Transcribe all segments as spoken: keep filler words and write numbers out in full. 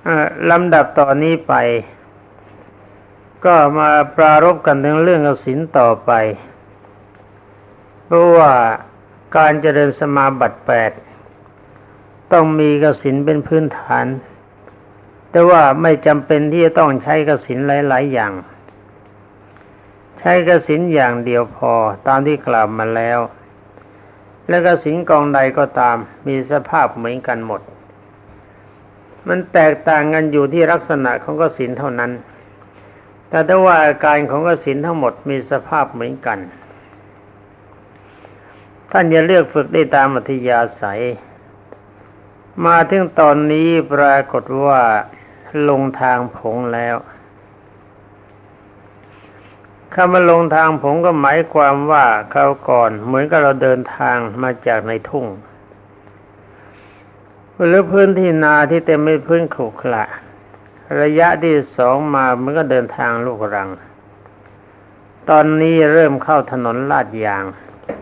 ลำดับต่อนนี้ไปก็มาปรารภกันถึงเรื่องกสิณต่อไปเพราะว่าการเจริญสมาบัติแปดต้องมีกสิณเป็นพื้นฐานแต่ว่าไม่จำเป็นที่จะต้องใช้กสิณหลายๆอย่างใช้กสิณอย่างเดียวพอตามที่กล่าวมาแล้วและกสิณกองใดก็ตามมีสภาพเหมือนกันหมดมันแตกต่างกันอยู่ที่ลักษณะของกสิณเท่านั้นแต่ถ้าว่าอาการของกสิณทั้งหมดมีสภาพเหมือนกันท่านจะเลือกฝึกได้ตามอัธยาศัยมาถึงตอนนี้ปรากฏว่าลงทางผงแล้วคำว่าลงทางผงก็หมายความว่าคราวก่อนเหมือนกับเราเดินทางมาจากในทุ่งหรือพื้นที่นาที่เต็มไปด้วยพื้นขรุขระระยะที่สองมามันก็เดินทางลูกรังตอนนี้เริ่มเข้าถนนลาดยาง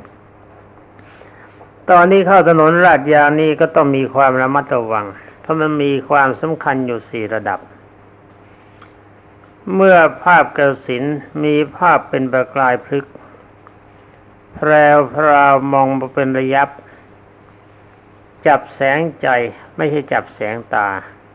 ตอนนี้เข้าถนนลาดยางนี้ก็ต้องมีความระมัดระวังเพราะมันมีความสำคัญอยู่สี่ระดับเมื่อภาพกสิณมีภาพเป็นประกายพฤกษ์แพรวพราวมองเป็นระยับจับแสงใจไม่ใช่จับแสงตา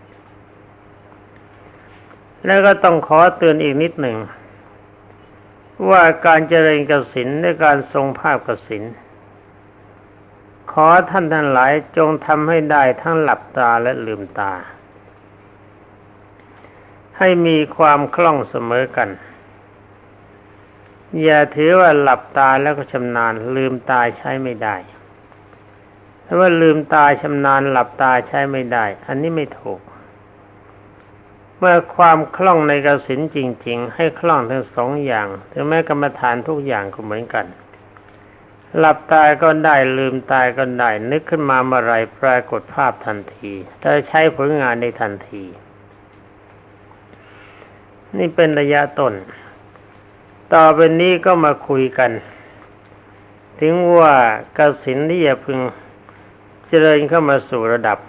แล้วก็ต้องขอเตือนอีกนิดหนึ่งว่าการเจริญกสิณในการทรงภาพกสิณขอท่านทั้งหลายจงทำให้ได้ทั้งหลับตาและลืมตาให้มีความคล่องเสมอกันอย่าถือว่าหลับตาแล้วก็ชำนาญลืมตาใช้ไม่ได้ถ้าว่าลืมตาชำนาญหลับตาใช้ไม่ได้อันนี้ไม่ถูกเมื่อความคล่องในกสิณจริงๆให้คล่องทั้งสองอย่างถึงแม้กรรมฐานทุกอย่างก็เหมือนกันหลับตาก็ได้ลืมตาก็ได้นึกขึ้นมาเมื่อไรปรากฏภาพทันทีถ้าใช้ผลงานในทันทีนี่เป็นระยะต้นต่อไปนี้ก็มาคุยกันถึงว่ากสิณที่จะพึงเจริญเข้ามาสู่ระดับ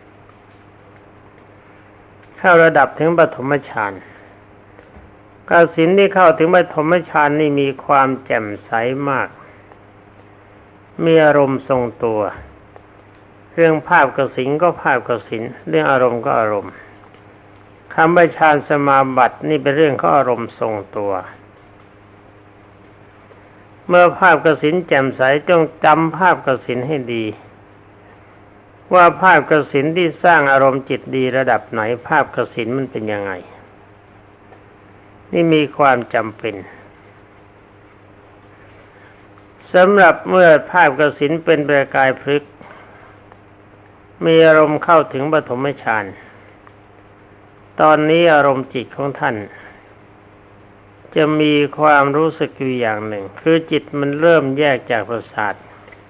เข้าระดับถึงปฐมฌานกสิณที่เข้าถึงปฐมฌานนี่มีความแจ่มใสมากมีอารมณ์ทรงตัวเรื่องภาพกสิณก็ภาพกสิณเรื่องอารมณ์ก็อารมณ์คำว่าฌานสมาบัตินี่เป็นเรื่องของอารมณ์ทรงตัวเมื่อภาพกสิณแจ่มใสจงจำภาพกสิณให้ดีว่าภาพกสิณที่สร้างอารมณ์จิตดีระดับไหนภาพกสิณมันเป็นยังไงนี่มีความจำเป็นสำหรับเมื่อภาพกสิณเป็นประกายพฤกษ์มีอารมณ์เข้าถึงปฐมฌานตอนนี้อารมณ์จิตของท่านจะมีความรู้สึกอยู่อย่างหนึ่งคือจิตมันเริ่มแยกจากประสาท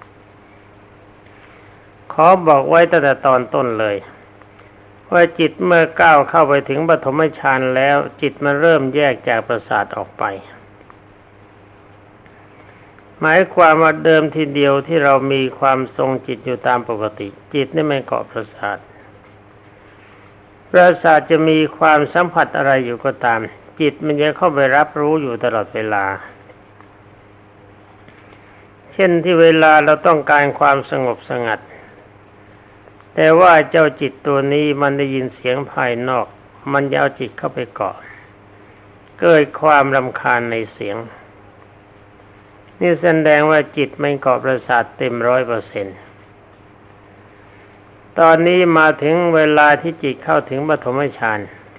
ขอบอกไว้ตั้งแต่ตอนต้นเลยว่าจิตเมื่อก้าวเข้าไปถึงปฐมฌานแล้วจิตมันเริ่มแยกจากประสาทออกไปหมายความว่าเดิมทีเดียวที่เรามีความทรงจิตอยู่ตามปกติจิตนี่ไม่เกาะประสาทประสาทจะมีความสัมผัสอะไรอยู่ก็ตามจิตมันจะเข้าไปรับรู้อยู่ตลอดเวลาเช่นที่เวลาเราต้องการความสงบสงัดแต่ว่าเจ้าจิตตัวนี้มันได้ยินเสียงภายนอกมันจะเอาจิตเข้าไปเกาะเกิดความรำคาญในเสียงนี่แสดงว่าจิตไม่เกาะประสาทเต็มร้อยเปอร์เซ็นต์ตอนนี้มาถึงเวลาที่จิตเข้าถึงปฐมฌาน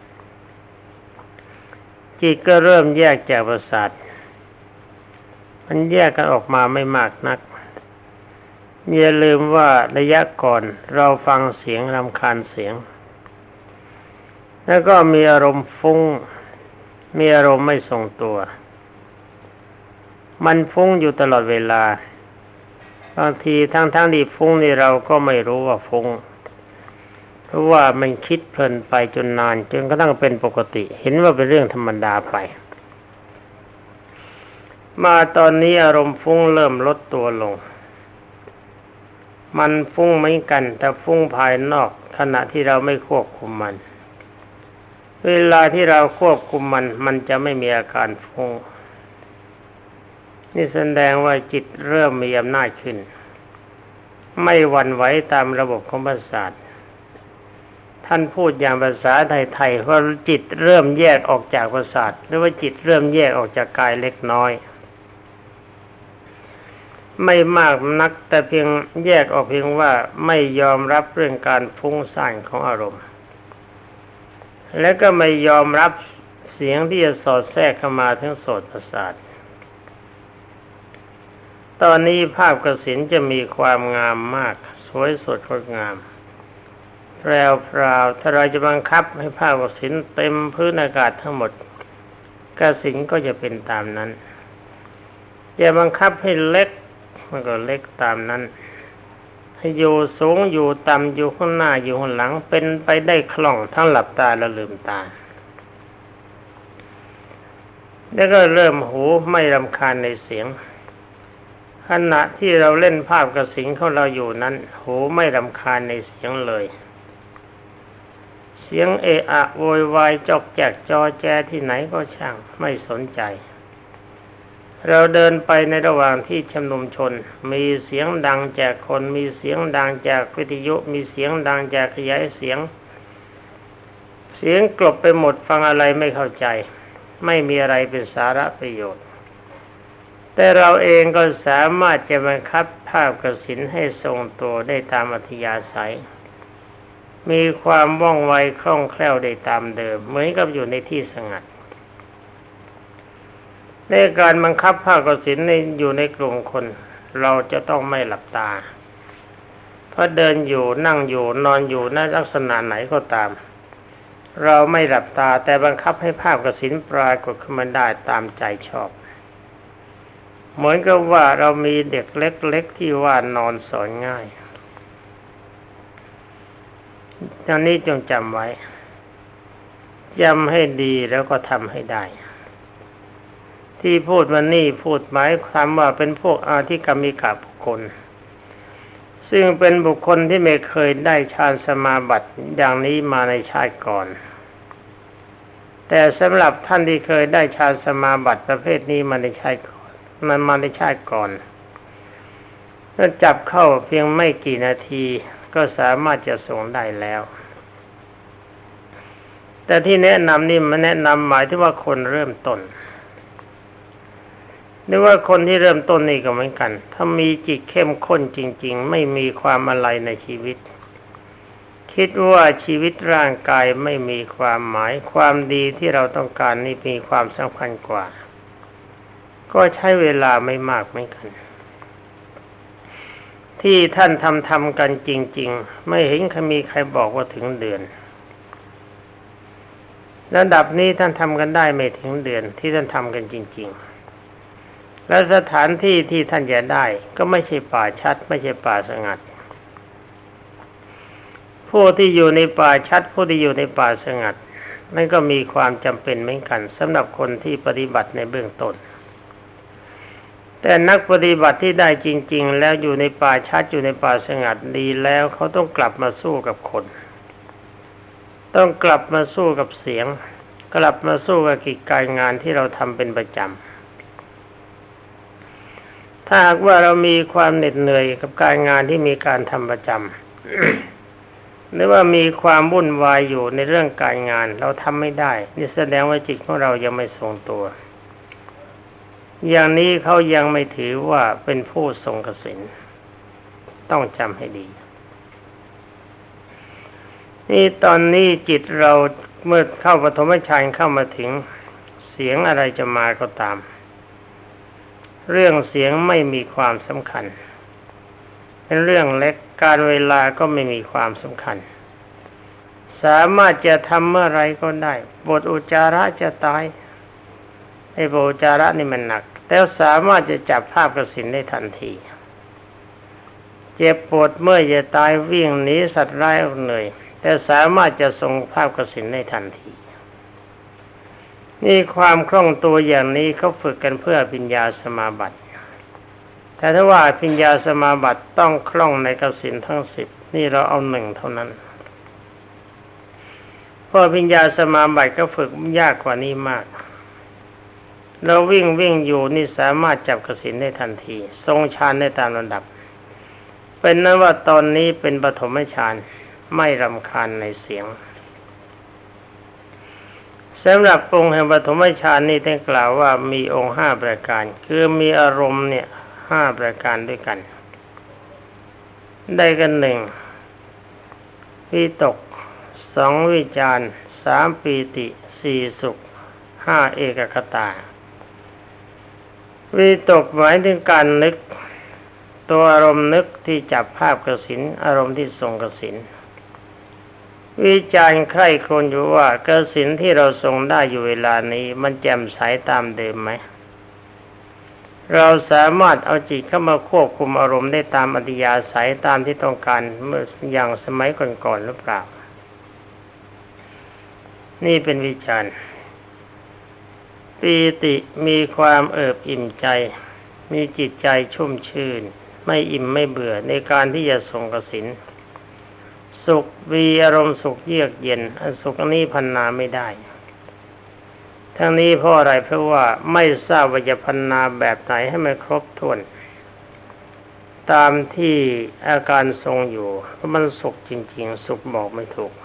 จิตก็เริ่มแยกจากประสาทมันแยกกันออกมาไม่มากนักอย่าลืมว่าระยะก่อนเราฟังเสียงรำคาญเสียงแล้วก็มีอารมณ์ฟุ้งมีอารมณ์ไม่ทรงตัวมันฟุ้งอยู่ตลอดเวลาบางทีทั้งๆที่ฟุ้งนี่เราก็ไม่รู้ว่าฟุ้งเพราะว่ามันคิดเพลินไปจนนานจนกระทั่งเป็นปกติเห็นว่าเป็นเรื่องธรรมดาไปมาตอนนี้อารมณ์ฟุ้งเริ่มลดตัวลงมันฟุ้งเหมือนกันแต่ฟุ้งภายนอกขณะที่เราไม่ควบคุมมันเวลาที่เราควบคุมมันมันจะไม่มีอาการฟุ้งนี่แสดงว่าจิตเริ่มมีอำนาจขึ้นไม่หวั่นไหวตามระบบของประสาทท่านพูดอย่างภาษาไทยๆว่าจิตเริ่มแยกออกจากประสาทหรือว่าจิตเริ่มแยกออกจากกายเล็กน้อยไม่มากนักแต่เพียงแยกออกเพียงว่าไม่ยอมรับเรื่องการฟุ้งซ่านของอารมณ์และก็ไม่ยอมรับเสียงที่จะสอดแทรกเข้ามาทั้งโสตประสาทตอนนี้ภาพกสิณจะมีความงามมากสวยสดงดงามแพรวพราวถ้าเราจะบังคับให้ภาพกสิณเต็มพื้นอากาศทั้งหมดกสิณก็จะเป็นตามนั้นอย่าบังคับให้เล็กมันก็เล็กตามนั้นให้อยู่สูงอยู่ต่ำอยู่ข้างหน้าอยู่ข้างหลังเป็นไปได้คล่องทั้งหลับตาและลืมตาแล้วก็เริ่มหูไม่รำคาญในเสียงขณะที่เราเล่นภาพกสิณของเราอยู่นั้นหูไม่รำคาญในเสียงเลยเสียงเอะอะโวยวายจอกแจกจอแจที่ไหนก็ช่างไม่สนใจเราเดินไปในระหว่างที่ชุมนุมชนมีเสียงดังจากคนมีเสียงดังจากวิทยุมีเสียงดังจากขยายเสียงเสียงกลบไปหมดฟังอะไรไม่เข้าใจไม่มีอะไรเป็นสาระประโยชน์แต่เราเองก็สามารถจะบังคับภาพกสิณให้ทรงตัวได้ตามอัธยาศัยมีความว่องไวคล่องแคล่วได้ตามเดิมเหมือนกับอยู่ในที่สงัดในการบังคับภาพกสิณในอยู่ในกลุ่มคนเราจะต้องไม่หลับตาเพราะเดินอยู่นั่งอยู่นอนอยู่ในลักษณะไหนก็ตามเราไม่หลับตาแต่บังคับให้ภาพกสิณปรากฏขึ้นมาได้ตามใจชอบเหมือนกับว่าเรามีเด็กเล็กๆที่ว่านอนสอนง่ายอย่างนี้จงจำไว้จำให้ดีแล้วก็ทำให้ได้ที่พูดมานี่พูดหมายความว่าเป็นพวกอาธิกรรมิกบุคคลซึ่งเป็นบุคคลที่ไม่เคยได้ฌานสมาบัติอย่างนี้มาในชาติก่อนแต่สำหรับท่านที่เคยได้ฌานสมาบัติประเภทนี้มาในชาติก่อนมันมาในชาติก่อนถ้าจับเข้าเพียงไม่กี่นาทีก็สามารถจะส่งได้แล้วแต่ที่แนะนำนี่มันแนะนำหมายถึงว่าคนเริ่มต้นหรือว่าคนที่เริ่มต้นนี่ก็เหมือนกันถ้ามีจิตเข้มข้นจริงๆไม่มีความอะไรในชีวิตคิดว่าชีวิตร่างกายไม่มีความหมายความดีที่เราต้องการนี่มีความสำคัญกว่าก็ใช้เวลาไม่มากเหมือนกันที่ท่านทำทำกันจริงๆไม่เห็นมีใครบอกว่าถึงเดือนระดับนี้ท่านทำกันได้ไม่ถึงเดือนที่ท่านทำกันจริงๆและสถานที่ที่ท่านจะได้ก็ไม่ใช่ป่าชัดไม่ใช่ป่าสงัดผู้ที่อยู่ในป่าชัดผู้ที่อยู่ในป่าสงัดนั่นก็มีความจำเป็นเหมือนกันสำหรับคนที่ปฏิบัติในเบื้องต้นแต่นักปฏิบัติที่ได้จริงๆแล้วอยู่ในป่าชัดอยู่ในป่าสงัดดีแล้วเขาต้องกลับมาสู้กับคนต้องกลับมาสู้กับเสียงกลับมาสู้กับกิจการงานที่เราทำเป็นประจำถ้าหากว่าเรามีความเหน็ดเหนื่อยกับการงานที่มีการทำประจำ หรือว่ามีความวุ่นวายอยู่ในเรื่องการงานเราทำไม่ได้นี่แสดงว่าจิตของเรายังไม่ทรงตัวอย่างนี้เขายังไม่ถือว่าเป็นผู้ทรงกสิณต้องจำให้ดีนี่ตอนนี้จิตเราเมื่อเข้าปฐมฌานเข้ามาถึงเสียงอะไรจะมาก็ตามเรื่องเสียงไม่มีความสำคัญเป็นเรื่องเล็กการเวลาก็ไม่มีความสำคัญสามารถจะทำเมื่อไรก็ได้บทอุจจาระจะตายไอ้บทอุจจาระนี่มันหนักแต่สามารถจะจับภาพกสิณได้ทันทีเจ็บปวดเมื่อยจะตายวิ่งหนีสัตว์ร้ายเหนื่อยแต่สามารถจะทรงภาพกสิณได้ทันทีนี่ความคล่องตัวอย่างนี้เขาฝึกกันเพื่อปัญญาสมาบัติแต่ถ้าว่าปัญญาสมาบัติต้องคล่องในกสิณทั้งสิบนี่เราเอาหนึ่งเท่านั้นพอปัญญาสมาบัติก็ฝึกยากกว่านี้มากเราวิ่งวิ่งอยู่นี่สามารถจับกสิณได้ทันทีทรงฌานได้ตามลำดับเป็นนั้นว่าตอนนี้เป็นปฐมฌานไม่รำคาญในเสียงสำหรับองค์แห่งปฐมฌานนี่ท่านกล่าวว่ามีองค์ห้าประการคือมีอารมณ์เนี่ยห้าประการด้วยกันได้กันหนึ่งวิตกสองวิจารสามปีติสี่สุขห้าเอกคตาวิตกหมายถึงการนึกตัวอารมณ์นึกที่จับภาพกสิณอารมณ์ที่ทรงกสิณวิจารใคร่ครวญอยู่ว่ากสิณที่เราทรงได้อยู่เวลานี้มันแจ่มใสตามเดิมไหมเราสามารถเอาจิตเข้ามาควบคุมอารมณ์ได้ตามอัธยาศัยตามที่ต้องการเมื่ออย่างสมัยก่อนๆหรือเปล่านี่เป็นวิจารปีติมีความเอิบอิ่มใจมีจิตใจชุ่มชื่นไม่อิ่มไม่เบื่อในการที่จะทรงกสิณสุขมีอารมณ์สุขเยือกเย็นอันสุขนี้พรรณนาไม่ได้ทั้งนี้เพราะอะไรเพราะว่าไม่ทราบว่าจะพรรณนาแบบไหนให้มันครบถ้วนตามที่อาการทรงอยู่เพราะมันสุขจริงๆสุขบอกไม่ถูก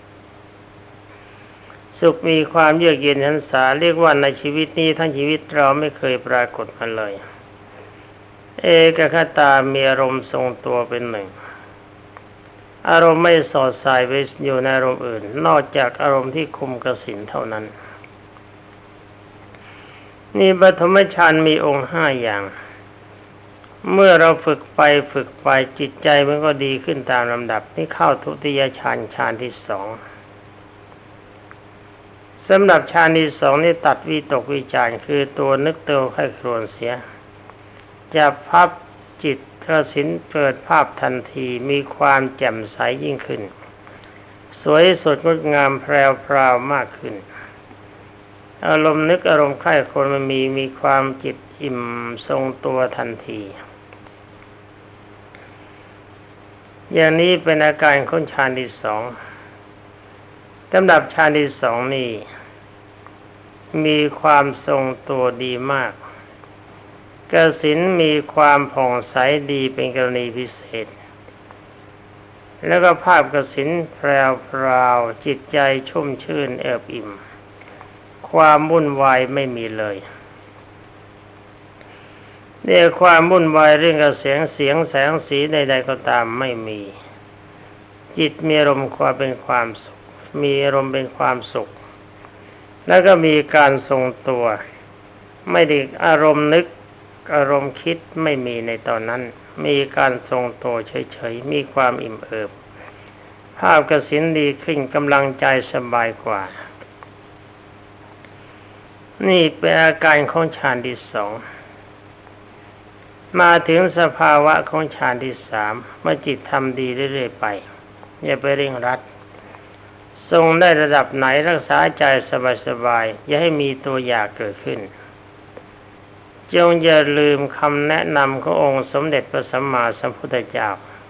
สุขมีความเยือกเย็นหันษาเรียกว่าในชีวิตนี้ทั้งชีวิตเราไม่เคยปรากฏมาเลยเอกคตามีอารมณ์ทรงตัวเป็นหนึ่งอารมณ์ไม่สอดสายไปอยู่ในอารมณ์อื่นนอกจากอารมณ์ที่คุมกสิณเท่านั้นนี่ปฐมฌานมีองค์ห้าอย่างเมื่อเราฝึกไปฝึกไปจิตใจมันก็ดีขึ้นตามลำดับนี่เข้าทุติยฌานฌานที่สองสำหรับฌานที่สองนี่ตัดวิตกวิจารคือตัวนึกตัวไข้ครวญเสียจะพับจิตกสิณเกิดภาพทันทีมีความแจ่มใสยิ่งขึ้นสวยสดงดงามแพรวพราวมากขึ้นอารมณ์นึกอารมณ์ใคร่ครวญมันมีมีความจิตอิ่มทรงตัวทันทีอย่างนี้เป็นอาการของฌานที่สองลำดับฌานที่สองนี่มีความทรงตัวดีมากกสิณมีความผ่องใสดีเป็นกรณีพิเศษแล้วก็ภาพกสิณแพรวพราวจิตใจชุ่มชื่นเอิบอิ่มความวุ่นวายไม่มีเลยเนี่ยความวุ่นวายเรื่องกับเสียงเสียงแสงสีใดๆก็ตามไม่มีจิตมีอารมณ์ความเป็นความสุขมีอารมณ์เป็นความสุขแล้วก็มีการทรงตัวไม่ได้อารมณ์นึกอารมณ์คิดไม่มีในตอนนั้นมีการทรงตัวเฉยๆมีความอิ่มเอิบภาพกสิณดีขึ้นกำลังใจสบายกว่านี่เป็นอาการของฌานที่สองมาถึงสภาวะของฌานที่สามเมื่อจิตทำดีเรื่อยๆไปอย่าไปเร่งรัดทรงได้ระดับไหนรักษาใจสบายๆอย่าให้มีตัวอยากเกิดขึ้นจงอย่าลืมคำแนะนำขององค์สมเด็จพระสัมมาสัมพุทธเจ้า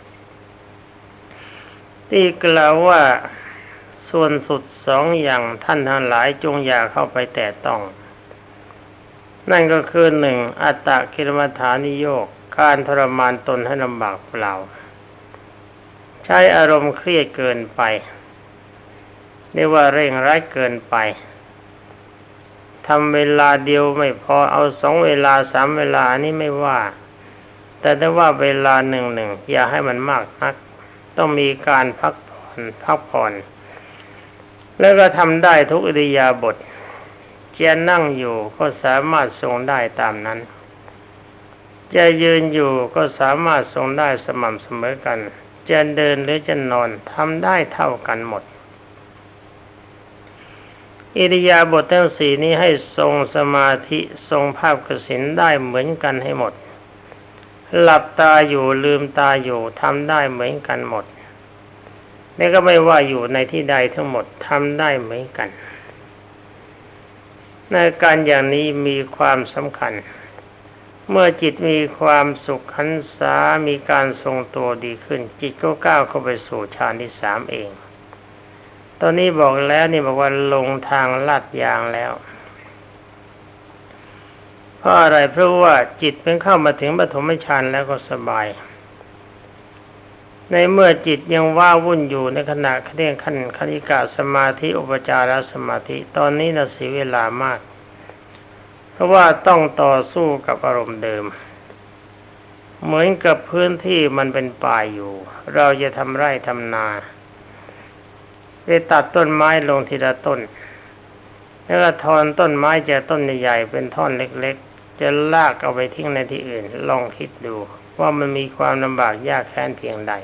ที่กล่าวว่าส่วนสุดสองอย่างท่านทั้งหลายจงอย่าเข้าไปแตะต้องนั่นก็คือหนึ่งอัตตกิลมัฏฐานิโยคการทรมานตนให้ลำบากเปล่าใช้อารมณ์เครียดเกินไปเรียกว่าเร่งรัดเกินไปทำเวลาเดียวไม่พอเอาสองเวลาสามเวลานี่ไม่ว่าแต่ถ้าว่าเวลาหนึ่งหนึ่งอย่าให้มันมากนักต้องมีการพักผ่อนพักผ่อนแล้วก็ทำได้ทุกอิริยาบถจะนั่งอยู่ก็สามารถทรงได้ตามนั้นจะยืนอยู่ก็สามารถทรงได้สม่ำเสมอกันจะเดินหรือจะนอนทำได้เท่ากันหมดอิริยาบถทั้งสี่นี้ให้ทรงสมาธิทรงภาพกสิณได้เหมือนกันให้หมดหลับตาอยู่ลืมตาอยู่ทำได้เหมือนกันหมดนี่ก็ไม่ว่าอยู่ในที่ใดทั้งหมดทำได้เหมือนกันในการอย่างนี้มีความสำคัญเมื่อจิตมีความสุขหันษามีการทรงตัวดีขึ้นจิตก็ก้าวเข้าไปสู่ฌานที่สามเองตอนนี้บอกแล้วนี่บอกว่าลงทางลาดยางแล้วเพราะอะไรเพราะว่าจิตเพิ่งเข้ามาถึงปฐมฌานแล้วก็สบายในเมื่อจิตยังว้าวุ่นอยู่ในขณะเรียกขั้นคณิกะสมาธิอุปจารสมาธิตอนนี้น่ะเสียเวลามากเพราะว่าต้องต่อสู้กับอารมณ์เดิมเหมือนกับพื้นที่มันเป็นป่าอยู่เราจะทำไร่ทำนาได้ตัดต้นไม้ลงทีละต้นแล้วก็ทอนต้นไม้จากต้นใหญ่ๆเป็นท่อนเล็กๆจะลากเอาไปทิ้งในที่อื่นลองคิดดูว่ามันมีความลำบากยากแค้นเพียงใด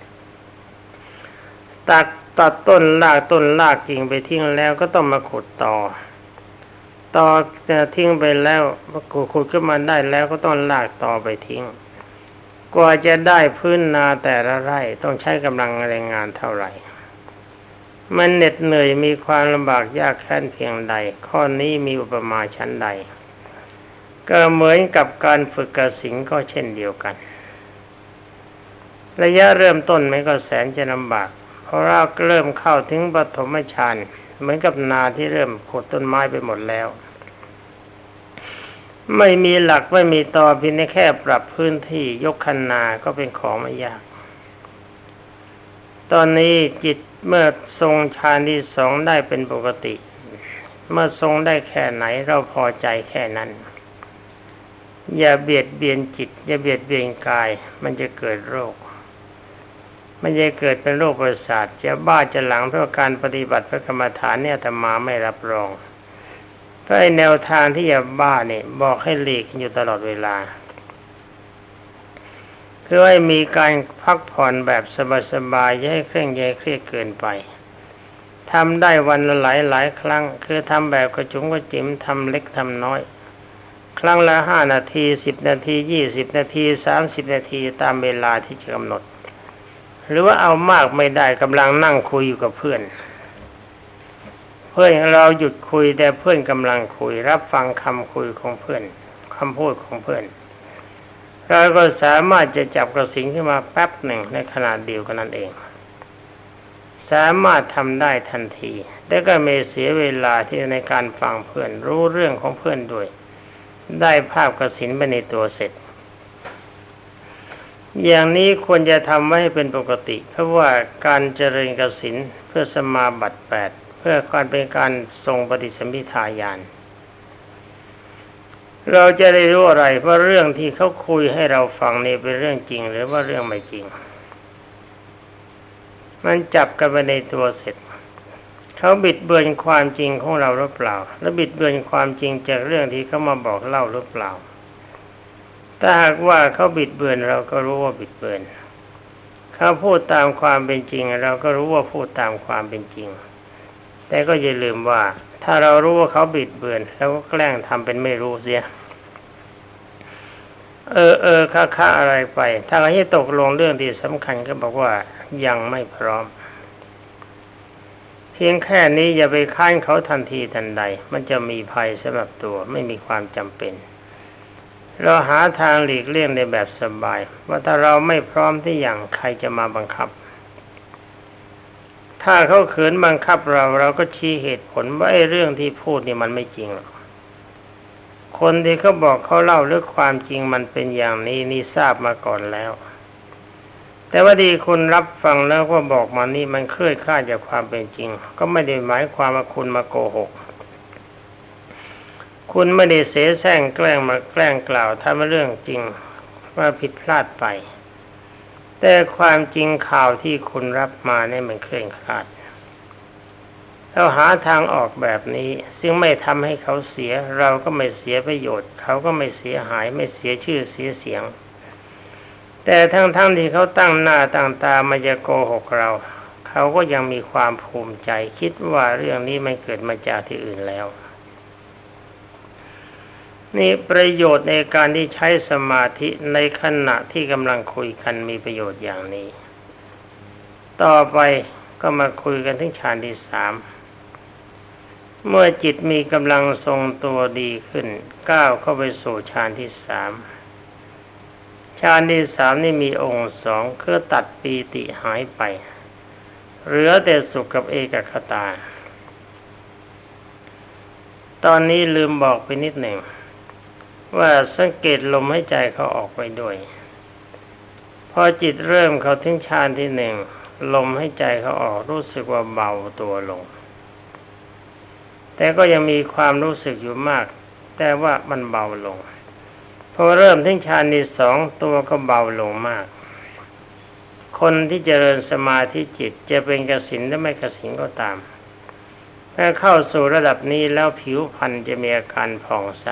ตัดตัดต้นลากต้นลากกิ่งไปทิ้งแล้วก็ต้องมาขุดต่อต่อทิ้งไปแล้วขุดขุดขึ้นมาได้แล้วก็ต้องลากต่อไปทิ้งกว่าจะได้พื้นนาแต่ละไร่ต้องใช้กำลังแรงงานเท่าไหร่มันเหน็ดเหนื่อยมีความลำบากยากแค้นเพียงใดข้อนี้มีอุปมาชั้นใดก็เหมือนกับการฝึกกสิณก็เช่นเดียวกันระยะเริ่มต้นมันก็แสนจะลำบากเพราะเราเริ่มเข้าถึงปฐมฌานเหมือนกับนาที่เริ่มขุดต้นไม้ไปหมดแล้วไม่มีหลักไม่มีตอเพียงแค่ปรับพื้นที่ยกคันนาก็เป็นของไม่ยากตอนนี้จิตเมื่อทรงฌานที่สองได้เป็นปกติเมื่อทรงได้แค่ไหนเราพอใจแค่นั้นอย่าเบียดเบียนจิตอย่าเบียดเบียนกายมันจะเกิดโรคมันจะเกิดเป็นโรคประสาทจะบ้าจะหลังเพราะการปฏิบัติพระกรรมฐานเนี่ยอาตมาไม่รับรองเพราะไอ้แนวทางที่จะบ้าเนี่ยบอกให้หลีกอยู่ตลอดเวลาคือให้มีการพักผ่อนแบบสบายๆอย่าให้เคร่งอย่าให้เครียดเกินไปทำได้วันละหลายหลายครั้งคือทำแบบกระจุงกระจิ๋มทำเล็กทำน้อยครั้งละห้านาทีสิบนาทียี่สิบนาทีสามสิบนาทีตามเวลาที่จะกำหนดหรือว่าเอามากไม่ได้กำลังนั่งคุยอยู่กับเพื่อนเพื่อนเราหยุดคุยแต่เพื่อนกำลังคุยรับฟังคำคุยของเพื่อนคำพูดของเพื่อนเราก็สามารถจะจับกระสินขึ้นมาแป๊บหนึ่งในขณะเดียวกันนั่นเองสามารถทำได้ทันทีและก็ไม่เสียเวลาที่ในการฟังเพื่อนรู้เรื่องของเพื่อนด้วยได้ภาพกสิณไปในตัวเสร็จอย่างนี้ควรจะทำไว้ให้เป็นปกติเพราะว่าการเจริญกสิณเพื่อสมาบัติแปดเพื่อการเป็นการทรงปฏิสัมภิทาญาณเราจะได้รู้อะไรว่าเรื่องที่เขาคุยให้เราฟังนี่เป็นเรื่องจริงหรือว่าเรื่องไม่จริงมันจับกันไปในตัวเสร็จเขาบิดเบือนความจริงของเราหรือเปล่าและบิดเบือนความจริงจากเรื่องที่เขามาบอกเล่าหรือเปล่าถ้าหากว่าเขาบิดเบือนเราก็รู้ว่าบิดเบือนเขาพูดตามความเป็นจริงเราก็รู้ว่าพูดตามความเป็นจริงแต่ก็อย่าลืมว่าถ้าเรารู้ว่าเขาบิดเบือนเราก็แกล้งทำเป็นไม่รู้เสียเออเออค่าค่าอะไรไปถ้าให้ตกลงเรื่องที่สำคัญก็บอกว่ายังไม่พร้อมเพียงแค่นี้อย่าไปค้านเขาทันทีทันใดมันจะมีภัยสำหรับตัวไม่มีความจำเป็นเราหาทางหลีกเลี่ยงในแบบสบายว่าถ้าเราไม่พร้อมที่อย่างใครจะมาบังคับถ้าเขาขืนบังคับเราเราก็ชี้เหตุผลว่าไอ้เรื่องที่พูดนี่มันไม่จริงหรอกคนที่เขาบอกเขาเล่าเรื่องความจริงมันเป็นอย่างนี้นี่ทราบมาก่อนแล้วแต่ว่าดีคุณรับฟังแล้วก็บอกมานี่มันเคลื่อนคลาดจากความเป็นจริงก็ไม่ได้หมายความว่าคุณมาโกหกคุณไม่ได้เสแสร้งแกล้งมาแกล้งกล่าวทำเรื่องจริงว่าผิดพลาดไปแต่ความจริงข่าวที่คุณรับมาเนี่ยมันเคลื่อนคลาดเราหาทางออกแบบนี้ซึ่งไม่ทำให้เขาเสียเราก็ไม่เสียประโยชน์เขาก็ไม่เสียหายไม่เสียชื่อเสียเสียงแต่ทั้งๆที่เขาตั้งหน้าตั้งตามาจะโกหกเราเขาก็ยังมีความภูมิใจคิดว่าเรื่องนี้มันเกิดมาจากที่อื่นแล้วนี่ประโยชน์ในการที่ใช้สมาธิในขณะที่กำลังคุยกันมีประโยชน์อย่างนี้ต่อไปก็มาคุยกันถึงฌานที่สามเมื่อจิตมีกำลังทรงตัวดีขึ้นก้าวเข้าไปสู่ฌานที่สามฌานที่สามนี่มีองค์สองคือตัดปีติหายไปเหลือแต่สุขกับเอกคตาตอนนี้ลืมบอกไปนิดหนึ่งว่าสังเกตลมหายใจเขาออกไปด้วยพอจิตเริ่มเขาถึงฌานที่หนึ่งลมหายใจเขาออกรู้สึกว่าเบาตัวลงแต่ก็ยังมีความรู้สึกอยู่มากแต่ว่ามันเบาลงพอเริ่มถึงฌานที่สองตัวก็เบาลงมากคนที่เจริญสมาธิจิตจะเป็นกสิณหรือไม่กสิณก็ตามถ้าเข้าสู่ระดับนี้แล้วผิวพรรณจะมีอาการผ่องใส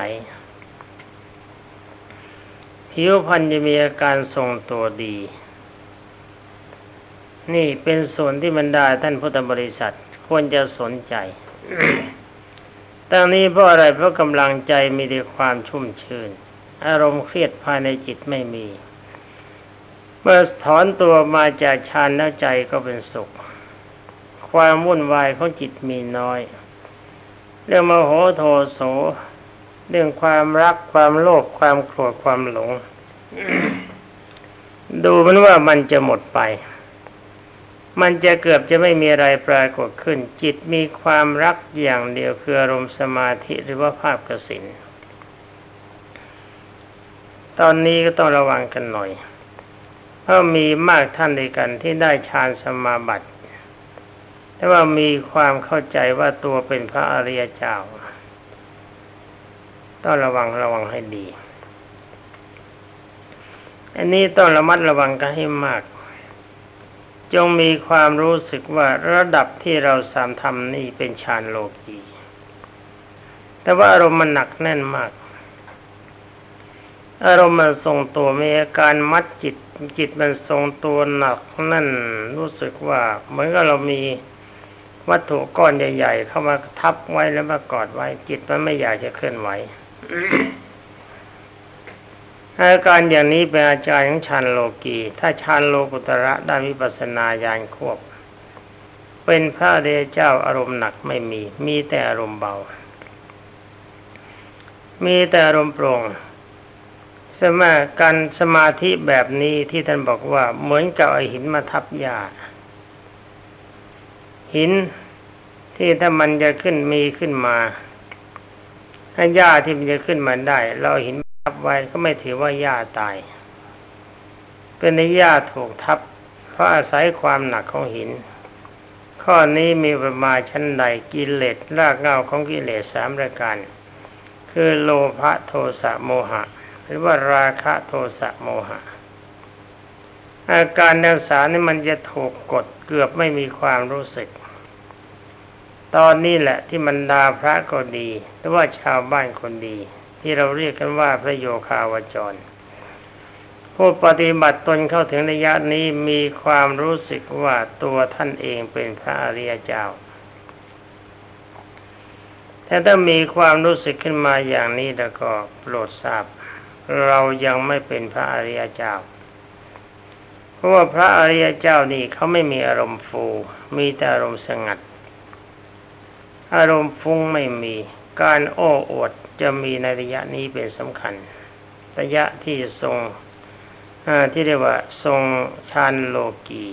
ผิวพรรณจะมีอาการทรงตัวดีนี่เป็นส่วนที่บรรดาท่านพุทธบริษัทควรจะสนใจ ตั้งนี้เพราะอะไรเพราะกำลังใจมีแต่ความชุ่มชื่นอารมณ์เครียดภายในจิตไม่มีเมื่อถอนตัวมาจากฌานแล้วใจก็เป็นสุขความวุ่นวายของจิตมีน้อยเรื่องโมโหโทโสเรื่องความรักความโลภความโกรธความหลง ดูมันว่ามันจะหมดไปมันจะเกือบจะไม่มีอะไรปรากฏขึ้นจิตมีความรักอย่างเดียวคืออารมณ์สมาธิหรือว่าภาพกสิณตอนนี้ก็ต้องระวังกันหน่อยเพราะมีมากท่านด้วยกันที่ได้ฌานสมาบัติแต่ว่ามีความเข้าใจว่าตัวเป็นพระอริยเจ้าต้องระวังระวังให้ดีอันนี้ต้องระมัดระวังกันให้มากจงมีความรู้สึกว่าระดับที่เราสามทำนี่เป็นฌานโลกีแต่ว่าอารมณ์มันหนักแน่นมากอารมณ์มันทรงตัวมีอาการมัดจิตจิตมันทรงตัวหนักนั่นรู้สึกว่าเหมือนกับเรามีวัตถุก้อนใหญ่ๆเข้ามาทับไว้แล้วมากอดไว้จิตมันไม่อยากจะเคลื่อนไหว อาการอย่างนี้เป็นอาการของฌานโลกีถ้าฌานโลกุตระได้วิปัสสนาญาณควบเป็นพระอริยเจ้าอารมณ์หนักไม่มีมีแต่อารมณ์เบามีแต่อารมณ์โปร่งสมาการสมาธิแบบนี้ที่ท่านบอกว่าเหมือนกับเอาหินมาทับหญ้าหินที่ถ้ามันจะขึ้นมีขึ้นมาถ้าหญ้าที่มันจะขึ้นมาได้เราหินทับไว้ก็ไม่ถือว่าหญ้าตายเป็นในหญ้าถูกทับเพราะอาศัยความหนักของหินข้อนี้มีประมาณชั้นใดกิเลสรากเหง้าของกิเลสสามประการคือโลภะโทสะโมหะหรือว่าราคะโทสะโมหะอาการทั้งสามนี้มันจะถูกกดเกือบไม่มีความรู้สึกตอนนี้แหละที่บรรดาพระก็ดีหรือว่าชาวบ้านคนดีที่เราเรียกกันว่าพระโยคาวจรผู้ปฏิบัติตนเข้าถึงระยะนี้มีความรู้สึกว่าตัวท่านเองเป็นพระอริยเจ้าแต่ถ้ามีความรู้สึกขึ้นมาอย่างนี้แล้วก็โปรดทราบเรายังไม่เป็นพระอริยเจ้าเพราะว่าพระอริยเจ้านี่เขาไม่มีอารมณ์ฟูมีแต่อารมณ์สงัดอารมณ์ฟุ้งไม่มีการโอ้อวดจะมีในระยะนี้เป็นสำคัญระยะที่ทรงที่เรียกว่าทรงฌานโลกี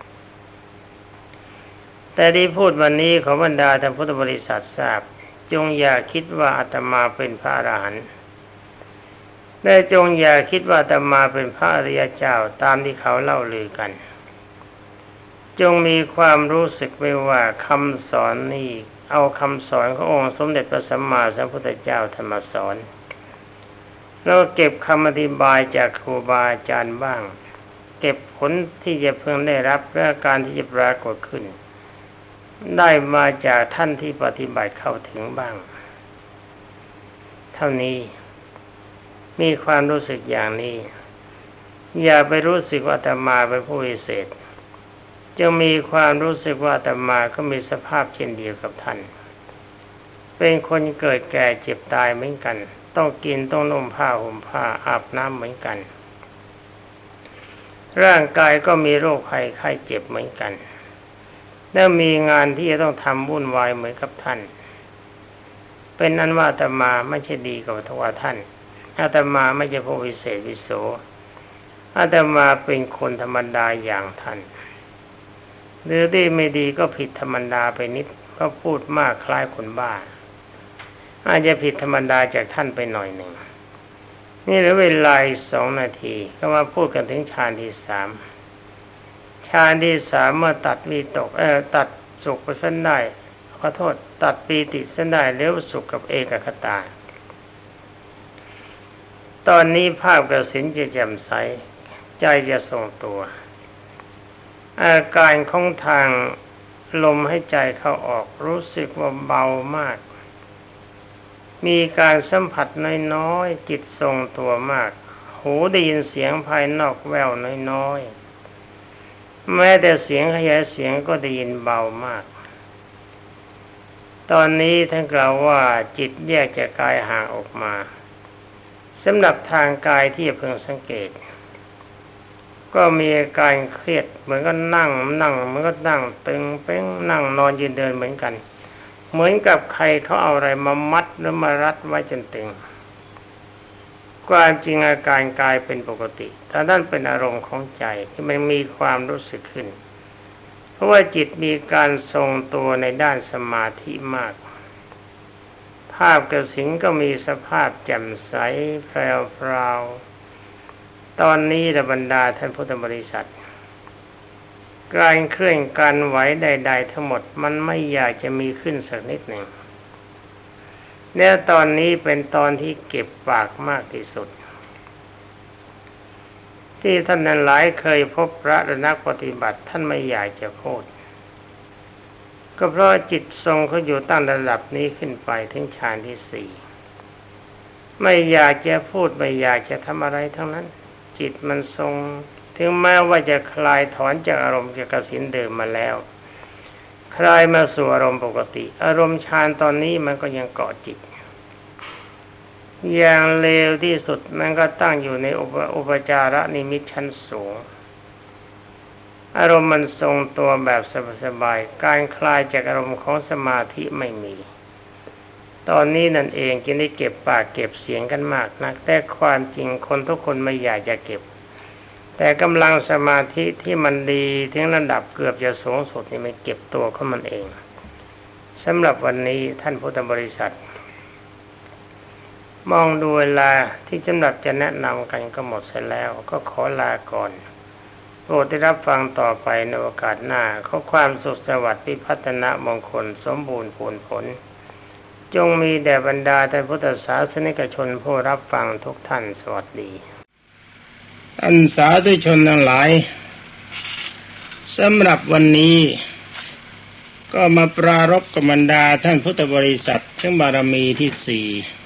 แต่ที่พูดวันนี้ขอบรรดาท่านพุทธบริษัททราบจงอย่าคิดว่าอาตมาเป็นพระอรหันต์และจงอย่าคิดว่าอาตมาเป็นพระอริยเจ้าตามที่เขาเล่าลือกันจงมีความรู้สึกไว้ว่าคำสอนนี้เอาคำสอนขององค์สมเด็จพระสัมมาสัมพุทธเจ้าธรรมสอนแล้วเก็บคำอธิบายจากครูบาอาจารย์บ้างเก็บผลที่จะเพิ่งได้รับและการที่จะปรากฏขึ้นได้มาจากท่านที่ปฏิบัติเข้าถึงบ้างเท่านี้มีความรู้สึกอย่างนี้อย่าไปรู้สึกว่าอาตมาเป็นผู้พิเศษจะมีความรู้สึกว่าอาตมาก็มีสภาพเช่นเดียวกับท่านเป็นคนเกิดแก่เจ็บตายเหมือนกันต้องกินต้องนุ่งผ้าห่มผ้าอาบน้ำเหมือนกันร่างกายก็มีโรคภัยไข้เจ็บเหมือนกันและมีงานที่จะต้องทำวุ่นวายเหมือนกับท่านเป็นนั้นว่าอาตมาไม่ใช่ดีกว่าทว่าท่านอาตมาไม่ใช่ผู้วิเศษวิโสอาตมาเป็นคนธรรมดาอย่างท่านหรือดีไม่ดีก็ผิดธรรมดาไปนิดเพราะพูดมากคล้ายคนบ้าอาจจะผิดธรรมดาจากท่านไปหน่อยหนึ่งนี่เหลือเวลาสองนาทีก็มาพูดกันถึงฌานที่สามฌานที่สามเมื่อตัดวิตกเอ่อตัดสุขไปเส้นได้ขอโทษตัดปีติเส้นได้เลี้ยวสุขกับเอกคตาตอนนี้ภาพกสิณจะแจ่มใสใจจะทรงตัวอาการของทางลมให้ใจเข้าออกรู้สึกว่าเบามากมีการสัมผัสน้อยๆจิตทรงตัวมากหูได้ยินเสียงภายนอกแว่วน้อยๆแม้แต่เสียงขยายเสียงก็ได้ยินเบามากตอนนี้ท่านกล่าวว่าจิตแยกจากกายห่างออกมาสำหรับทางกายที่เพิ่งสังเกตก็มีอาการเครียดเหมือนก็นั่งนั่งเหมือนก็นั่งตึงเป้งนั่งนอนยืนเดินเหมือนกันเหมือนกับใครเขาเอาอะไรมามัดหรือมารัดไว้จนตึงความจริงอาการกายเป็นปกติแต่นั่นเป็นอารมณ์ของใจที่มันมีความรู้สึกขึ้นเพราะว่าจิตมีการทรงตัวในด้านสมาธิมากภาพกสิณก็มีสภาพแจ่มใสแพรวๆตอนนี้บรรดาท่านพุทธบริษัทการเคลื่อนการไหวใดๆทั้งหมดมันไม่อยากจะมีขึ้นสักนิดหนึ่งเนี่ยตอนนี้เป็นตอนที่เก็บปากมากที่สุดที่ท่านนั้นหลายเคยพบพระและนักปฏิบัติท่านไม่อยากจะพูดก็เพราะจิตทรงเขาอยู่ตั้งระดับนี้ขึ้นไปถึงฌานที่สี่ไม่อยากจะพูดไม่อยากจะทำอะไรทั้งนั้นจิตมันทรงถึงแม้ว่าจะคลายถอนจากอารมณ์จากกสิณเดิมมาแล้วคลายมาสู่อารมณ์ปกติอารมณ์ฌานตอนนี้มันก็ยังเกาะจิตอย่างเลวที่สุดมันก็ตั้งอยู่ในอุปจารนิมิตชั้นสูงอารมณ์มันทรงตัวแบบสบายๆการคลายจากอารมณ์ของสมาธิไม่มีตอนนี้นั่นเองจึงได้เก็บปากเก็บเสียงกันมากนักแต่ความจริงคนทุกคนไม่อยากจะเก็บแต่กำลังสมาธิที่มันดีถึงระดับเกือบจะสูงสุดนี่มันเก็บตัวของมันเองสำหรับวันนี้ท่านพุทธบริษัทมองดูเวลาที่จำหนัดจะแนะนำกันก็หมดเสร็จแล้วก็ขอลาก่อนโปรดได้รับฟังต่อไปในโอกาสหน้าขอความสุขสวัสดิ์พิพัฒนมงคลสมบูรณ์ผลผลจงมีแด่บรรดาท่านพุทธศาสนิกชนผู้รับฟังทุกท่านสวัสดีท่านสาธุชนทั้งหลายสำหรับวันนี้ก็มาปรารภกับบรรดาท่านพุทธบริษัทถึงบารมีที่สี่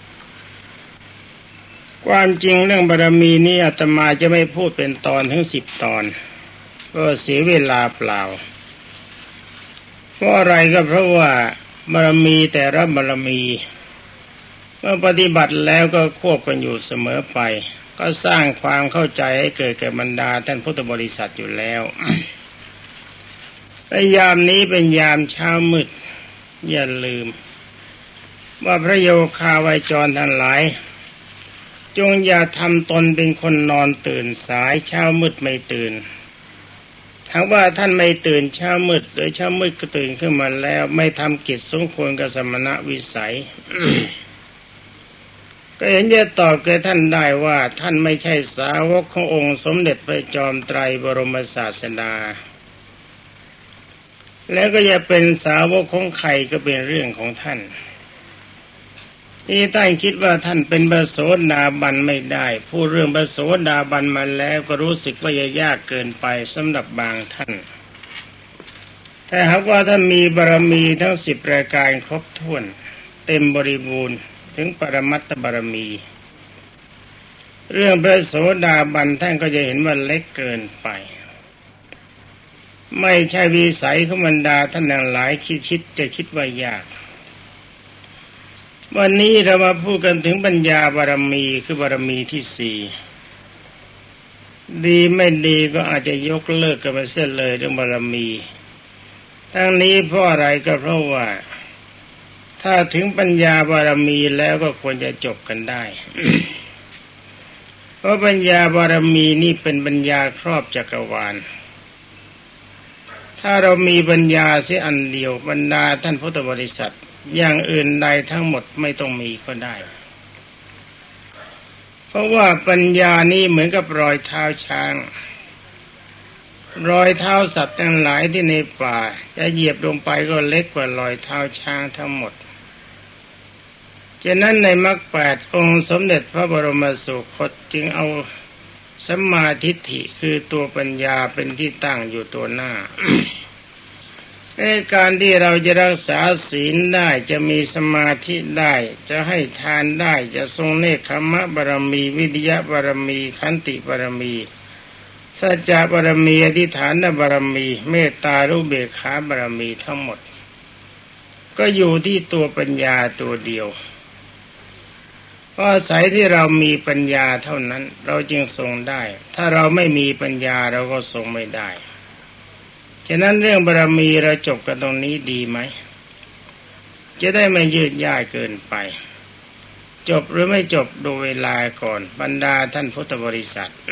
ความจริงเรื่องบารมีนี้อาตมาจะไม่พูดเป็นตอนถึงสิบตอนก็เสียเวลาเปล่าเพราะอะไรก็เพราะว่าบารมีแต่ละบารมีเมื่อปฏิบัติแล้วก็ควบกันอยู่เสมอไปก็สร้างความเข้าใจให้เกิดแก่บรรดาท่านพุทธบริษัทอยู่แล้ว ยามนี้เป็นยามเช้ามืดอย่าลืมว่าพระโยคาวาจรทั้งหลายจงอย่าทำตนเป็นคนนอนตื่นสายเช้ามืดไม่ตื่นถ้าว่าท่านไม่ตื่นเช้ามืดหรือเช้ามืดก็ตื่นขึ้นมาแล้วไม่ทำกิจสมควรกับสมณวิสัย ก็เห็นจะตอบแก่ท่านได้ว่าท่านไม่ใช่สาวกขององค์สมเด็จพระจอมไตรบรมศาสดาแล้วก็อย่าเป็นสาวกของใครก็เป็นเรื่องของท่านที่ท่านคิดว่าท่านเป็นพระโสดาบันไม่ได้พูดเรื่องพระโสดาบันมาแล้วก็รู้สึกว่ายากเกินไปสำหรับบางท่านแต่หากว่าท่านมีบารมีทั้งสิบรายการครบถ้วนเต็มบริบูรณ์ถึงปรมัตถบารมีเรื่องพระโสดาบันท่านก็จะเห็นว่าเล็กเกินไปไม่ใช่วิสัยของบรรดาท่านทั้งหลายคิดคิดจะคิดว่ายากวันนี้เรามาพูดกันถึงปัญญาบารมีคือบารมีที่สี่ดีไม่ดีก็อาจจะยกเลิกกันไปเสียเลยเรื่องบารมีทั้งนี้เพราะอะไรก็เพราะว่าถ้าถึงปัญญาบารมีแล้วก็ควรจะจบกันได้ เพราะปัญญาบารมีนี่เป็นปัญญาครอบจักรวาลถ้าเรามีปัญญาเสียอันเดียวบรรดาท่านพุทธบริษัทอย่างอื่นใดทั้งหมดไม่ต้องมีก็ได้เพราะว่าปัญญานี้เหมือนกับรอยเท้าช้างรอยเท้าสัตว์ทั้งหลายที่ในป่าจะเหยียบลงไปก็เล็กกว่ารอยเท้าช้างทั้งหมดฉะนั้นในมรรคแปดองค์สมเด็จพระบรมสุคตจึงเอาสัมมาทิฏฐิคือตัวปัญญาเป็นที่ตั้งอยู่ตัวหน้า ในการที่เราจะรักษาศีลได้จะมีสมาธิได้จะให้ทานได้จะทรงเนกขัมมะบารมีวิริยะบารมีขันติบารมีสัจจะบารมีอธิฐานบารมีเมตตาอุเบกขาบารมีทั้งหมดก็อยู่ที่ตัวปัญญาตัวเดียวเพราะอาศัยที่เรามีปัญญาเท่านั้นเราจึงทรงได้ถ้าเราไม่มีปัญญาเราก็ทรงไม่ได้ฉะนั้นเรื่องบารมีเราจบกันตรงนี้ดีไหมจะได้ไม่ยืดยาวเกินไปจบหรือไม่จบดูเวลาก่อนบรรดาท่านพุทธบริษัท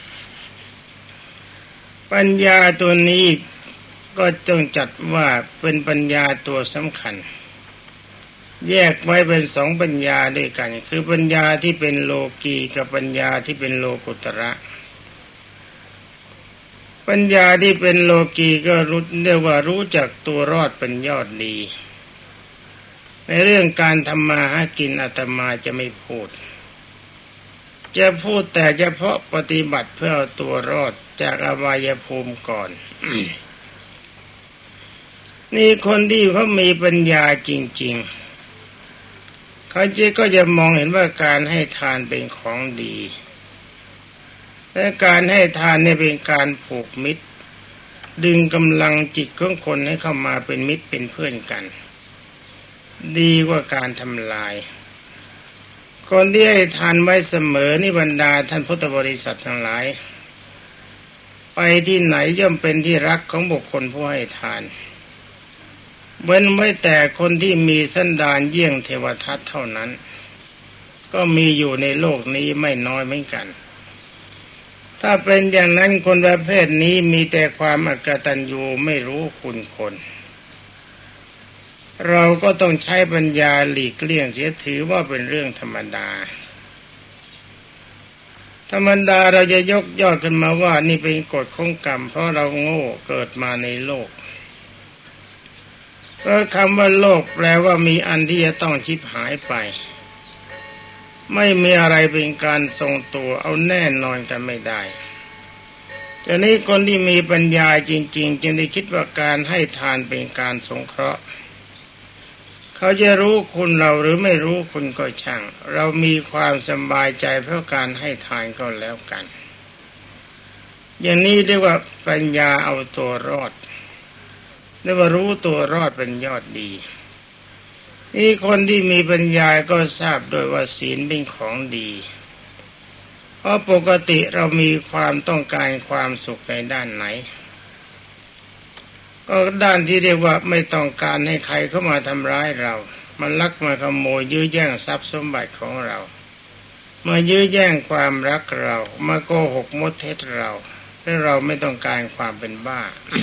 ปัญญาตัวนี้ก็ต้องจัดว่าเป็นปัญญาตัวสำคัญแยกไว้เป็นสองปัญญาด้วยกันคือปัญญาที่เป็นโลกีกับปัญญาที่เป็นโลกุตระปัญญาที่เป็นโลกีก็รู้เรียกว่ารู้จักตัวรอดเป็นยอดดีในเรื่องการทำมาหากินอาตมาจะไม่พูดจะพูดแต่เฉพาะปฏิบัติเพื่อเอาตัวรอดจากอบายภูมิก่อน นี่คนที่เขามีปัญญาจริงๆเขาจะก็จะมองเห็นว่าการให้ทานเป็นของดีและการให้ทานเนี่ยเป็นการผูกมิตรดึงกำลังจิตของคนให้เข้ามาเป็นมิตรเป็นเพื่อนกันดีกว่าการทำลายคนที่ให้ทานไว้เสมอนี่บรรดาท่านพุทธบริษัททั้งหลายไปที่ไหนย่อมเป็นที่รักของบุคคลผู้ให้ทานเว้นไว้แต่คนที่มีสันดานเยี่ยงเทวทัตเท่านั้นก็มีอยู่ในโลกนี้ไม่น้อยเหมือนกันถ้าเป็นอย่างนั้นคนประเภทนี้มีแต่ความอกตัญญูไม่รู้คุณคนเราก็ต้องใช้ปัญญาหลีกเลี่ยงเสียถือว่าเป็นเรื่องธรรมดาธรรมดาเราจะยกย่อขึ้นมาว่านี่เป็นกฎของกรรมเพราะเราโง่เกิดมาในโลกเพราะคำว่าโลกแปลว่ามีอันที่จะต้องชิบหายไปไม่มีอะไรเป็นการทรงตัวเอาแน่นอนกันไม่ได้ทีนี้คนที่มีปัญญาจริงๆจึงได้คิดว่าการให้ทานเป็นการสงเคราะห์เขาจะรู้คุณเราหรือไม่รู้คุณก็ช่างเรามีความสบายใจเพราะการให้ทานก็แล้วกันอย่างนี้เรียกว่าปัญญาเอาตัวรอดเรียกว่ารู้ตัวรอดเป็นยอดดีนี่คนที่มีปัญญาก็ทราบโดยว่าศีลเป็นของดีเพราะปกติเรามีความต้องการความสุขในด้านไหนก็ด้านที่เรียกว่าไม่ต้องการให้ใครเข้ามาทำร้ายเรามันลักมาขโมยยื้อแย่งทรัพย์สมบัติของเรามายื้อแย่งความรักเรามาโกหกมดเท็จเราและเราไม่ต้องการความเป็นบ้า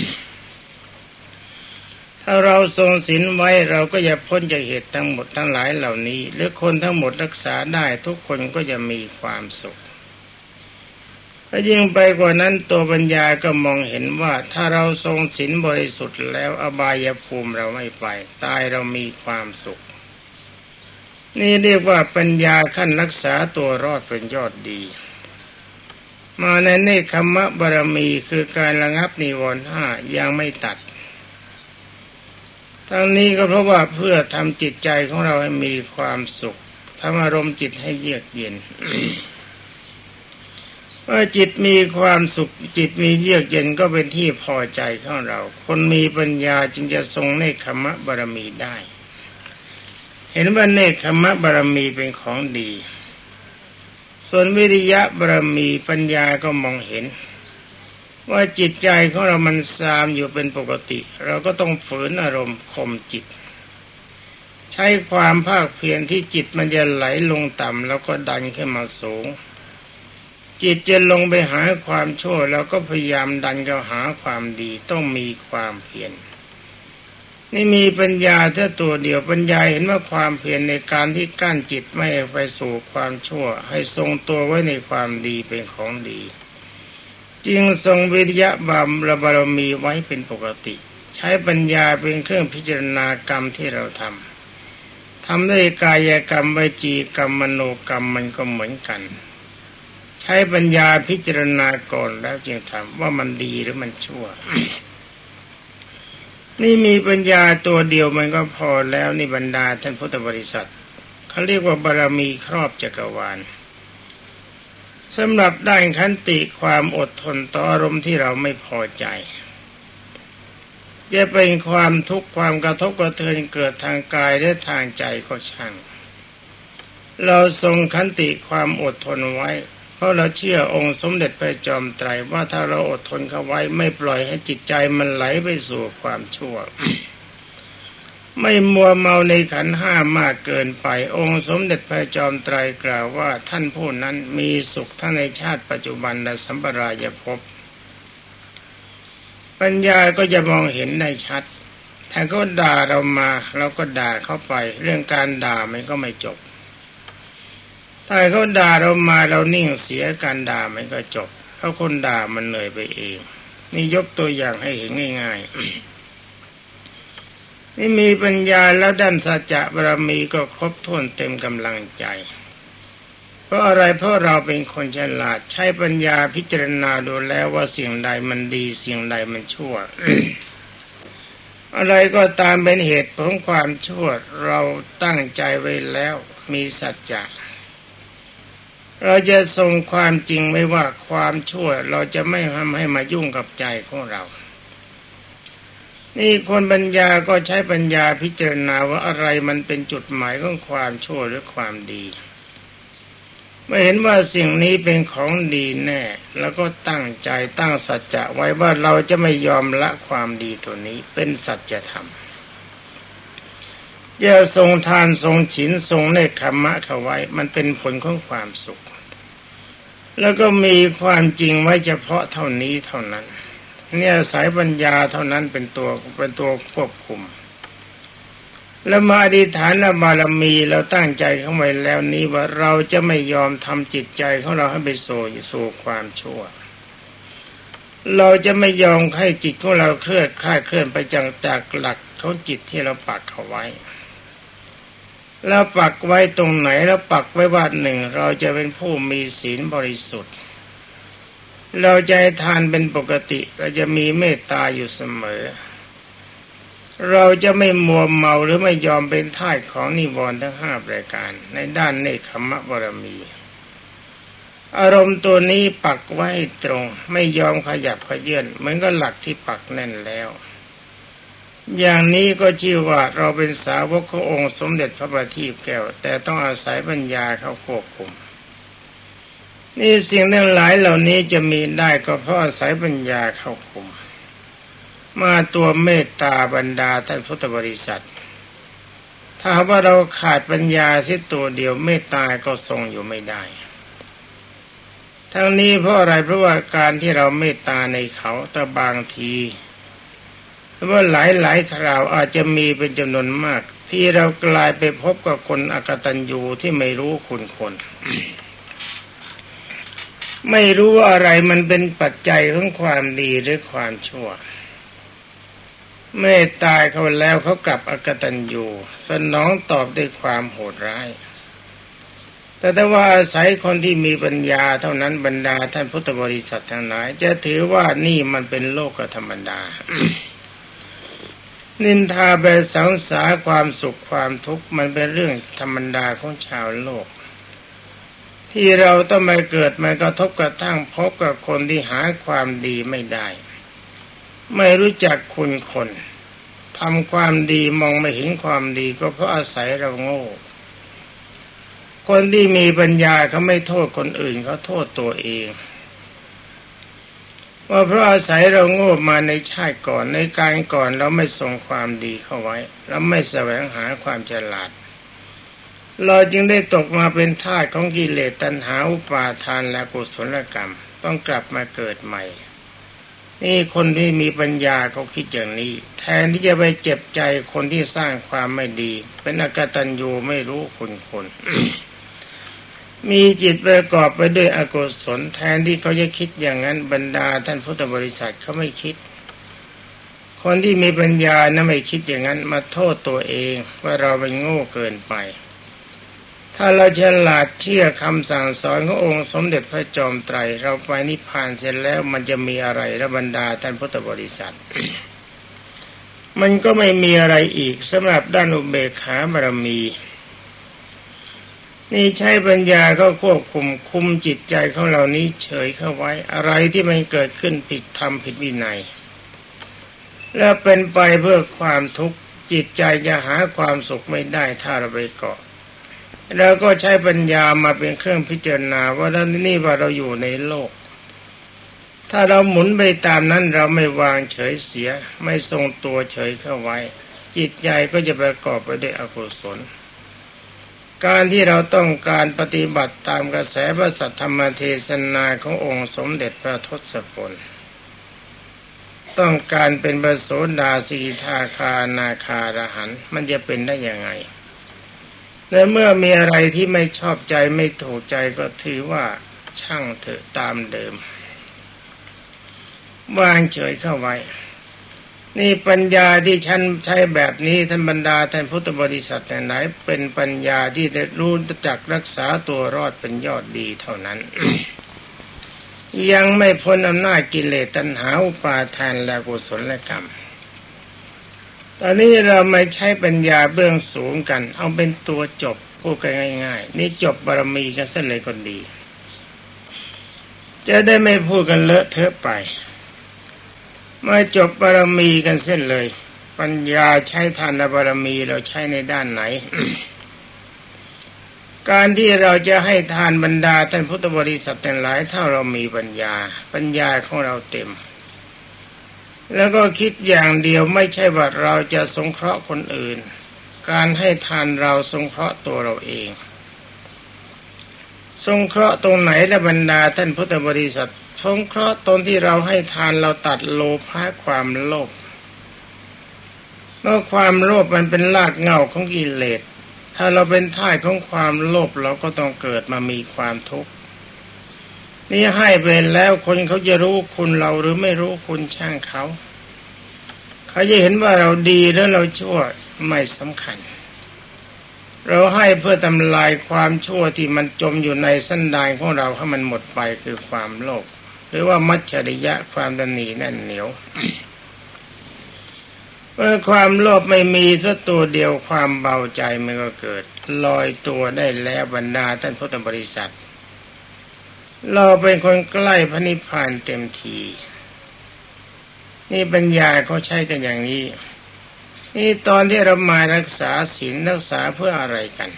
ถ้าเราทรงศีลไว้เราก็จะพ้นจากเหตุทั้งหมดทั้งหลายเหล่านี้หรือคนทั้งหมดรักษาได้ทุกคนก็จะมีความสุขถ้ายิ่งไปกว่านั้นตัวปัญญาก็มองเห็นว่าถ้าเราทรงศีลบริสุทธิ์แล้วอบายภูมิเราไม่ไปตายเรามีความสุขนี่เรียกว่าปัญญาขั้นรักษาตัวรอดเป็นยอดดีมาในเนกขัมมะบารมีคือการระงับนิวรณ์ห้ายังไม่ตัดทั้งนี้ก็เพราะว่าเพื่อทำจิตใจของเราให้มีความสุขทำอารมณ์จิตให้เยือกเย็น เมื่อจิตมีความสุขจิตมีเยือกเย็นก็เป็นที่พอใจของเราคนมีปัญญาจึงจะทรงเนกขัมมะบารมีได้เห็นว่าเนกขัมมะบารมีเป็นของดีส่วนวิริยะบารมีปัญญาก็มองเห็นว่าจิตใจของเรามันซามอยู่เป็นปกติเราก็ต้องฝืนอารมณ์ข่มจิตใช้ความภาคเพียรที่จิตมันจะไหลลงต่ำแล้วก็ดันขึ้นมาสูงจิตจะลงไปหาความชั่วแล้วก็พยายามดันเข้าหาความดีต้องมีความเพียรนี่มีปัญญาแค่ตัวเดียวปัญญาเห็นว่าความเพียรในการที่กั้นจิตไม่ให้ไปสู่ความชั่วให้ทรงตัวไว้ในความดีเป็นของดีจึงทรงวิริยะบำบารมีไว้เป็นปกติใช้ปัญญาเป็นเครื่องพิจารณากรรมที่เราทำทำด้วยกายกรรมวจีกรรมมโนกรรมมันก็เหมือนกันใช้ปัญญาพิจารณาก่อนแล้วจึงทำว่ามันดีหรือมันชั่ว นี่มีปัญญาตัวเดียวมันก็พอแล้วนี่บรรดาท่านพุทธบริษัทเขาเรียกว่าบารมีครอบจักรวาลสำหรับด้านขันติความอดทนต่ออารมณ์ที่เราไม่พอใจจะเป็นความทุกข์ความกระทบกระเทือนเกิดทางกายและทางใจก็ช่างเราทรงขันติความอดทนไว้เพราะเราเชื่อองค์สมเด็จพระจอมไตรว่าถ้าเราอดทนเข้าไว้ไม่ปล่อยให้จิตใจมันไหลไปสู่ความชั่ว ไม่มัวเมาในขันธ์ห้ามากเกินไปองค์สมเด็จพระจอมไตรกล่าวว่าท่านผู้นั้นมีสุขทั้งในชาติปัจจุบันและสัมปรายภพปัญญาก็จะมองเห็นได้ชัดถ้าเขาด่าเรามาเราก็ด่าเข้าไปเรื่องการด่ามันก็ไม่จบถ้าเขาด่าเรามาเรานิ่งเสียการด่ามันก็จบเพราะคนด่ามันเหนื่อยไปเองนี่ยกตัวอย่างให้เห็นง่ายๆนี่มีปัญญาแล้วด้านสัจจะบารมีก็ครบถ้วนเต็มกำลังใจเพราะอะไรเพราะเราเป็นคนฉลาดใช้ปัญญาพิจารณาดูแล้วว่าสิ่งใดมันดีสิ่งใดมันชั่ว อะไรก็ตามเป็นเหตุของความชั่วเราตั้งใจไว้แล้วมีสัจจะเราจะทรงความจริงไว้ว่าความชั่วเราจะไม่ทำให้มายุ่งกับใจของเรานี่คนปัญญาก็ใช้ปัญญาพิจารณาว่าอะไรมันเป็นจุดหมายของความชั่วหรือความดีเมื่อเห็นว่าสิ่งนี้เป็นของดีแน่แล้วก็ตั้งใจตั้งสัจจะไว้ว่าเราจะไม่ยอมละความดีตัวนี้เป็นสัจธรรมอย่าทรงทานทรงศีลทรงเนคขมะเข้าไว้มันเป็นผลของความสุขแล้วก็มีความจริงไว้เฉพาะเท่านี้เท่านั้นเนี่ยสายปัญญาเท่านั้นเป็นตัวเป็นตัวควบคุมแล้วมาอธิษฐานบารมีเราตั้งใจเข้าไว้แล้วนี้ว่าเราจะไม่ยอมทำจิตใจของเราให้ไปสู่สู่ความชั่วเราจะไม่ยอมให้จิตของเราเคลื่อนคลาดเคลื่อนไปจากจากหลักของจิตที่เราปักเอาไว้แล้วปักไว้ตรงไหนแล้วปักไว้ว่าหนึ่งเราจะเป็นผู้มีศีลบริสุทธิ์เราจะให้ทานเป็นปกติเราจะมีเมตตาอยู่เสมอเราจะไม่มัวเมาหรือไม่ยอมเป็นทาสของนิวรณ์ทั้งห้าประการในด้านเนคขมะบารมีอารมณ์ตัวนี้ปักไว้ตรงไม่ยอมขยับขยื่นเหมือนกับหลักที่ปักแน่นแล้วอย่างนี้ก็ชื่อว่าเราเป็นสาวกขององค์สมเด็จพระบัณฑิตแก้วแต่ต้องอาศัยปัญญาเข้าควบคุมนี่สิ่งทั้งหลายเหล่านี้จะมีได้ก็เพราะอาศัยปัญญาเข้าคุมมาตัวเมตตาบรรดาท่านพุทธบริษัทถ้าว่าเราขาดปัญญาสิตัวเดียวเมตตาก็ทรงอยู่ไม่ได้ทั้งนี้เพราะอะไรเพราะว่าการที่เราเมตตาในเขาแต่บางทีว่าหลายหลายคราวอาจจะมีเป็นจำนวนมากที่เรากลายไปพบกับคนอกตัญญูที่ไม่รู้คุณคน ไม่รู้อะไรมันเป็นปัจจัยของความดีหรือความชั่วเมตตาเขาแล้วเขากลับอกตัญญูสนองตอบด้วยความโหดร้ายแต่ถ้าว่าอาศัยคนที่มีปัญญาเท่านั้นบรรดาท่านพุทธบริษัททั้งหลายจะถือว่านี่มันเป็นโลกธรรมดา นินทาเบสังสาความสุขความทุกข์มันเป็นเรื่องธรรมดาของชาวโลกที่เราต้องมาเกิดมากระทบกระทั่งพบกับคนที่หาความดีไม่ได้ไม่รู้จักคุณคนทำความดีมองไม่เห็นความดีก็เพราะอาศัยเราโง่คนที่มีปัญญาเขาไม่โทษคนอื่นเขาโทษตัวเองว่าเพราะอาศัยเราโง่มาในชาติก่อนในการก่อนเราไม่ทรงความดีเข้าไว้เราไม่แสวงหาความฉลาดเราจึงได้ตกมาเป็นทาสของกิเลสตัณหาอุปาทานและกุศลกรรมต้องกลับมาเกิดใหม่นี่คนที่มีปัญญาเขาคิดอย่างนี้แทนที่จะไปเจ็บใจคนที่สร้างความไม่ดีเป็นอกตัญญูไม่รู้คุณคน มีจิตประกอบไปด้วยอกุศลแทนที่เขาจะคิดอย่างนั้นบรรดาท่านพุทธบริษัทเขาไม่คิดคนที่มีปัญญานะไม่คิดอย่างนั้นมาโทษตัวเองว่าเราเป็นโง่เกินไปถ้าเราฉลาดเชื่อคำสั่งสอนขององค์สมเด็จพระจอมไตรเราไปนิพพานเสร็จแล้วมันจะมีอะไรระบรรดาท่านพุทธบริษัท มันก็ไม่มีอะไรอีกสำหรับด้านอุเบกขาบารมีนี่ใช้ปัญญาก็ควบคุมคุมจิตใจของเรานี้เฉยเข้าไว้อะไรที่มันเกิดขึ้นผิดธรรมผิดวินัยและเป็นไปเพื่อความทุกข์จิตใจจะหาความสุขไม่ได้ถ้าเราไปเกาะแล้วก็ใช้ปัญญามาเป็นเครื่องพิจารณาว่านี่ว่าเราอยู่ในโลกถ้าเราหมุนไปตามนั้นเราไม่วางเฉยเสียไม่ทรงตัวเฉยเข้าไว้จิตใจก็จะประกอบไปด้วยอกุศลการที่เราต้องการปฏิบัติตามกระแสพระสัทธรรมเทศนาขององค์สมเด็จพระทศพลต้องการเป็นพระโสดาสีทาคานาคาอรหันต์มันจะเป็นได้ยังไงและเมื่อมีอะไรที่ไม่ชอบใจไม่ถูกใจก็ถือว่าช่างเถอะตามเดิมวางเฉยเข้าไว้นี่ปัญญาที่ฉันใช้แบบนี้ท่านบรรดาท่านพุทธบริษัทไหนเป็นปัญญาที่ได้รู้จักรักษาตัวรอดเป็นยอดดีเท่านั้น ยังไม่พ้นอำนาจกิเลสตัณหาอุปาทานและกุศลกรรมตอนนี้เราไม่ใช้ปัญญาเบื้องสูงกันเอาเป็นตัวจบพูดกันง่ายๆนี่จบบารมีกันเส้นเลยคนดีจะได้ไม่พูดกันเลอะเทอะไปเมื่อจบบารมีกันเส้นเลยปัญญาใช้ทานบารมีเราใช้ในด้านไหน การที่เราจะให้ทานบรรดาท่านพุทธบริษัททั้งหลายถ้าเรามีปัญญาปัญญาของเราเต็มแล้วก็คิดอย่างเดียวไม่ใช่ว่าเราจะสงเคราะห์คนอื่นการให้ทานเราสงเคราะห์ตัวเราเองสงเคราะห์ตรงไหนละบรรดาท่านพุทธบริษัทสงเคราะห์ตนที่เราให้ทานเราตัดโลภะความโลภเมื่อความโลภมันเป็นรากเหง้าของกิเลสถ้าเราเป็นทาสของความโลภเราก็ต้องเกิดมามีความทุกข์นี่ให้ไปแล้วคนเขาจะรู้คุณเราหรือไม่รู้คุณช่างเขาเขาจะเห็นว่าเราดีแล้วเราชั่วไม่สำคัญเราให้เพื่อทำลายความชั่วที่มันจมอยู่ในสันดานของเราให้มันหมดไปคือความโลภหรือว่ามัจฉริยะความตนีแน่นเหนียว เมื่อความโลภไม่มีสักตัวเดียวความเบาใจมันก็เกิดลอยตัวได้แล้วบรรดาท่านพุทธบริษัทเราเป็นคนใกล้พระนิพพานเต็มทีนี่ปัญญาเขาใช้กันอย่างนี้นี่ตอนที่เรามารักษาศีลรักษาเพื่ออะไรกัน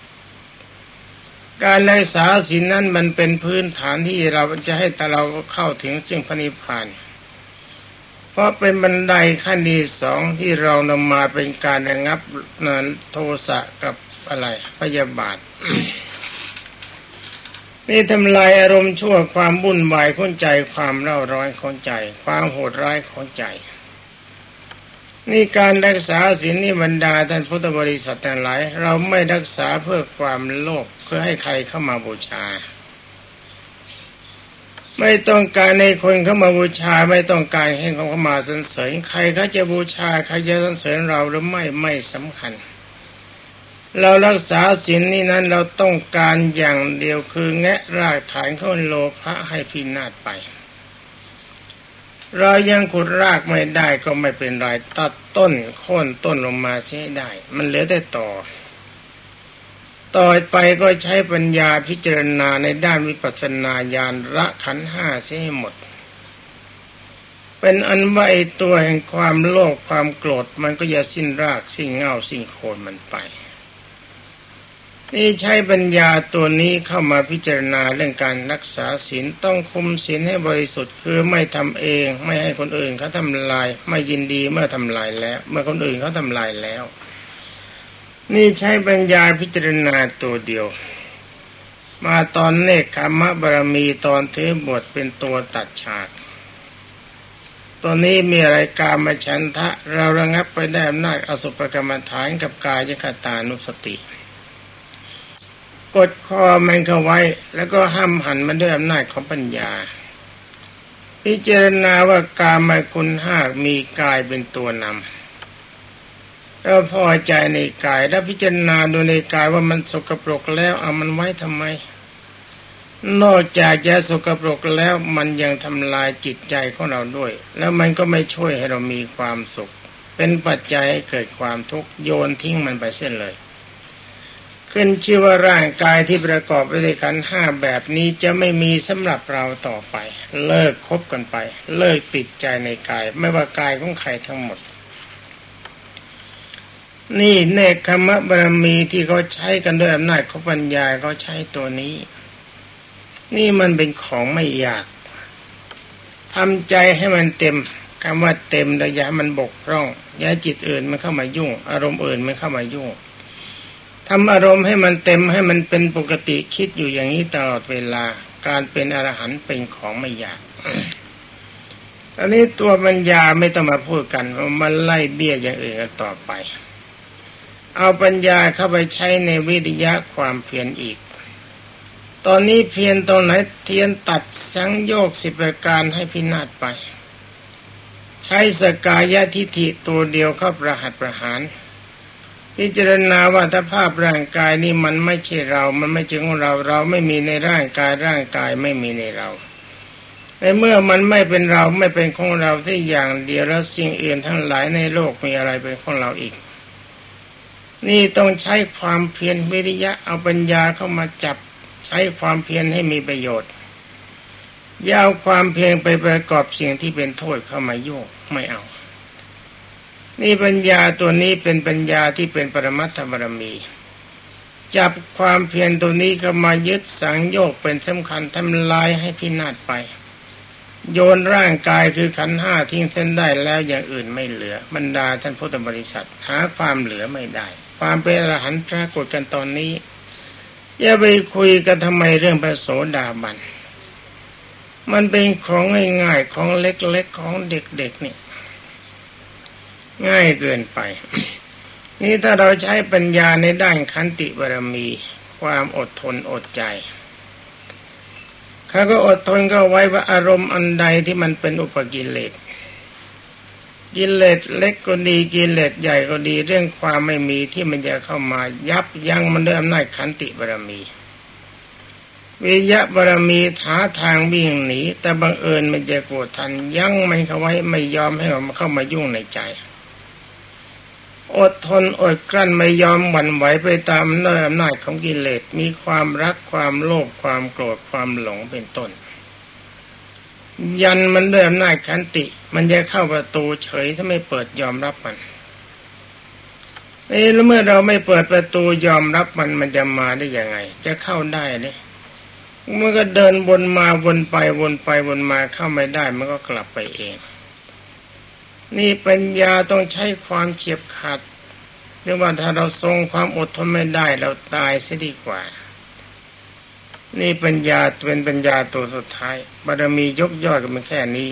การรักษาศีลนั้นมันเป็นพื้นฐานที่เราจะให้แต่เราเข้าถึงซึ่งพระนิพพานเพราะเป็นบันไดขั้นที่สองที่เรานำมาเป็นการระงับโทสะกับอะไรพยาบาท นี่ทำลายอารมณ์ชั่วความวุ่นวายของใจความเร่าร้อนของใจความโหดร้ายของใจนี่การรักษาศีลนี่บรรดาท่านพุทธบริษัททั้งหลายเราไม่รักษาเพื่อความโลภเพื่อให้ใครเข้ามาบูชาไม่ต้องการให้คนเข้ามาบูชาไม่ต้องการให้เขาเข้ามาสรรเสริญใครเขาจะบูชาใครจะสรรเสริญเราหรือไม่ไม่สำคัญเรารักษาศีลนี่นั้นเราต้องการอย่างเดียวคือแงะรากฐานของโลภะให้พินาศไปเรายังขุดรากไม่ได้ก็ไม่เป็นไรตัดต้นโค่นต้นลงมาเสียได้มันเหลือแต่ต่อต่อไปก็ใช้ปัญญาพิจารณาในด้านวิปัสสนาญาณละขันธ์ห้าเสียให้หมดเป็นอันว่าไอ้ตัวแห่งความโลภความโกรธมันก็จะสิ้นรากสิ้นเง่าสิ้นโคนมันไปนี่ใช้ปัญญาตัวนี้เข้ามาพิจารณาเรื่องการรักษาศีลต้องคุมศีลให้บริสุทธิ์คือไม่ทำเองไม่ให้คนอื่นเขาทำลายไม่ยินดีเมื่อทำลายแล้วเมื่อคนอื่นเขาทำลายแล้วนี่ใช้ปัญญาพิจารณาตัวเดียวมาตอนเนกขมบารมีตอนถือบทเป็นตัวตัดฉากตัวนี้มีอะไรกามฉันทะเราระงับไปได้อำนาจอสุภกรรมฐานกับกายคตานุสติกดคอมันเข้าไว้แล้วก็ห้ามหันมันด้วยอำนาจของปัญญาพิจารณาว่ากามคุณห้ามีกายเป็นตัวนำเราพอใจในกายแล้วพิจารณาดูในกายว่ามันสกปรกแล้วเอามันไว้ทำไมนอกจากจะสกปรกแล้วมันยังทำลายจิตใจของเราด้วยแล้วมันก็ไม่ช่วยให้เรามีความสุขเป็นปัจจัยให้เกิดความทุกข์โยนทิ้งมันไปเส้นเลยขึ้นชื่อว่าร่างกายที่ประกอบไปด้วยขันธ์ห้าแบบนี้จะไม่มีสำหรับเราต่อไปเลิกคบกันไปเลิกติดใจในกายไม่ว่ากายของใครทั้งหมดนี่เนกขมบารมีที่เขาใช้กันด้วยอำนาจของปัญญาเขาใช้ตัวนี้นี่มันเป็นของไม่ยากทำใจให้มันเต็มคำว่าเต็มระยะมันบกพร่องอย่าจิตอื่นมันเข้ามายุ่งอารมณ์อื่นมันเข้ามายุ่งทำอารมณ์ให้มันเต็มให้มันเป็นปกติคิดอยู่อย่างนี้ตลอดเวลาการเป็นอรหันต์เป็นของไม่ยากตอนนี้ตัวปัญญาไม่ต้องมาพูดกันมันไล่เบี้ยอย่างอื่นกันต่อไปเอาปัญญาเข้าไปใช้ในวิริยะความเพียรอีกตอนนี้เพียรตรงไหนเทียนตัดสังโยชน์สิบประการให้พินาศไปใช้สกายทิฏฐิตัวเดียวเข้าประหัตประหารพิจารณาว่าถ้าภาพร่างกายนี้มันไม่ใช่เรามันไม่ใช่ของเราเราไม่มีในร่างกายร่างกายไม่มีในเราในเมื่อมันไม่เป็นเราไม่เป็นของเราที่อย่างเดียวแล้วสิ่งอื่นทั้งหลายในโลกมีอะไรเป็นของเราอีกนี่ต้องใช้ความเพียรวิริยะเอาปัญญาเข้ามาจับใช้ความเพียรให้มีประโยชน์อย่าเอาความเพียรไปประกอบสิ่งที่เป็นโทษเข้ามายุ่งไม่เอานี่ปัญญาตัวนี้เป็นปัญญาที่เป็นปรมัตถบารมีจับความเพียรตัวนี้เข้ามายึดสังโยชน์เป็นสำคัญทำลายให้พินาศไปโยนร่างกายคือขันธ์ห้าทิ้งเส้นได้แล้วอย่างอื่นไม่เหลือบรรดาท่านพุทธบริษัทหาความเหลือไม่ได้ความเป็นอรหันต์ปรากฏกันตอนนี้อย่าไปคุยกันทำไมเรื่องพระโสดาบันมันเป็นของง่ายๆของเล็กๆของเด็กๆนี่ง่ายเกินไปนี่ถ้าเราใช้ปัญญาในด้านขันติบารมีความอดทนอดใจเขาก็อดทนก็ไว้ว่าอารมณ์อันใดที่มันเป็นอุปกิเลสกิเลสเล็กก็ดีกิเลสใหญ่ก็ดีเรื่องความไม่มีที่มันจะเข้ามายับยั้งมันด้วยอำนาจขันติบารมีวิริยะบารมีหาทางวิ่งหนีแต่บังเอิญมันจะโกรธทันยั้งมันเข้าไว้ไม่ยอมให้มันเข้ามายุ่งในใจอดทนอดกลั้นไม่ยอมหวั่นไหวไปตามอำนาจของกิเลสมีความรักความโลภความโกรธความหลงเป็นต้นยันมันด้วยอำนาจขันติมันจะเข้าประตูเฉยถ้าไม่เปิดยอมรับมันเอ๊ะแล้วเมื่อเราไม่เปิดประตูยอมรับมันมันจะมาได้ยังไงจะเข้าได้เนี่ยมันก็เดินวนมาวนไปวนไปวนมาเข้าไม่ได้มันก็กลับไปเองนี่ปัญญาต้องใช้ความเฉียบขาดเรียกว่าถ้าเราทรงความอดทนไม่ได้เราตายเสียดีกว่านี่ปัญญาเป็นปัญญาตัวสุดท้ายบารมียกย่อยกันมาแค่นี้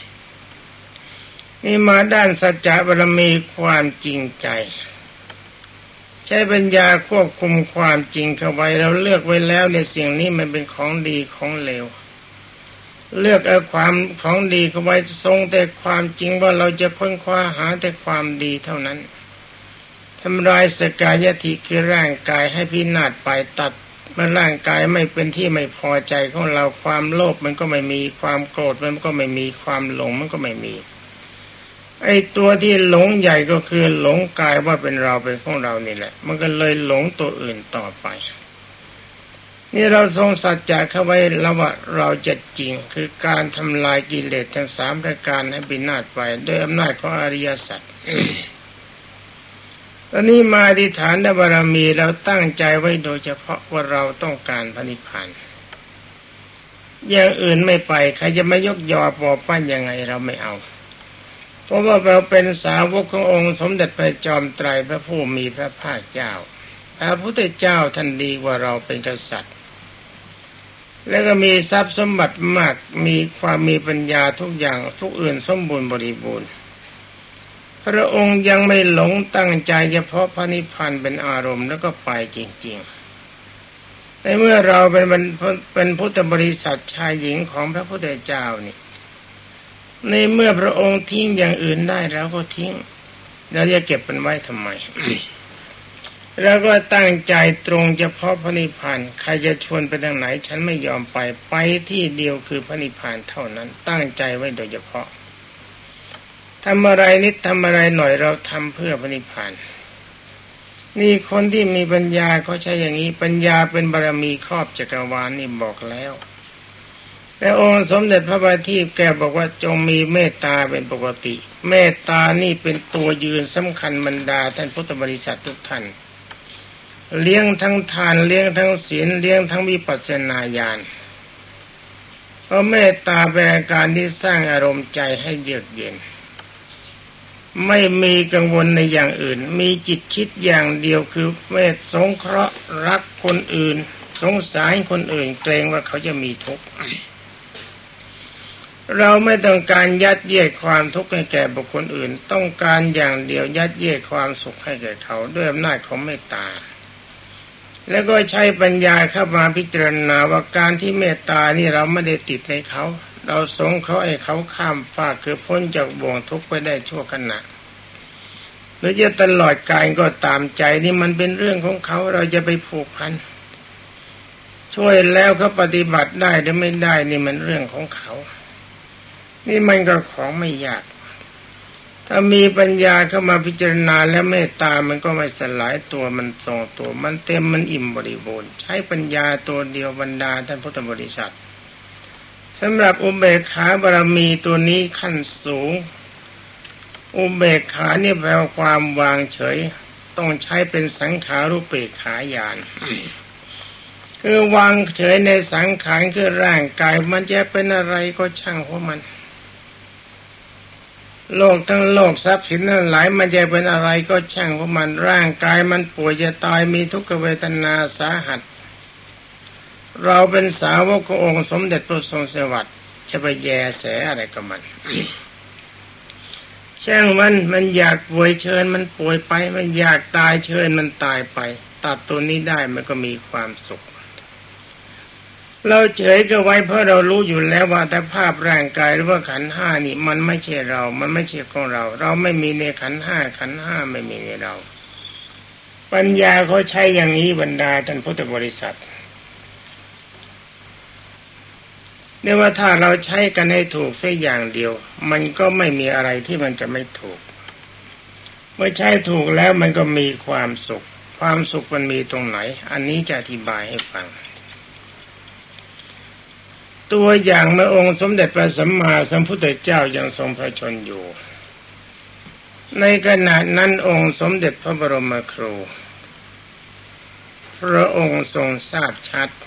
นี่มาด้านสัจจะบารมีความจริงใจใช้ปัญญาควบคุมความจริงเข้าไว้เราเลือกไว้แล้วในสิ่งนี้มันเป็นของดีของเลวเลือกเอาความของดีเข้าไว้ทรงแต่ความจริงว่าเราจะค้นคว้าหาแต่ความดีเท่านั้นทำลายสกายทิฏฐิคือร่างกายให้พินาศไปตัดเมื่อร่างกายไม่เป็นที่ไม่พอใจของเราความโลภมันก็ไม่มีความโกรธมันก็ไม่มีความหลงมันก็ไม่มีไอ้ตัวที่หลงใหญ่ก็คือหลงกายว่าเป็นเราเป็นของเรานี่แหละมันก็เลยหลงตัวอื่นต่อไปนี่เราทรงสัจจะเข้าไว้แล้วว่าเราจะจริงคือการทำลายกิเลสทั้งสามประการให้พินาศไปด้วยอำนาจของอริยสัจ ตอนนี้มาอธิษฐานบารมีเราตั้งใจไว้โดยเฉพาะว่าเราต้องการพระนิพพานอย่างอื่นไม่ไปใครจะไม่ยกยอปอปั้นยังไงเราไม่เอาเพราะว่าเราเป็นสาวกขององค์สมเด็จพระจอมไตรพระผู้มีพระภาคเจ้าพระพุทธเจ้าท่านดีกว่าเราเป็นกษัตริย์แล้วก็มีทรัพย์สมบัติมากมีความมีปัญญาทุกอย่างทุกอื่นสมบูรณ์บริบูรณ์พระองค์ยังไม่หลงตั้งใจเฉพาะพระนิพพานเป็นอารมณ์แล้วก็ไปจริงๆในเมื่อเราเป็นเป็นพุทธบริษัทชายหญิงของพระพุทธเจ้านี่ในเมื่อพระองค์ทิ้งอย่างอื่นได้เราก็ทิ้งเราจะเก็บมันไว้ทำไม แล้วก็ตั้งใจตรงเฉพาะพระนิพพานใครจะชวนไปทางไหนฉันไม่ยอมไปไปที่เดียวคือพระนิพพานเท่านั้นตั้งใจไว้โดยเฉพาะทำอะไรนิดทำอะไรหน่อยเราทำเพื่อพระนิพพานนี่คนที่มีปัญญาเขาใช้อย่างนี้ปัญญาเป็นบารมีครอบจักรวาลนี่บอกแล้วแต่องค์สมเด็จพระบาทีแกบอกว่าจงมีเมตตาเป็นปกติเมตตานี่เป็นตัวยืนสำคัญบรรดาท่านพุทธบริษัททุกท่านเลี้ยงทั้งทานเลี้ยงทั้งศีลเลี้ยงทั้งวิปัสสนาญาณเพราะเมตตาเป็นการที่สร้างอารมณ์ใจให้เยือกเย็นไม่มีกังวลในอย่างอื่นมีจิตคิดอย่างเดียวคือเมตสงเคราะห์รักคนอื่นสงสารคนอื่นเกรงว่าเขาจะมีทุกข์เราไม่ต้องการยัดเยียดความทุกข์ให้แก่บุคคลอื่นต้องการอย่างเดียวยัดเยียดความสุขให้แก่เขาด้วยอำนาจของเมตตาแล้วก็ใช้ปัญญาเข้ามาพิจารณาว่าการที่เมตตานี่เราไม่ได้ติดในเขาเราสงเคราะห์ให้เขาข้ามฟากคือพ้นจากบ่วงทุกข์ไปได้ชั่วขณะหรือจะตลอดกาลก็ตามใจนี่มันเป็นเรื่องของเขาเราจะไปผูกพันช่วยแล้วเขาปฏิบัติได้หรือไม่ได้นี่มันเรื่องของเขานี่มันก็ของไม่ยากถ้ามีปัญญาเข้ามาพิจารณาแล้วเมตตามันก็ไม่สลายตัวมันทรงตัวมันเต็มมันอิ่มบริบูรณ์ใช้ปัญญาตัวเดียวบรรดาท่านพุทธบริษัทสำหรับอุเบกขาบารมีตัวนี้ขั้นสูงอุเบกขานี่แปลว่าความวางเฉยต้องใช้เป็นสังขารุปเบกขาญาณ คือวางเฉยในสังขารคือร่างกายมันจะเป็นอะไรก็ช่างของมันโลกทั้งโลกทรัพย์สินทั้งหลายมันจะเป็นอะไรก็ช่างของมันร่างกายมันป่วยจะตายมีทุกขเวทนาสาหัสเราเป็นสาวกขององค์สมเด็จพระทรงสวัสดิ์จะไปแยแสอะไรกับมัน ช่างมันมันอยากป่วยเชิญมันป่วยไปมันอยากตายเชิญมันตายไปตัดตัวนี้ได้มันก็มีความสุขเราเฉยก็ไว้เพราะเรารู้อยู่แล้วว่าแต่ภาพร่างกายหรือว่าขันธ์ห้านี่มันไม่ใช่เรามันไม่ใช่ของเราเราไม่มีในขันธ์ห้าขันธ์ห้าไม่มีในเราปัญญาเขาใช้อย่างนี้บรรดาท่านพุทธบริษัทเนี่ยว่าถ้าเราใช้กันให้ถูกสักอย่างเดียวมันก็ไม่มีอะไรที่มันจะไม่ถูกเมื่อใช้ถูกแล้วมันก็มีความสุขความสุขมันมีตรงไหนอันนี้จะอธิบายให้ฟังตัวอย่างเมื่อองค์สมเด็จพระสัมมาสัมพุทธเจ้ายังทรงพระชนอยู่ในขณะนั้นองค์สมเด็จพระบรมครูพระองค์ทรงทราบชัด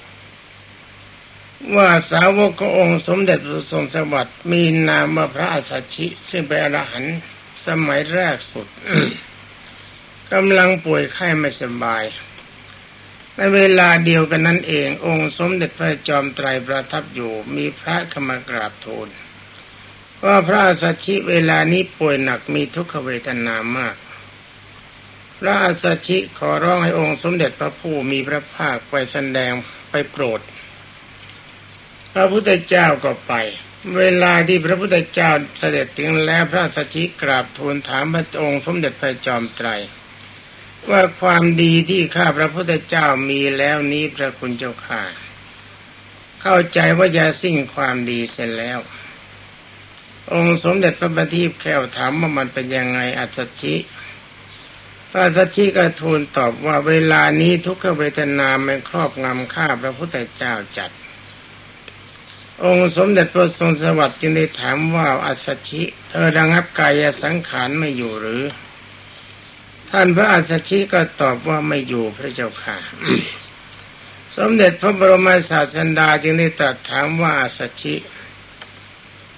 ว่าสาวกขององค์สมเด็จพระทรงสวัสดิ์มีนามว่าพระอัสสชิซึ่งเป็นอรหันต์สมัยแรกสุด กำลังป่วยไข้ไม่สบายในเวลาเดียวกันนั้นเององค์สมเด็จพระจอมไตรประทับอยู่มีพระเข้ามากราบทูลว่าพระอัสสชิเวลานี้ป่วยหนักมีทุกขเวทนามากพระอัสสชิขอร้องให้องค์สมเด็จพระผู้มีพระภาคไปแสดงไปโปรดพระพุทธเจ้าก็ไปเวลาที่พระพุทธเจ้าเสด็จถึงแล้วพระอัสสชิกราบทูลถามพระองค์สมเด็จพระจอมไตรว่าความดีที่ข้าพระพุทธเจ้ามีแล้วนี้พระคุณเจ้าข้าเข้าใจว่าจะสิ้นความดีเสร็จแล้วองค์สมเด็จพระบัณฑิตแก้วถามว่ามันเป็นยังไงอัสสชิพระอัสสชิก็ทูลตอบว่าเวลานี้ทุกขเวทนามันครอบงำข้าพระพุทธเจ้าจัดองค์สมเด็จพระทรงสวัสดิ์จึงได้ถามว่าอัสสชิเธอระงับกายสังขารไม่อยู่หรือท่านพระอัสสชิก็ตอบว่าไม่อยู่พระเจ้าค่ะ สมเด็จพระบรมศาสดาจึงได้ตรัสถามว่าอัสสชิ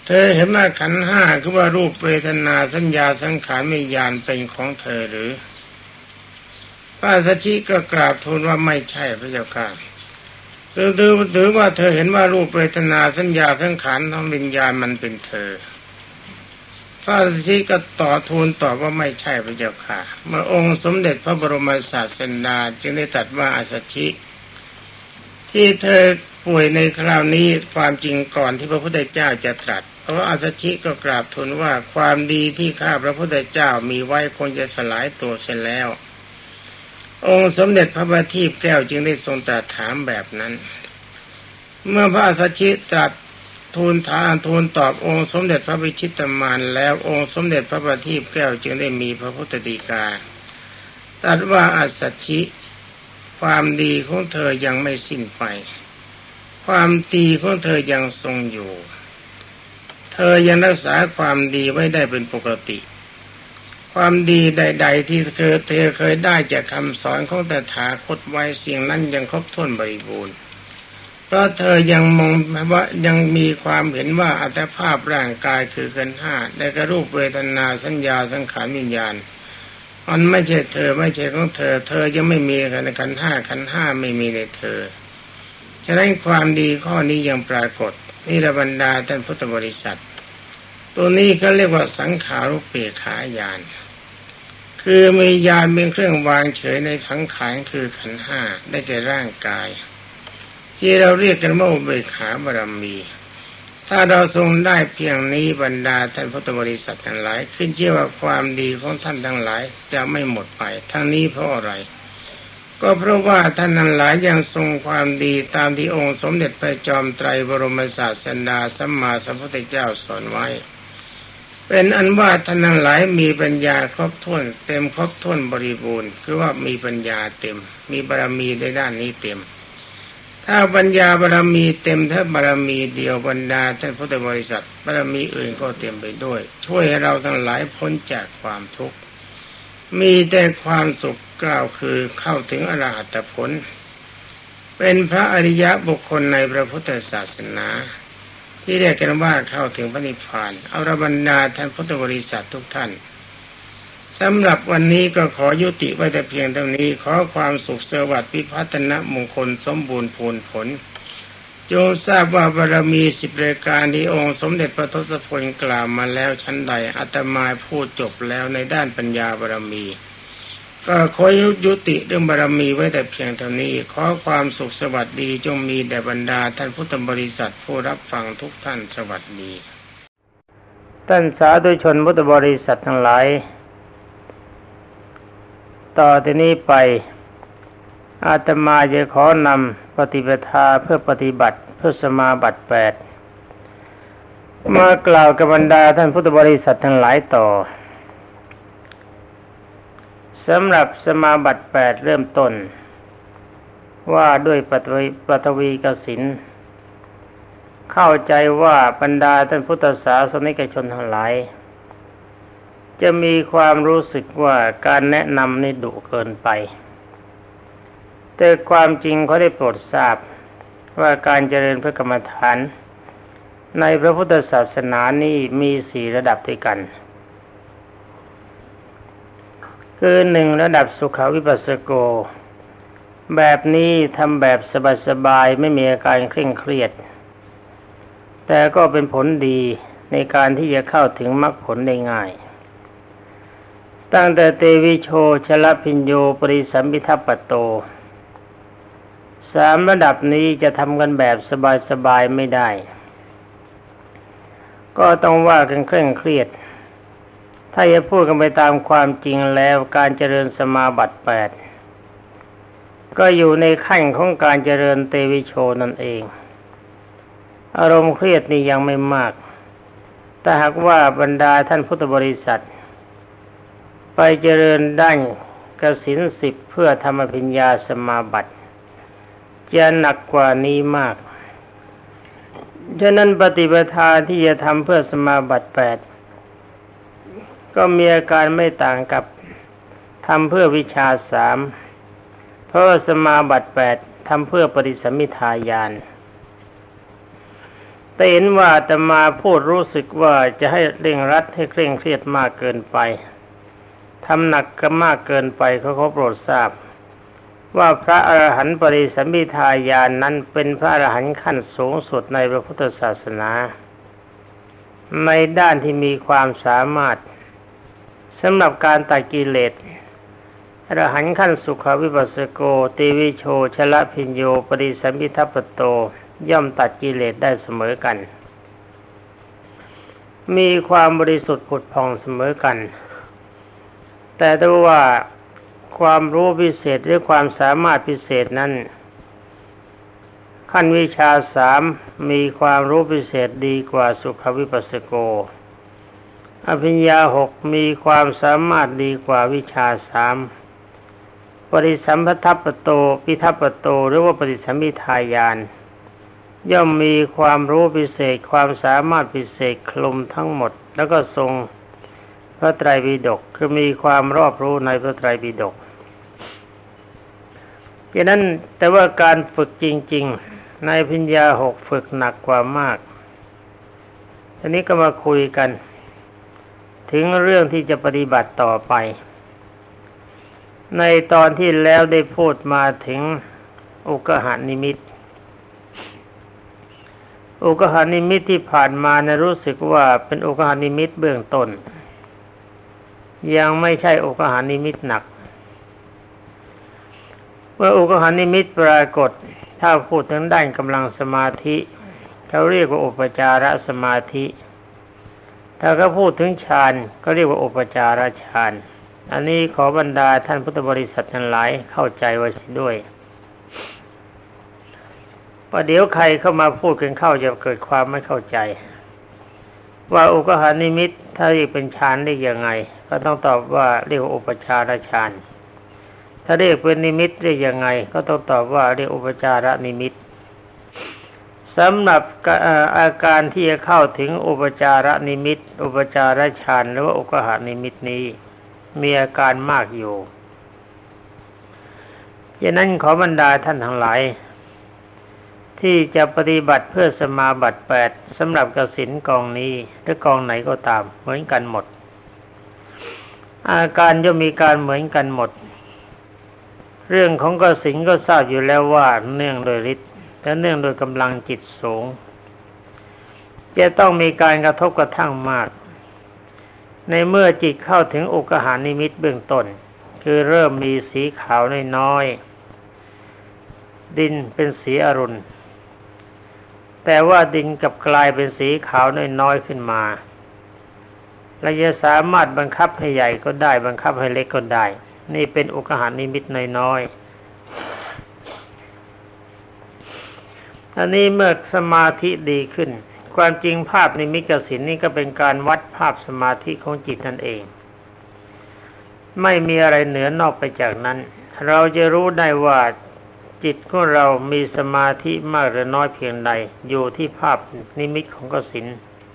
เธอเห็นว่าขันธ์ห้าคือว่ารูปเวทนาสัญญาสังขารวิญญาณเป็นของเธอหรือพระสัชชิก็กราบทูลว่าไม่ใช่พระเจ้าค่ะหรือหรือว่าเธอเห็นว่ารูปเวทนาสัญญาสังขารทั้งวิญญาณมันเป็นเธอพระสัชชิก็ต่อทูลตอบว่าไม่ใช่พระเจ้าค่ะเมื่อองค์สมเด็จพระบรมศาสดาจึงได้ตรัสว่าอาสัชชิที่เธอป่วยในคราวนี้ความจริงก่อนที่พระพุทธเจ้าจะตรัสเพราะอาสัชชิก็กราบทูลว่าความดีที่ข้าพระพุทธเจ้ามีไว้คงจะสลายตัวเสียแล้วองค์สมเด็จพระบัณฑิตแก้วจึงได้ทรงตรัสถามแบบนั้นเมื่อพระอาสัชชิตรัสทูลถามทูลตอบองค์สมเด็จพระวิชิตมารแล้วองค์สมเด็จพระบัณฑิตแก้วจึงได้มีพระพุทธฎีกาตรัสว่าอาสัชชิความดีของเธอยังไม่สิ้นไปความดีของเธอยังทรงอยู่เธอยังรักษาความดีไว้ได้เป็นปกติความดีใดๆที่เธอเธอเคยได้จากคำสอนของตถาคตไว้สิ่งนั้นยังครบถ้วนบริบูรณ์เพราะเธอยังมองว่ายังมีความเห็นว่าอัตภาพร่างกายคือขันธ์ห้าได้กระรูปเวทนาสัญญาสังขารวิญญาณมันไม่ใช่เธอไม่ใช่ของเธอเธอยังไม่มีในขันธ์ห้าขันธ์ห้าไม่มีในเธอฉะนั้นความดีข้อนี้ยังปรากฏนี่ระบรรดาท่านพุทธบริษัทตัวนี้เขาเรียกว่าสังขารุปเปกขาญาณคือมีญาณเป็นเครื่องวางเฉยในสังขารคือขันธ์ห้าได้แก่ร่างกายที่เราเรียกกันว่าอุเบกขาบารมีถ้าเราทรงได้เพียงนี้บรรดาท่านพุทธบริษัททั้งหลายขึ้นชื่อว่าความดีของท่านทั้งหลายจะไม่หมดไปทั้งนี้เพราะอะไรก็เพราะว่าท่านทั้งหลายยังทรงความดีตามที่องค์สมเด็จพระจอมไตรบรมศาสดาสัมมาสัมพุทธเจ้าสอนไว้เป็นอันว่าท่านทั้งหลายมีปัญญาครบถ้วนเต็มครบถ้วนบริบูรณ์คือว่ามีปัญญาเต็มมีบารมีในด้านนี้เต็มถ้าปัญญาบารมีเต็มถ้าบารมีเดียวบรรดาท่านพุทธบริษัทบารมีอื่นก็เต็มไปด้วยช่วยให้เราทั้งหลายพ้นจากความทุกข์มีแต่ความสุขกล่าวคือเข้าถึงอรหัตผลเป็นพระอริยบุคคลในพระพุทธศาสนาที่เรียกกันว่าเข้าถึงพระนิพพานเอาระบรรดาท่านพุทธบริษัททุกท่านสำหรับวันนี้ก็ขอยุติไว้แต่เพียงเท่านี้ขอความสุขสวัสดิ์พิพัฒนมงคลสมบูรณ์ผลผลจงทราบว่าบารมีสิบรายการที่องค์สมเด็จพระทศพลกล่าวมาแล้วชั้นใดอาตมาพูดจบแล้วในด้านปัญญาบารมีก็ขอยุติเรื่องบารมีไว้แต่เพียงเท่านี้ขอความสุขสวัสดีจงมีแด่บรรดาท่านพุทธบริษัทผู้รับฟังทุกท่านสวัสดีท่านสาธุชนพุทธบริษัททั้งหลายต่อที่นี้ไปอาตมาจะขอนำปฏิปทาเพื่อปฏิบัติเพื่อสมาบัติแปดมากล่าวกับบรรดาท่านพุทธบริษัททั้งหลายต่อสำหรับสมาบัติแปดเริ่มต้นว่าด้วยปฐวีปฐวีกสิณเข้าใจว่าบรรดาท่านพุทธศาสนิกชนทั้งหลายจะมีความรู้สึกว่าการแนะนำนี่ดุเกินไปแต่ความจริงเขาได้โปรดทราบว่าการเจริญพระกรรมฐานในพระพุทธศาสนานี้มีสี่ระดับด้วยกันคือหนึ่งระดับสุขวิปัสสโกแบบนี้ทำแบบสบายๆไม่มีอาการเคร่งเครียดแต่ก็เป็นผลดีในการที่จะเข้าถึงมรรคผลได้ง่ายตั้งแต่เตวิโชชลพิญโยปริสัมภิทัปปโตสามระดับนี้จะทำกันแบบสบายๆไม่ได้ก็ต้องว่ากันเคร่งเครียดถ้าจะพูดกันไปตามความจริงแล้วการเจริญสมาบัติแปดก็อยู่ในขั้นของการเจริญเตวิโชนั่นเองอารมณ์เครียดนี่ยังไม่มากแต่หากว่าบรรดาท่านพุทธบริษัทไปเจริญด้านกสิณสิบเพื่อธรรมภิญญาสมาบัติจะหนักกว่านี้มากฉะนั้นปฏิปทาที่จะทำเพื่อสมาบัติแปดก็มีอาการไม่ต่างกับทำเพื่อวิชาสามเพราะสมาบัติแปดทำเพื่อปฏิสัมภิทาญาณแต่เห็นว่าอาตมาพูดรู้สึกว่าจะให้เร่งรัดให้เคร่งเครียดมากเกินไปทำหนักก็มากเกินไปเขาขอโปรดทราบว่าพระอรหันต์ปริสัมภิทาญาณ นั้นเป็นพระอรหันต์ขั้นสูงสุดในพระพุทธศาสนาในด้านที่มีความสามารถสำหรับการตัดกิเลสอรหันต์ขั้นสุขวิปัสสโกติวิโชชละพิญโยปริสัมภิทัปปโตย่อมตัดกิเลสได้เสมอกันมีความบริสุทธิ์ผุดผ่องเสมอกันแต่ถ้าว่าความรู้พิเศษหรือความสามารถพิเศษนั้นขั้นวิชาสามมีความรู้พิเศษดีกว่าสุขวิปัสสโกอภิญญาหกมีความสามารถดีกว่าวิชาสามปริสัมภัทธปโตปิทัปปโตหรือว่าปริสัมภิทาญาณย่อมมีความรู้พิเศษความสามารถพิเศษคลุมทั้งหมดแล้วก็ทรงพระไตรปิฎกคือมีความรอบรู้ในพระไตรปิฎกดังนั้นแต่ว่าการฝึกจริงๆในอภิญญาหกฝึกหนักกว่ามากทีนี้ก็มาคุยกันถึงเรื่องที่จะปฏิบัติต่อไปในตอนที่แล้วได้พูดมาถึงอุกหานิมิตอุกหานิมิตที่ผ่านมานะรู้สึกว่าเป็นอุกหานิมิตเบื้องต้นยังไม่ใช่อุกหานิมิตหนักเมื่ออุกหานิมิตปรากฏถ้าพูดถึงด้านกำลังสมาธิเขาเรียกว่าอุปจารสมาธิถ้าเขาพูดถึงฌานก็เรียกว่าอุปจารฌานอันนี้ขอบรรดาท่านพุทธบริษัททั้งหลายเข้าใจไว้ด้วยว่าเดี๋ยวใครเข้ามาพูดกันเข้าจะเกิดความไม่เข้าใจว่าอุกหานิมิตถ้าเรียกเป็นฌานได้ยังไงก็ต้องตอบว่าเรียกว่าอุปจารฌานถ้าเรียกเป็นนิมิตเรียกยังไงก็ต้องตอบว่าเรียกอุปจารนิมิตสำหรับอาการที่จะเข้าถึงอุปจารนิมิตอุปจารฌานหรือว่าอุกหานิมิตนี้มีอาการมากอยู่ฉะนั้นขอบรรดาท่านทั้งหลายที่จะปฏิบัติเพื่อสมาบัติแปดสำหรับกสิณกองนี้หรือกองไหนก็ตามเหมือนกันหมดอาการย่อมมีการเหมือนกันหมดเรื่องของกสิณก็ทราบอยู่แล้วว่าเนื่องโดยฤทธิ์และเนื่องโดยกำลังจิตสูงจะต้องมีการกระทบกระทั่งมากในเมื่อจิตเข้าถึงอุกหานิมิตเบื้องต้นคือเริ่มมีสีขาวน้อยๆดินเป็นสีอรุณแต่ว่าดินกลับกลายเป็นสีขาวน้อยๆขึ้นมาและจะสามารถบังคับให้ใหญ่ก็ได้บังคับให้เล็กก็ได้นี่เป็นอุกหานิมิตน้อยๆอันนี้เมื่อสมาธิดีขึ้นความจริงภาพนิมิตกสิณนี่ก็เป็นการวัดภาพสมาธิของจิตนั่นเองไม่มีอะไรเหนือนอกไปจากนั้นเราจะรู้ได้ว่าจิตของเรามีสมาธิมากหรือน้อยเพียงใดอยู่ที่ภาพนิมิตของกสิณ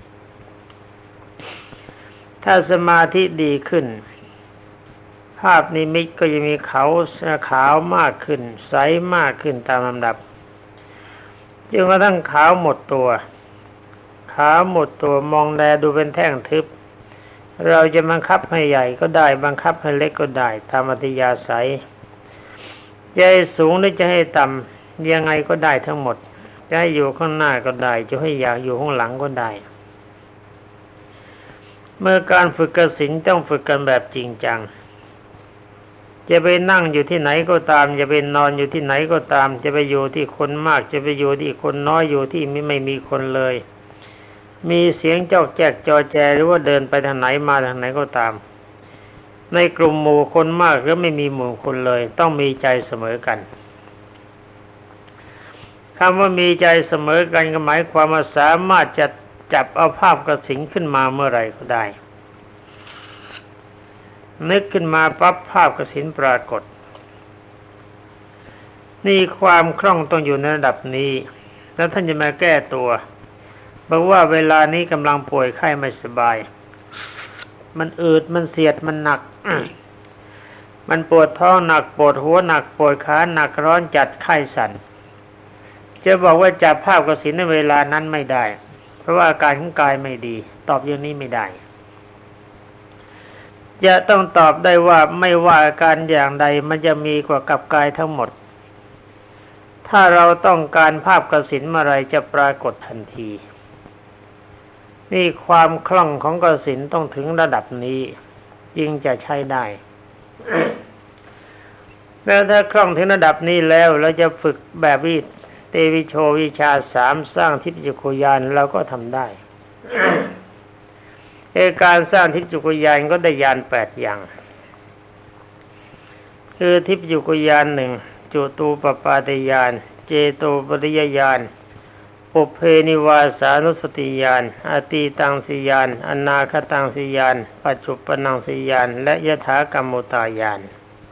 ถ้าสมาธิดีขึ้นภาพนิมิตก็จะมีขาวขาวมากขึ้นใสมากขึ้นตามลำดับจนกระทั่งขาวหมดตัวขาวหมดตัวมองแลดูเป็นแท่งทึบเราจะบังคับให้ใหญ่ก็ได้บังคับให้เล็กก็ได้ตามอัธยาศัยจะให้สูงหรือจะให้ต่ำยังไงก็ได้ทั้งหมดจะให้อยู่ข้างหน้าก็ได้จะให้อยากอยู่ข้างหลังก็ได้เมื่อการฝึกกสิณต้องฝึกกันแบบจริงจังจะไปนั่งอยู่ที่ไหนก็ตามจะไปนอนอยู่ที่ไหนก็ตามจะไปอยู่ที่คนมากจะไปอยู่ที่คนน้อยอยู่ที่ไม่ไม่มีคนเลยมีเสียงจอกแจกจอแจหรือว่าเดินไปทางไหนมาทางไหนก็ตามในกลุ่มหมู่คนมากหรือไม่มีหมู่คนเลยต้องมีใจเสมอกันคำว่ามีใจเสมอกันก็หมายความว่าสามารถจะจับเอาภาพกสิณขึ้นมาเมื่อไหร่ก็ได้นึกขึ้นมาปั๊บภาพกสิณปรากฏนี่ความคล่องต้องอยู่ในระดับนี้แล้วท่านจะมาแก้ตัวบอกว่าเวลานี้กำลังป่วยไข้ไม่สบายมันอืดมันเสียดมันหนัก มันปวดท้องหนักปวดหัวหนักปวดขาหนักร้อนจัดไข้สั่นจะบอกว่าจับภาพกสิณในเวลานั้นไม่ได้ราะว่าอาการของกายไม่ดีตอบอย่างนี้ไม่ได้จะต้องตอบได้ว่าไม่ว่าอาการอย่างใดมันจะมีกว่ากับกายทั้งหมดถ้าเราต้องการภาพกสิณเมื่อไรจะปรากฏทันทีนี่ความคล่องของกสิณต้องถึงระดับนี้จึงจะใช้ได้ แล้วถ้าคล่องถึงระดับนี้แล้วเราจะฝึกแบบวิเตวิโชวิชาสามสร้างทิพยจักขุญาณเราก็ทำได้ ในการสร้างทิพยจักขุญาณก็ได้ญาณแปดอย่างคือทิพยจักขุญาณหนึ่งจุตูปปาตญาณเจโตปริยญาณปุเพนิวาสานุสติญาณอตีตังสิญาณอนาคตังสิญาณปัจจุปนังสิญาณและยถากรรมุตาญาณ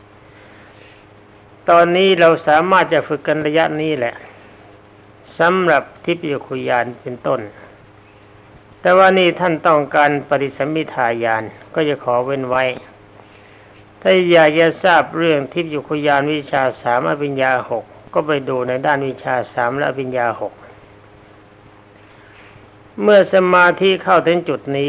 ตอนนี้เราสามารถจะฝึกกันระยะนี้แหละสำหรับทิพยจักขุญาณเป็นต้นแต่ว่านี่ท่านต้องการปริสัมมิทาญาณก็จะขอเว้นไว้ถ้าอยากจะทราบเรื่องทิพยจักขุญาณวิชาสามอภิญญาหกก็ไปดูในด้านวิชาสามและอภิญญาหกเมื่อสมาธิเข้าถึงจุดนี้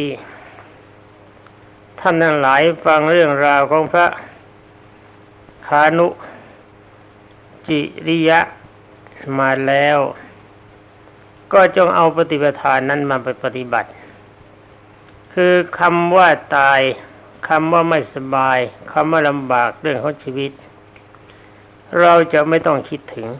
ท่านทั้งหลายฟังเรื่องราวของพระคานุจิริยะมาแล้วก็จงเอาปฏิปทานนั้นมาไปปฏิบัติคือคำว่าตายคำว่าไม่สบายคำว่าลำบากเรื่องของชีวิตเราจะไม่ต้องคิดถึง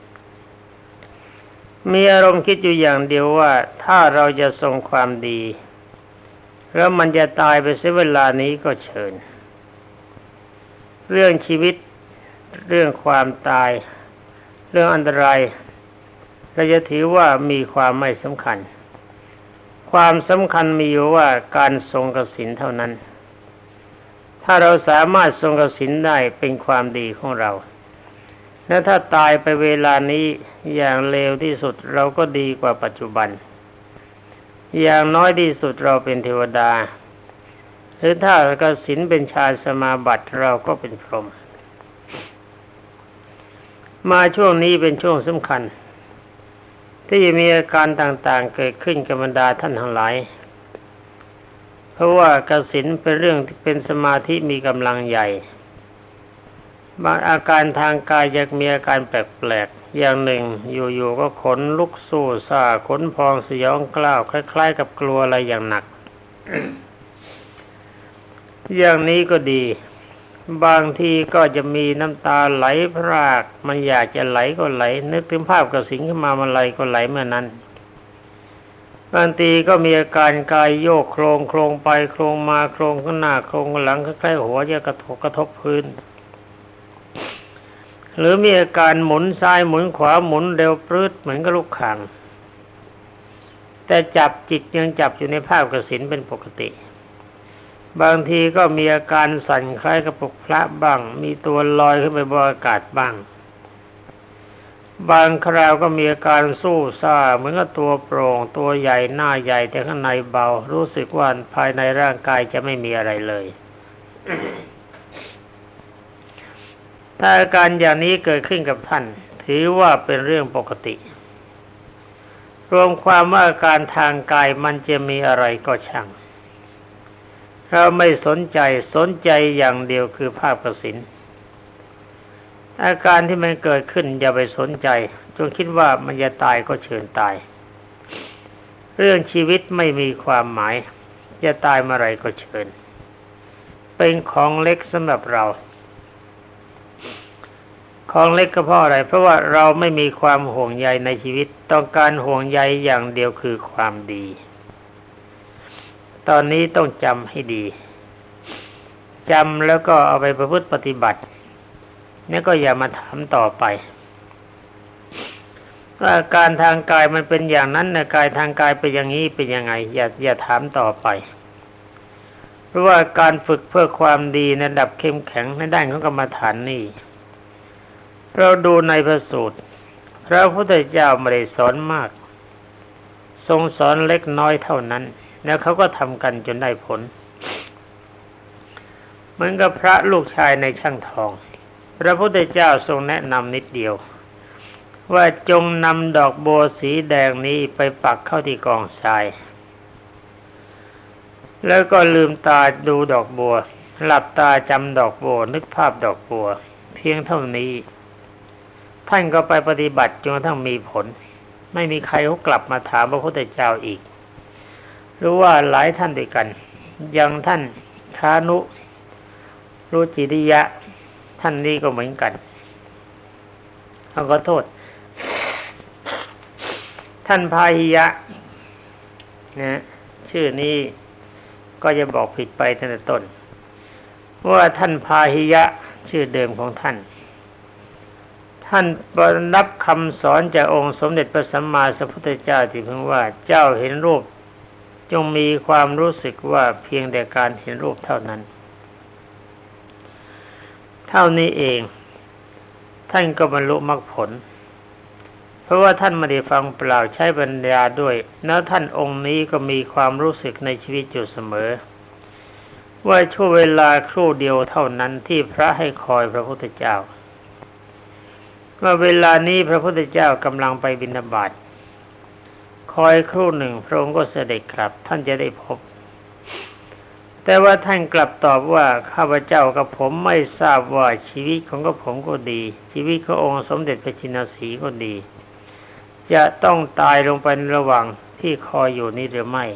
มีอารมณ์คิดอยู่อย่างเดียวว่าถ้าเราจะทรงความดีแล้วมันจะตายไปเสียเวลานี้ก็เชิญเรื่องชีวิตเรื่องความตายเรื่องอันตรายเราจะถือว่ามีความไม่สำคัญความสำคัญมีอยู่ว่าการทรงกสิณเท่านั้นถ้าเราสามารถทรงกสิณได้เป็นความดีของเราและถ้าตายไปเวลานี้อย่างเลวที่สุดเราก็ดีกว่าปัจจุบันอย่างน้อยที่สุดเราเป็นเทวดาหรือถ้ากสิณเป็นฌานสมาบัติเราก็เป็นพรหมมาช่วงนี้เป็นช่วงสำคัญที่จะมีอาการต่างๆเกิดขึ้นกับบรรดาท่านทั้งหลายเพราะว่ากสิณเป็นเรื่องที่เป็นสมาธิมีกำลังใหญ่บางอาการทางกายยังมีอาการแปลกๆอย่างหนึ่งอยู่ๆก็ขนลุกสู้ซ่าขนพองสยองกล้าวคล้ายๆกับกลัวอะไรอย่างหนัก อย่างนี้ก็ดีบางทีก็จะมีน้ำตาไหลพรากมันอยากจะไหลก็ไหลนึกถึงภาพกสิณขึ้นมามันไหลก็ไหลเมื่อนั้นบางทีก็มีอาการกายโยกโครงโครงไปโครงมาโครงข้างหน้าโครงข้างหลังคล้ายๆหัวจะกระทบกระทบพื้นหรือมีอาการหมุนซ้ายหมุนขวาหมุนเร็วปรื๊ดเหมือนกับลูกข่างแต่จับจิตยังจับอยู่ในภาพกสิณเป็นปกติบางทีก็มีอาการสั่นคล้ายกับปลุกพระบ้างมีตัวลอยขึ้นไปบนอากาศบ้างบางคราวก็มีอาการสู้ซ่าเหมือนกับตัวโปร่งตัวใหญ่หน้าใหญ่แต่ข้างในเบารู้สึกว่าภายในร่างกายจะไม่มีอะไรเลย ถ้าอาการอย่างนี้เกิดขึ้นกับท่านถือว่าเป็นเรื่องปกติรวมความว่าอาการทางกายมันจะมีอะไรก็ช่างเราไม่สนใจสนใจอย่างเดียวคือภาพกสิณอาการที่มันเกิดขึ้นอย่าไปสนใจจงคิดว่ามันจะตายก็เชิญตายเรื่องชีวิตไม่มีความหมายจะตายเมื่อไรก็เชิญเป็นของเล็กสำหรับเราของเล็กก็เพราะอะไรเพราะว่าเราไม่มีความห่วงใยในชีวิตต้องการห่วงใยอย่างเดียวคือความดีตอนนี้ต้องจำให้ดีจำแล้วก็เอาไปประพฤติปฏิบัตินี่ก็อย่ามาถามต่อไปว่าอาการทางกายมันเป็นอย่างนั้นนะกายทางกายเป็นอย่างนี้เป็นยังไงอย่าอย่าถามต่อไปเพราะว่าการฝึกเพื่อความดีในระดับเข้มแข็งในด้านของกรรมฐานนี่เราดูในพระสูตรพระพุทธเจ้าไม่ได้สอนมากทรงสอนเล็กน้อยเท่านั้นแล้วเขาก็ทำกันจนได้ผลเหมือนกับพระลูกชายในช่างทองพระพุทธเจ้าทรงแนะนำนิดเดียวว่าจงนำดอกบัวสีแดงนี้ไปปักเข้าที่กองทรายแล้วก็ลืมตาดูดอกบัวหลับตาจำดอกบัวนึกภาพดอกบัวเพียงเท่านี้ท่านก็ไปปฏิบัติจนกระทั่งมีผลไม่มีใครเขากลับมาถามพระพุทธเจ้าอีกหรือว่าหลายท่านด้วยกันอย่างท่านคานุรุจิริยะท่านนี้ก็เหมือนกันเขาขอโทษท่านพาหิยะนะชื่อนี้ก็จะบอกผิดไปตั้งแต่ต้นว่าท่านพาหิยะชื่อเดิมของท่านท่านรับคำสอนจากองค์สมเด็จพระสัมมาสัมพุทธเจ้าที่เพิ่งว่าเจ้าเห็นรูปจงมีความรู้สึกว่าเพียงแต่การเห็นรูปเท่านั้นเท่านี้เองท่านก็บรรลุมรรคผลเพราะว่าท่านไม่ได้ฟังเปล่าใช้ปัญญาด้วยแล้วท่านองค์นี้ก็มีความรู้สึกในชีวิตอยู่เสมอว่าช่วงเวลาครู่เดียวเท่านั้นที่พระให้คอยพระพุทธเจ้าว่าเวลานี้พระพุทธเจ้ากำลังไปบิณฑบาตคอยครู่หนึ่งพระองค์ก็เสด็จกลับท่านจะได้พบแต่ว่าท่านกลับตอบว่าข้าพเจ้ากับผมไม่ทราบว่าชีวิตของกับผมก็ดีชีวิตขององค์สมเด็จพระจินสีห์ก็ดีจะต้องตายลงไปในระหว่างที่คอยอยู่นี้หรือไม่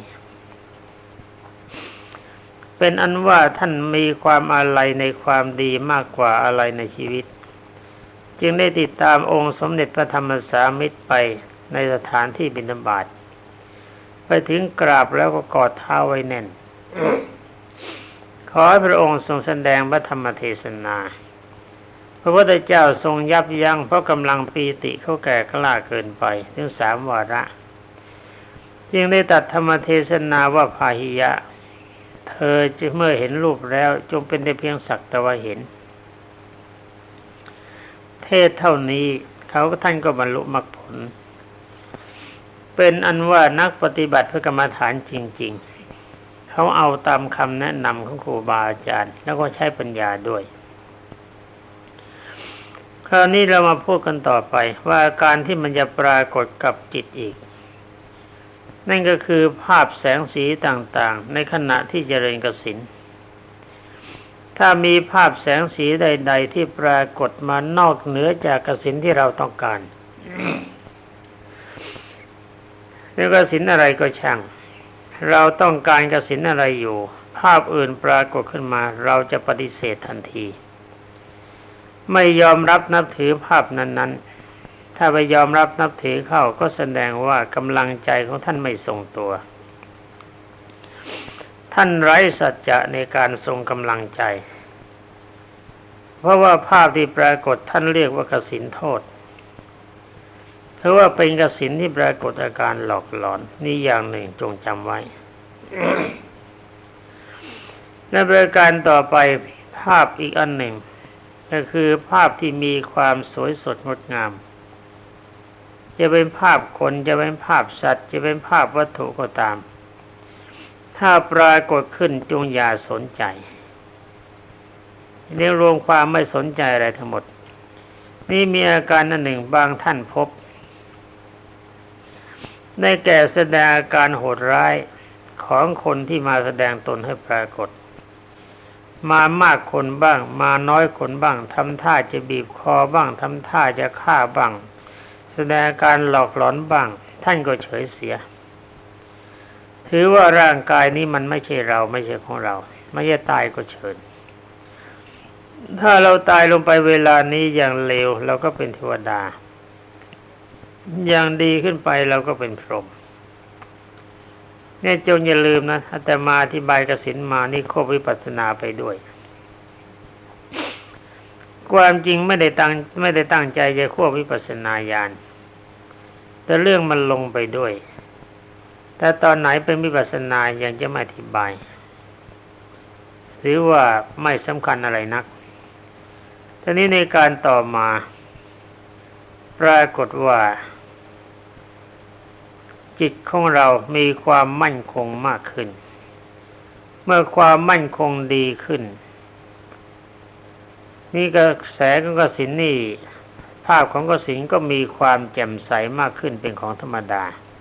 เป็นอันว่าท่านมีความอาลัยในความดีมากกว่าอาลัยในชีวิตจึงได้ติดตามองค์สมเด็จพระธรรมสามิตรไปในสถานที่บิณฑบาตไปถึงกราบแล้วก็กอดเท้าไว้แน่น ขอให้พระองค์ทรงแสดงพระธรรมเทศนาพระพุทธเจ้าทรงยับยั้งเพราะกำลังปีติเขาแก่กล้าเกินไปถึงสามวาระจึงได้ตัดธรรมเทศนาว่าพาหิยะเธอจะเมื่อเห็นรูปแล้วจงเป็นได้เพียงสักแต่ว่าเห็นเทศเท่านี้เขาท่านก็บรรลุมรรคผลเป็นอันว่านักปฏิบัติเพื่อกรรมฐานจริงๆเขาเอาตามคำแนะนำของครูบาอาจารย์แล้วก็ใช้ปัญญาด้วยคราวนี้เรามาพูดกันต่อไปว่าอาการที่มันจะปรากฏกับจิตอีกนั่นก็คือภาพแสงสีต่างๆในขณะที่เจริญกสิณถ้ามีภาพแสงสีใดๆที่ปรากฏมานอกเหนือจากกสิณที่เราต้องการหรือกสิณอะไรก็ช่างเราต้องการกสิณอะไรอยู่ภาพอื่นปรากฏขึ้นมาเราจะปฏิเสธทันทีไม่ยอมรับนับถือภาพนั้นๆถ้าไปยอมรับนับถือเข้าก็แสดงว่ากำลังใจของท่านไม่ทรงตัวท่านไร้สัจจะในการทรงกำลังใจเพราะว่าภาพที่ปรากฏท่านเรียกว่ากสิณโทษเพราะว่าเป็นกสิณที่ปรากฏอาการหลอกหลอนนี่อย่างหนึ่งจงจำไว้ และประการต่อไปภาพอีกอันหนึ่งก็คือภาพที่มีความสวยสดงดงามจะเป็นภาพคนจะเป็นภาพสัตว์จะเป็นภาพวัตถุก็ตามถ้าปรากฏขึ้นจงอย่าสนใจเรียกรวมความไม่สนใจอะไรทั้งหมดนี่มีอาการอันหนึ่งบางท่านพบได้แก่แสดงอาการโหดร้ายของคนที่มาแสดงตนให้ปรากฏมามากคนบ้างมาน้อยคนบ้างทำท่าจะบีบคอบ้างทำท่าจะฆ่าบ้างแสดงอาการหลอกหลอนบ้างท่านก็เฉยเสียถือว่าร่างกายนี้มันไม่ใช่เราไม่ใช่ของเราไม่ใช่ตายก็เชิญถ้าเราตายลงไปเวลานี้อย่างเลวเราก็เป็นเทวดาอย่างดีขึ้นไปเราก็เป็นพรหมเนี่ยจงอย่าลืมนะอาตมาอธิบายกสิณมานี่ควบวิปัสสนาไปด้วยความจริงไม่ได้ตั้งไม่ได้ตั้งใจจะควบวิปัสสนาญาณแต่เรื่องมันลงไปด้วยแต่ตอนไหนเป็นวิปัสสนายังจะไม่อธิบายหรือว่าไม่สำคัญอะไรนักทีนี้ในการต่อมาปรากฏว่าจิตของเรามีความมั่นคงมากขึ้นเมื่อความมั่นคงดีขึ้นนี่กระแสของกสิณนี่ภาพของกสิณก็มีความแจ่มใสมากขึ้นเป็นของธรรมดา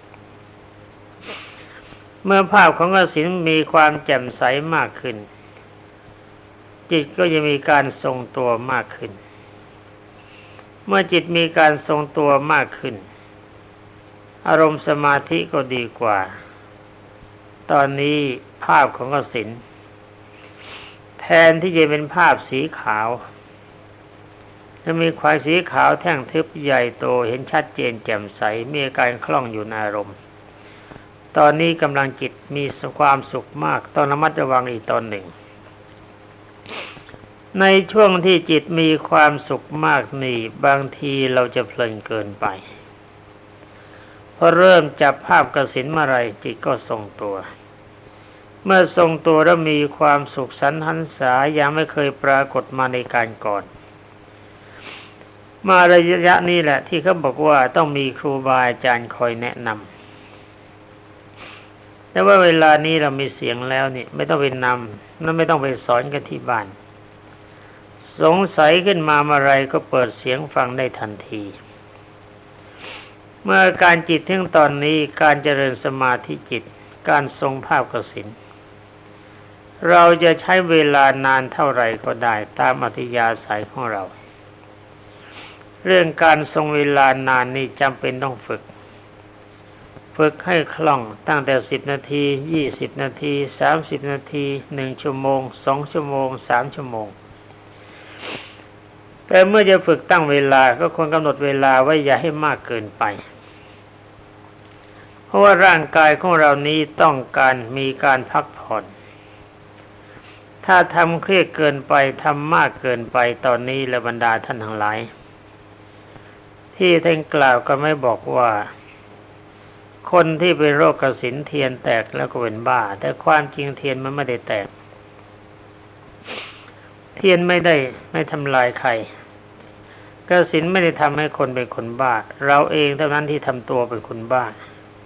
เมื่อภาพของกสิณมีความแจ่มใสมากขึ้นจิตก็จะมีการทรงตัวมากขึ้นเมื่อจิตมีการทรงตัวมากขึ้นอารมณ์สมาธิก็ดีกว่าตอนนี้ภาพของกสิณแทนที่จะเป็นภาพสีขาวจะมีความสีขาวแท่งทึบใหญ่โตเห็นชัดเจนแจ่มใสมีอาการคล่องอยู่ในอารมณ์ตอนนี้กำลังจิตมีความสุขมากต้องระมัดระวังอีกตอนหนึ่งในช่วงที่จิตมีความสุขมากนี่บางทีเราจะเพลินเกินไปพอเริ่มจับภาพกสิณเมื่อไรจิตก็ทรงตัวเมื่อทรงตัวแล้วมีความสุขสันหันษายังไม่เคยปรากฏมาในการก่อนมาระยะนี้แหละที่เขาบอกว่าต้องมีครูบาอาจารย์คอยแนะนำแต่ว่าเวลานี้เรามีเสียงแล้วนี่ไม่ต้องไปนำนั่นไม่ต้องไปสอนกันที่บ้านสงสัยขึ้นมาเมื่อไรก็เปิดเสียงฟังได้ทันทีเมื่อการจิตถึงตอนนี้การเจริญสมาธิจิตการทรงภาพกสิณเราจะใช้เวลานานเท่าไหร่ก็ได้ตามอัธยาศัยของเราเรื่องการทรงเวลานานนี่จำเป็นต้องฝึกฝึกให้คล่องตั้งแต่สิบนาทียี่สิบนาทีสามสิบนาทีหนึ่งชั่วโมงสองชั่วโมงสามชั่วโมงแต่เมื่อจะฝึกตั้งเวลาก็ควรกำหนดเวลาไว้อย่าให้มากเกินไปเพราะว่าร่างกายของเรานี้ต้องการมีการพักผ่อนถ้าทำเครียดเกินไปทำมากเกินไปตอนนี้และบรรดาท่านทั้งหลายที่ท่านกล่าวก็ไม่บอกว่าคนที่เป็นโรคกสิณเทียนแตกแล้วก็เป็นบ้าแต่ความจริงเทียนมันไม่ได้แตกเทียนไม่ได้ไม่ทำลายใครกสิณไม่ได้ทำให้คนเป็นคนบ้าเราเองเท่านั้นที่ทำตัวเป็นคนบ้า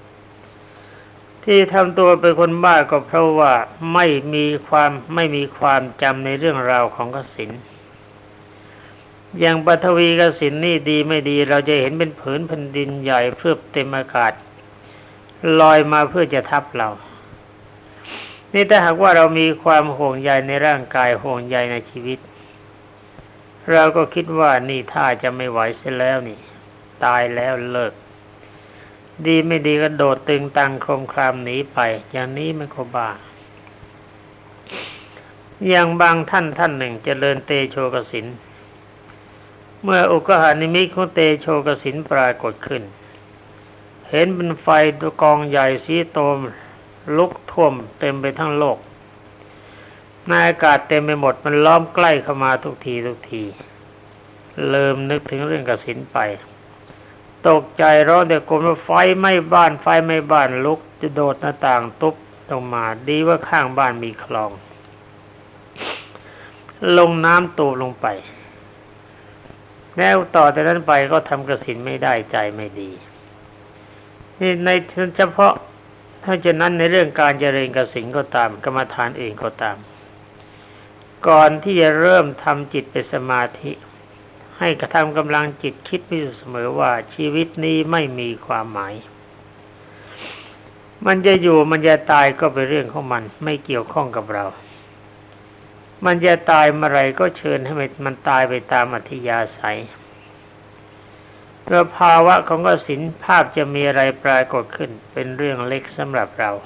ที่ทำตัวเป็นคนบ้าก็เพราะว่าไม่มีความไม่มีความจำในเรื่องราวของกสิณอย่างปฐวีกสิณนี่ดีไม่ดีเราจะเห็นเป็นผืนแผ่นดินใหญ่เพื่อเต็มอากาศลอยมาเพื่อจะทับเรานี่ถ้าหากว่าเรามีความห่วงใยในร่างกายห่วงใยในชีวิตเราก็คิดว่านี่ถ้าจะไม่ไหวเสียแล้วนี่ตายแล้วเลิกดีไม่ดีก็โดดตึงตังโครมครามหนีไปอย่างนี้มันก็บ้าอย่างบางท่านท่านหนึ่งเจริญเตโชกสิณเมื่ออุกหานิมิตของเตโชกสิณปรากฏขึ้นเห็นเป็นไฟตัวกองใหญ่สีโตมลุกท่วมเต็มไปทั้งโลกในอากาศเต็มไปหมดมันล้อมใกล้เข้ามาทุกทีทุกทีเริ่มนึกถึงเรื่องกสิณไปตกใจร้องแต่โกรธว่าไฟไหม้บ้านไฟไหม้บ้านลุกจะโดดหน้าต่างตุ๊บลงมาดีว่าข้างบ้านมีคลองลงน้ำตูลงไปแล้วต่อจากนั้นไปก็ทำกสิณไม่ได้ใจไม่ดีนี่ในเฉพาะถ้าจะนั้นในเรื่องการเจริญกสิณก็ตามกรรมฐานเองก็ตามก่อนที่จะเริ่มทำจิตเป็นสมาธิให้กระทำกำลังจิตคิดไว้อยู่เสมอว่าชีวิตนี้ไม่มีความหมายมันจะอยู่มันจะตายก็เป็นเรื่องของมันไม่เกี่ยวข้องกับเรามันจะตายเมื่อไรก็เชิญให้มันตายไปตามอัธยาศัยเพราะภาวะของกสิณภาพจะมีอะไรปรากฏขึ้นเป็นเรื่องเล็กสำหรับเรา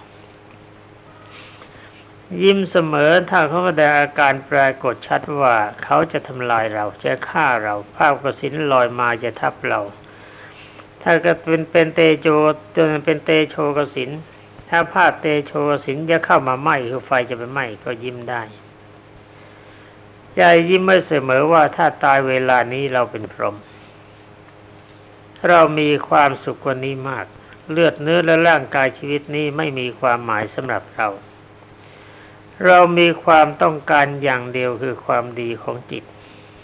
ยิ้มเสมอถ้าเขาแสดงอาการปรากฏชัดว่าเขาจะทำลายเราจะฆ่าเราภาพกสิณลอยมาจะทับเราถ้าก็เป็นเป็นเตโชจนเป็นเตโชกสิณถ้าภาพเตโชกสิณจะเข้ามาไหม้คือไฟจะไปไหม้ก็ยิ้มได้ใจยิ้มไว้เสมอว่าถ้าตายเวลานี้เราเป็นพรหมเรามีความสุขกว่านี้มากเลือดเนื้อและร่างกายชีวิตนี้ไม่มีความหมายสำหรับเราเรามีความต้องการอย่างเดียวคือความดีของจิต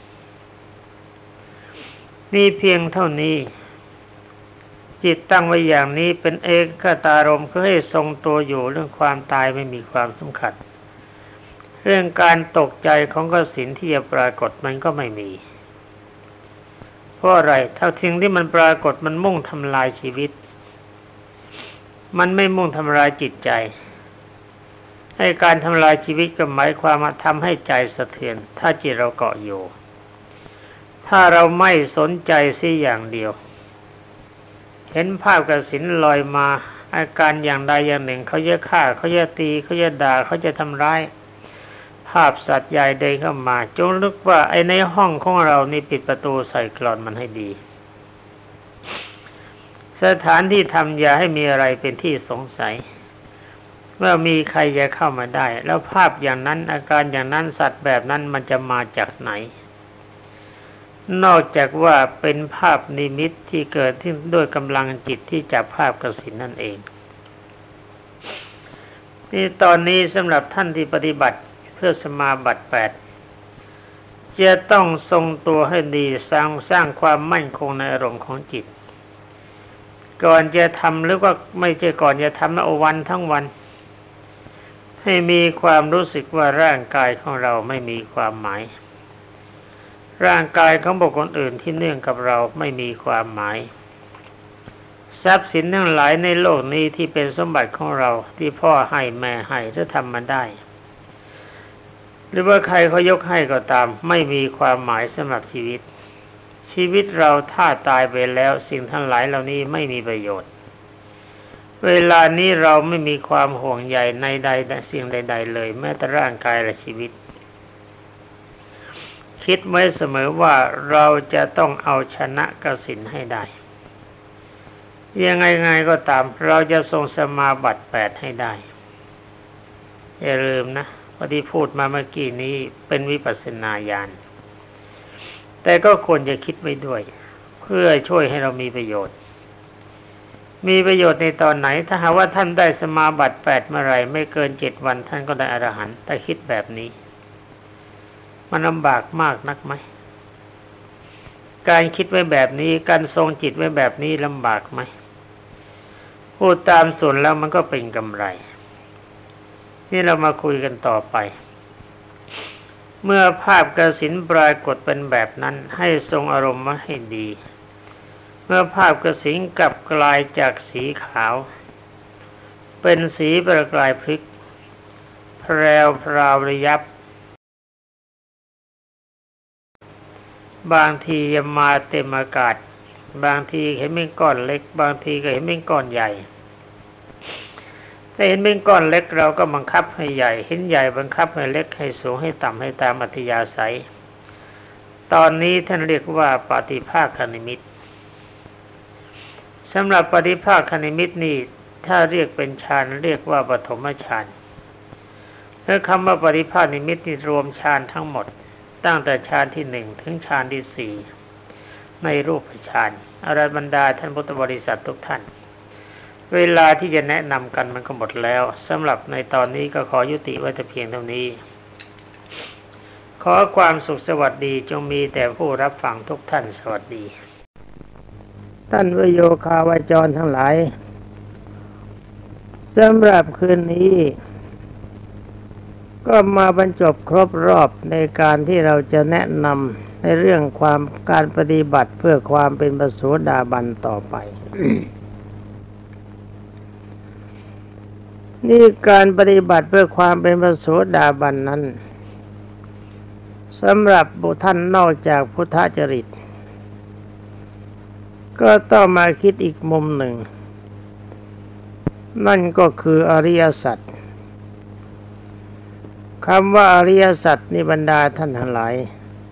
นี่เพียงเท่านี้จิตตั้งไว้อย่างนี้เป็นเอกคตารมณ์คือให้ทรงตัวอยู่เรื่องความตายไม่มีความสำคัญเรื่องการตกใจของกสิณที่จะปรากฏมันก็ไม่มีเพราะอะไรถ้าสิ่งที่มันปรากฏมันมุ่งทำลายชีวิตมันไม่มุ่งทำลายจิตใจให้การทำลายชีวิตก็หมายความว่าทำให้ใจสะเทือนถ้าจิตเราเกาะอยู่ถ้าเราไม่สนใจสิอย่างเดียวเห็นภาพกสิณลอยมาอาการอย่างใดอย่างหนึ่งเขาจะฆ่าเขาจะตีเขาจะด่าเขาจะทำร้ายภาพสัตว์ใหญ่เดินเข้ามาจงนึกว่าไอ้ในห้องของเรานี่ปิดประตูใส่กลอนมันให้ดีสถานที่ทำอย่าให้มีอะไรเป็นที่สงสัยเมื่อมีใครจะเข้ามาได้แล้วภาพอย่างนั้นอาการอย่างนั้นสัตว์แบบนั้นมันจะมาจากไหนนอกจากว่าเป็นภาพนิมิตที่เกิดขึ้นด้วยกำลังจิตที่จับภาพกสิณนั่นเองนี่ตอนนี้สำหรับท่านที่ปฏิบัติเพื่อสมาบัติแปดจะต้องทรงตัวให้ดีสร้างสร้างความมั่นคงในอารมณ์ของจิตก่อนจะทำหรือว่าไม่ใช่ก่อนจะทำนะวันทั้งวันให้มีความรู้สึกว่าร่างกายของเราไม่มีความหมายร่างกายของบุคคลอื่นที่เนื่องกับเราไม่มีความหมายทรัพย์สินทั้งหลายในโลกนี้ที่เป็นสมบัติของเราที่พ่อให้แม่ให้ถ้าทำมันได้หรือว่าใครเขายกให้ก็ตามไม่มีความหมายสำหรับชีวิตชีวิตเราถ้าตายไปแล้วสิ่งทั้งหลายเหล่านี้ไม่มีประโยชน์เวลานี้เราไม่มีความห่วงใยในใดสิ่งใดๆเลยแม้แต่ร่างกายและชีวิตคิดไว้เสมอว่าเราจะต้องเอาชนะกสิณให้ได้ยังไงไงก็ตามเราจะทรงสมาบัติแปดให้ได้อย่าลืมนะพอที่พูดมาเมื่อกี้นี้เป็นวิปัสสนาญาณแต่ก็ควรจะคิดไว้ด้วยเพื่อช่วยให้เรามีประโยชน์มีประโยชน์ในตอนไหนถ้าหากว่าท่านได้สมาบัติแปดเมื่อไรไม่เกินเจ็ดวันท่านก็ได้อรหันต์ถ้าคิดแบบนี้มันลำบากมากนักไหมการคิดไว้แบบนี้การทรงจิตไว้แบบนี้ลำบากไหมพูดตามส่วนแล้วมันก็เป็นกำไรนี่เรามาคุยกันต่อไปเมื่อภาพกสิณปรากฏเป็นแบบนั้นให้ทรงอารมณ์มาให้ดีเมื่อภาพกสิณกลับกลายจากสีขาวเป็นสีประกายพริกแพรวพราวระยับบางทีจะมาเต็มอากาศบางทีเห็นเป็นก้อนเล็กบางทีก็เห็นเป็นก้อนใหญ่ถ้าเห็นเป็นก้อนเล็กเราก็บังคับให้ใหญ่เห็นใหญ่บังคับให้เล็กให้สูงให้ต่ำให้ตามอัธยาศัยตอนนี้ท่านเรียกว่าปฏิภาคนิมิตสำหรับปฏิภาคนิมิตนี่ถ้าเรียกเป็นฌานเรียกว่าปฐมฌานและคำว่าปฏิภาคนิมิตนี่รวมฌานทั้งหมดตั้งแต่ฌานที่หนึ่งถึงฌานที่สี่ในรูปฌานอรบรรดาท่านพุทธบริษัททุกท่านเวลาที่จะแนะนำกันมันก็หมดแล้วสำหรับในตอนนี้ก็ขอยุติไว้แต่เพียงเท่านี้ขอความสุขสวัสดีจงมีแต่ผู้รับฟังทุกท่านสวัสดีท่านวโยคาวจรทั้งหลายสำหรับคืนนี้ก็มาบรรจบครบรอบในการที่เราจะแนะนำในเรื่องความการปฏิบัติเพื่อความเป็นพระโสดาบันต่อไป นี่การปฏิบัติเพื่อความเป็นพระโสดาบันนั้นสำหรับบุคคลนอกจากพุทธจริตก็ต้องมาคิดอีกมุมหนึ่งนั่นก็คืออริยสัจคำว่าอริยสัจนิบรรดาท่านทั้งหลาย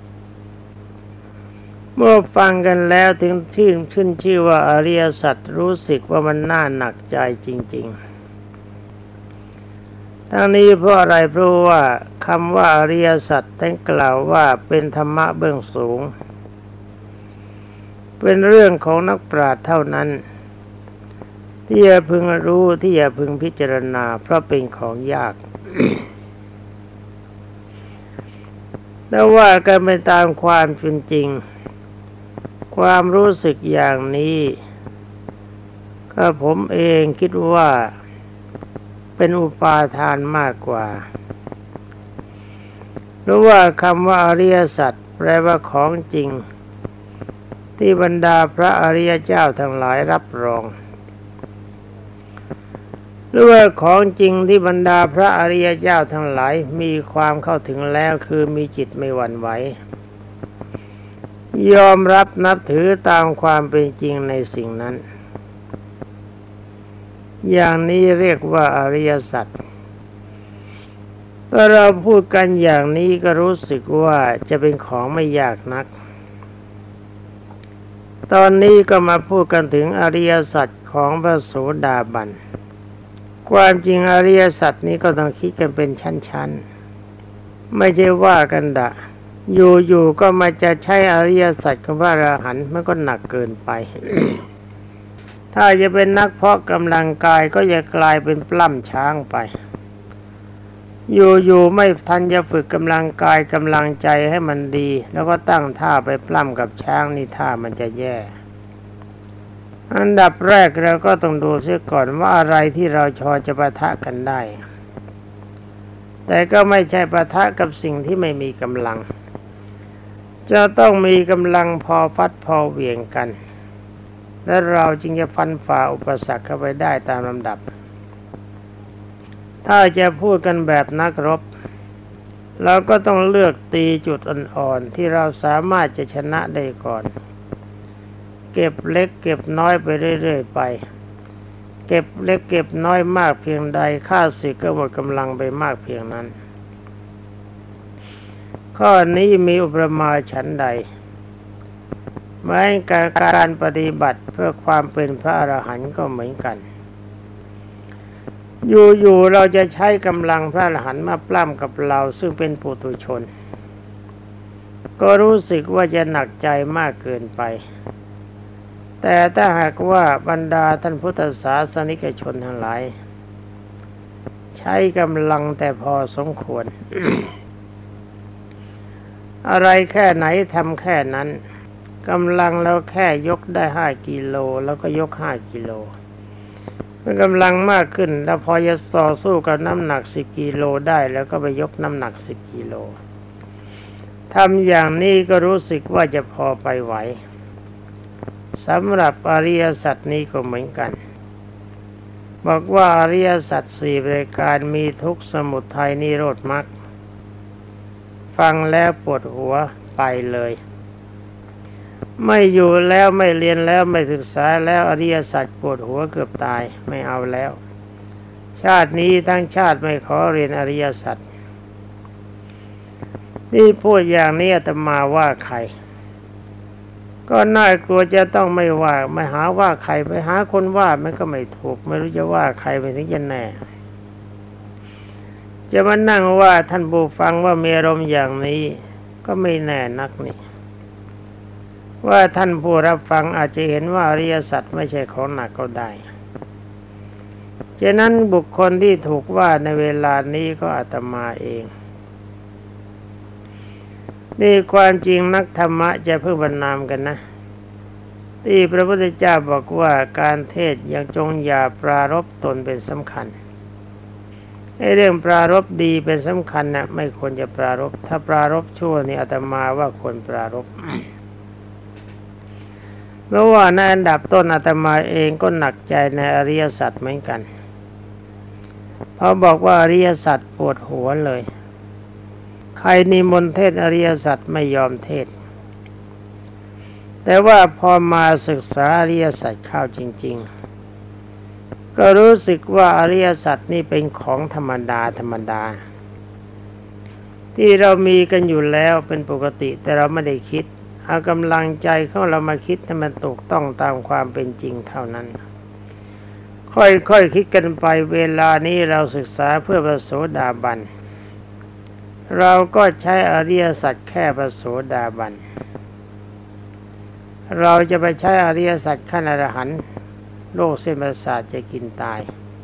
เมื่อฟังกันแล้วถึงชื่อขึ้นชื่อว่าอริยสัจรู้สึกว่ามันน่าหนักใจจริงๆทั้งนี้เพราะอะไรเพราะว่าคำว่าอริยสัจท่านกล่าวว่าเป็นธรรมะเบื้องสูงเป็นเรื่องของนักปราชญ์เท่านั้นที่จะพึงรู้ที่จะพึงพิจารณาเพราะเป็นของยาก แต่ว่ากันไปตามความเป็นจริงความรู้สึกอย่างนี้ก็ผมเองคิดว่าเป็นอุปาทานมากกว่าเพราะว่าคำว่าอริยสัจแปลว่าของจริงที่บรรดาพระอริยเจ้าทั้งหลายรับรองหรือว่าของจริงที่บรรดาพระอริยเจ้าทั้งหลายมีความเข้าถึงแล้วคือมีจิตไม่หวั่นไหวยอมรับนับถือตามความเป็นจริงในสิ่งนั้นอย่างนี้เรียกว่าอริยสัจเมื่อเราพูดกันอย่างนี้ก็รู้สึกว่าจะเป็นของไม่ยากนักตอนนี้ก็มาพูดกันถึงอริยสัจของพระโสดาบันความจริงอริยสัจนี้ก็ต้องคิดกันเป็นชั้นๆไม่ใช่ว่ากันดะอยู่ๆก็มาจะใช้อริยสัจของพระอรหันต์มันก็หนักเกินไป ถ้าจะเป็นนักเพาะกำลังกายก็จะกลายเป็นปล้ำช้างไปอยู่ๆไม่ทันจะฝึกกำลังกายกำลังใจให้มันดีแล้วก็ตั้งท่าไปปล้ำกับช้างนี่ท่ามันจะแย่อันดับแรกเราก็ต้องดูเสียก่อนว่าอะไรที่เราพอจะปะทะกันได้แต่ก็ไม่ใช่ปะทะกับสิ่งที่ไม่มีกำลังจะต้องมีกำลังพอฟัดพอเหวี่ยงกันและเราจึงจะฟันฝ่าอุปสรรคเข้าไปได้ตามลำดับถ้าจะพูดกันแบบนักรบเราก็ต้องเลือกตีจุดอ่อนๆที่เราสามารถจะชนะได้ก่อนเก็บเล็กเก็บน้อยไปเรื่อยๆไปเก็บเล็กเก็บน้อยมากเพียงใดข้าศึกก็หมดกำลังไปมากเพียงนั้นข้อนี้มีอุปมาฉันใดแม้การการปฏิบัติเพื่อความเป็นพระอรหันต์ก็เหมือนกันอยู่ๆเราจะใช้กำลังพระอรหันต์มาปล้ำกับเราซึ่งเป็นปุถุชนก็รู้สึกว่าจะหนักใจมากเกินไปแต่ถ้าหากว่าบรรดาท่านพุทธศาสนิกชนทั้งหลายใช้กำลังแต่พอสมควร อะไรแค่ไหนทำแค่นั้นกำลังเราแค่ยกได้ห้ากิโลแล้วก็ยกห้ากิโลเมื่อกำลังมากขึ้นแล้วพอจะต่อสู้กับน้ำหนักสิบกิโลได้แล้วก็ไปยกน้ำหนักสิบกิโลทำอย่างนี้ก็รู้สึกว่าจะพอไปไหวสำหรับอริยสัจนี้ก็เหมือนกันบอกว่าอริยสัจสี่ประการมีทุกข์สมุทัยนิโรธมรรคฟังแล้วปวดหัวไปเลยไม่อยู่แล้วไม่เรียนแล้วไม่ศึกษาแล้วอริยสัจปวดหัวเกือบตายไม่เอาแล้วชาตินี้ทั้งชาติไม่ขอเรียนอริยสัจนี่พูดอย่างนี้อาตมาว่าใครก็น่ากลัวจะต้องไม่ว่าไม่หาว่าใครไปหาคนว่ามันก็ไม่ถูกไม่รู้จะว่าใครไปถึงจะแน่จะมานั่งว่าท่านผู้ฟังว่ามีอารมณ์อย่างนี้ก็ไม่แน่นักนี่ว่าท่านผู้รับฟังอาจจะเห็นว่าอริยสัจไม่ใช่ของหนักก็ได้ฉะนั้นบุคคลที่ถูกว่าในเวลานี้ก็อาตมาเองนี่ความจริงนักธรรมะจะเพิ่งบรรณามกันนะที่พระพุทธเจ้าบอกว่าการเทศยังจงอย่าปรารภตนเป็นสำคัญไอ้เรื่องปรารภดีเป็นสำคัญนะไม่ควรจะปรารภถ้าปรารภชั่วนี่อาตมาว่าควรปรารภเพราะว่าในอันดับต้นอาตมาเองก็หนักใจในอริยสัจเหมือนกันเพราะบอกว่าอริยสัจปวดหัวเลยใครนิมนต์เทศอริยสัจไม่ยอมเทศแต่ว่าพอมาศึกษาอริยสัจเข้าจริงๆก็รู้สึกว่าอริยสัจนี่เป็นของธรรมดาธรรมดาที่เรามีกันอยู่แล้วเป็นปกติแต่เราไม่ได้คิดเอากำลังใจของเรามาคิดให้มันถูกต้องตามความเป็นจริงเท่านั้นค่อยๆ ค, คิดกันไปเวลานี้เราศึกษาเพื่อพระโสดาบันเราก็ใช้อริยสัจแค่พระโสดาบันเราจะไปใช้อริยสัจขั้นอรหันต์โรคเส้นประสาทจะกินตาย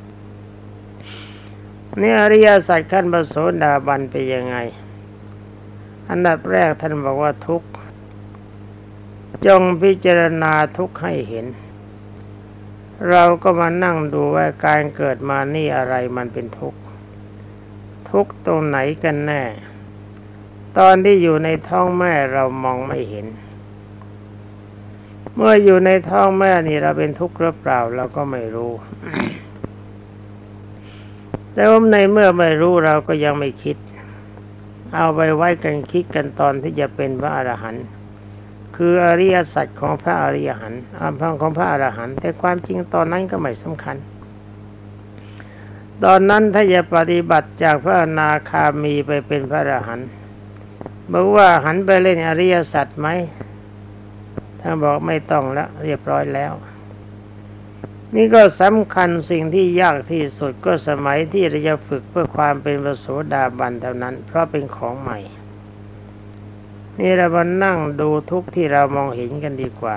นี่อริยสัจขั้นพระโสดาบันเป็นยังไงอันดับแรกท่านบอกว่าทุกข์จงพิจารณาทุกข์ให้เห็นเราก็มานั่งดูว่าการเกิดมานี่อะไรมันเป็นทุกข์ทุกข์ตรงไหนกันแน่ตอนที่อยู่ในท้องแม่เรามองไม่เห็นเมื่ออยู่ในท้องแม่นี่เราเป็นทุกข์หรือเปล่าเราก็ไม่รู้ แต่ว่าในเมื่อไม่รู้เราก็ยังไม่คิดเอาไปไว้กันคิดกันตอนที่จะเป็นพระอรหันต์คืออริยสัจของพระอริยหันต์อำพังของพระอรหันต์แต่ความจริงตอนนั้นก็ไม่สำคัญตอนนั้นถ้าจะปฏิบัติจากพระอนาคามีไปเป็นพระอรหันต์บอกว่าหันไปเล่นอริยสัจไหมถ้าบอกไม่ต้องแล้วเรียบร้อยแล้วนี่ก็สำคัญสิ่งที่ยากที่สุดก็สมัยที่เราจะฝึกเพื่อความเป็นพระโสดาบันเท่านั้นเพราะเป็นของใหม่นี่เรามานั่งดูทุกที่เรามองเห็นกันดีกว่า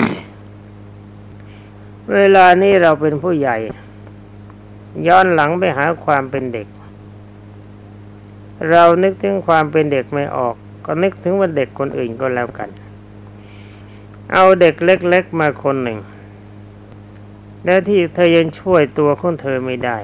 เวลานี้เราเป็นผู้ใหญ่ย้อนหลังไปหาความเป็นเด็กเรานึกถึงความเป็นเด็กไม่ออกก็นึกถึงว่าเด็กคนอื่นก็แล้วกันเอาเด็กเล็กๆมาคนหนึ่งแล้วที่เธอยังช่วยตัวของเธอไม่ได้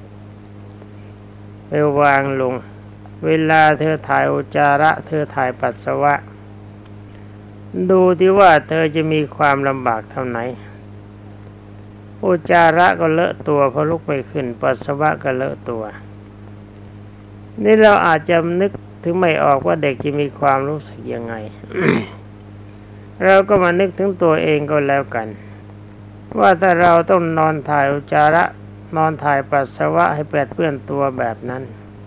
ไปวางลงเวลาเธอถ่ายอุจจาระเธอถ่ายปัสสาวะดูที่ว่าเธอจะมีความลำบากเท่าไหนอุจจาระก็เลอะตัวเพราะลุกไม่ขึ้นปัสสาวะก็เลอะตัวนี่เราอาจจะนึกถึงไม่ออกว่าเด็กจะมีความรู้สึกยังไง เราก็มานึกถึงตัวเองก็แล้วกันว่าถ้าเราต้องนอนถ่ายอุจจาระนอนถ่ายปัสสาวะให้แปดเปื้อนตัวแบบนั้น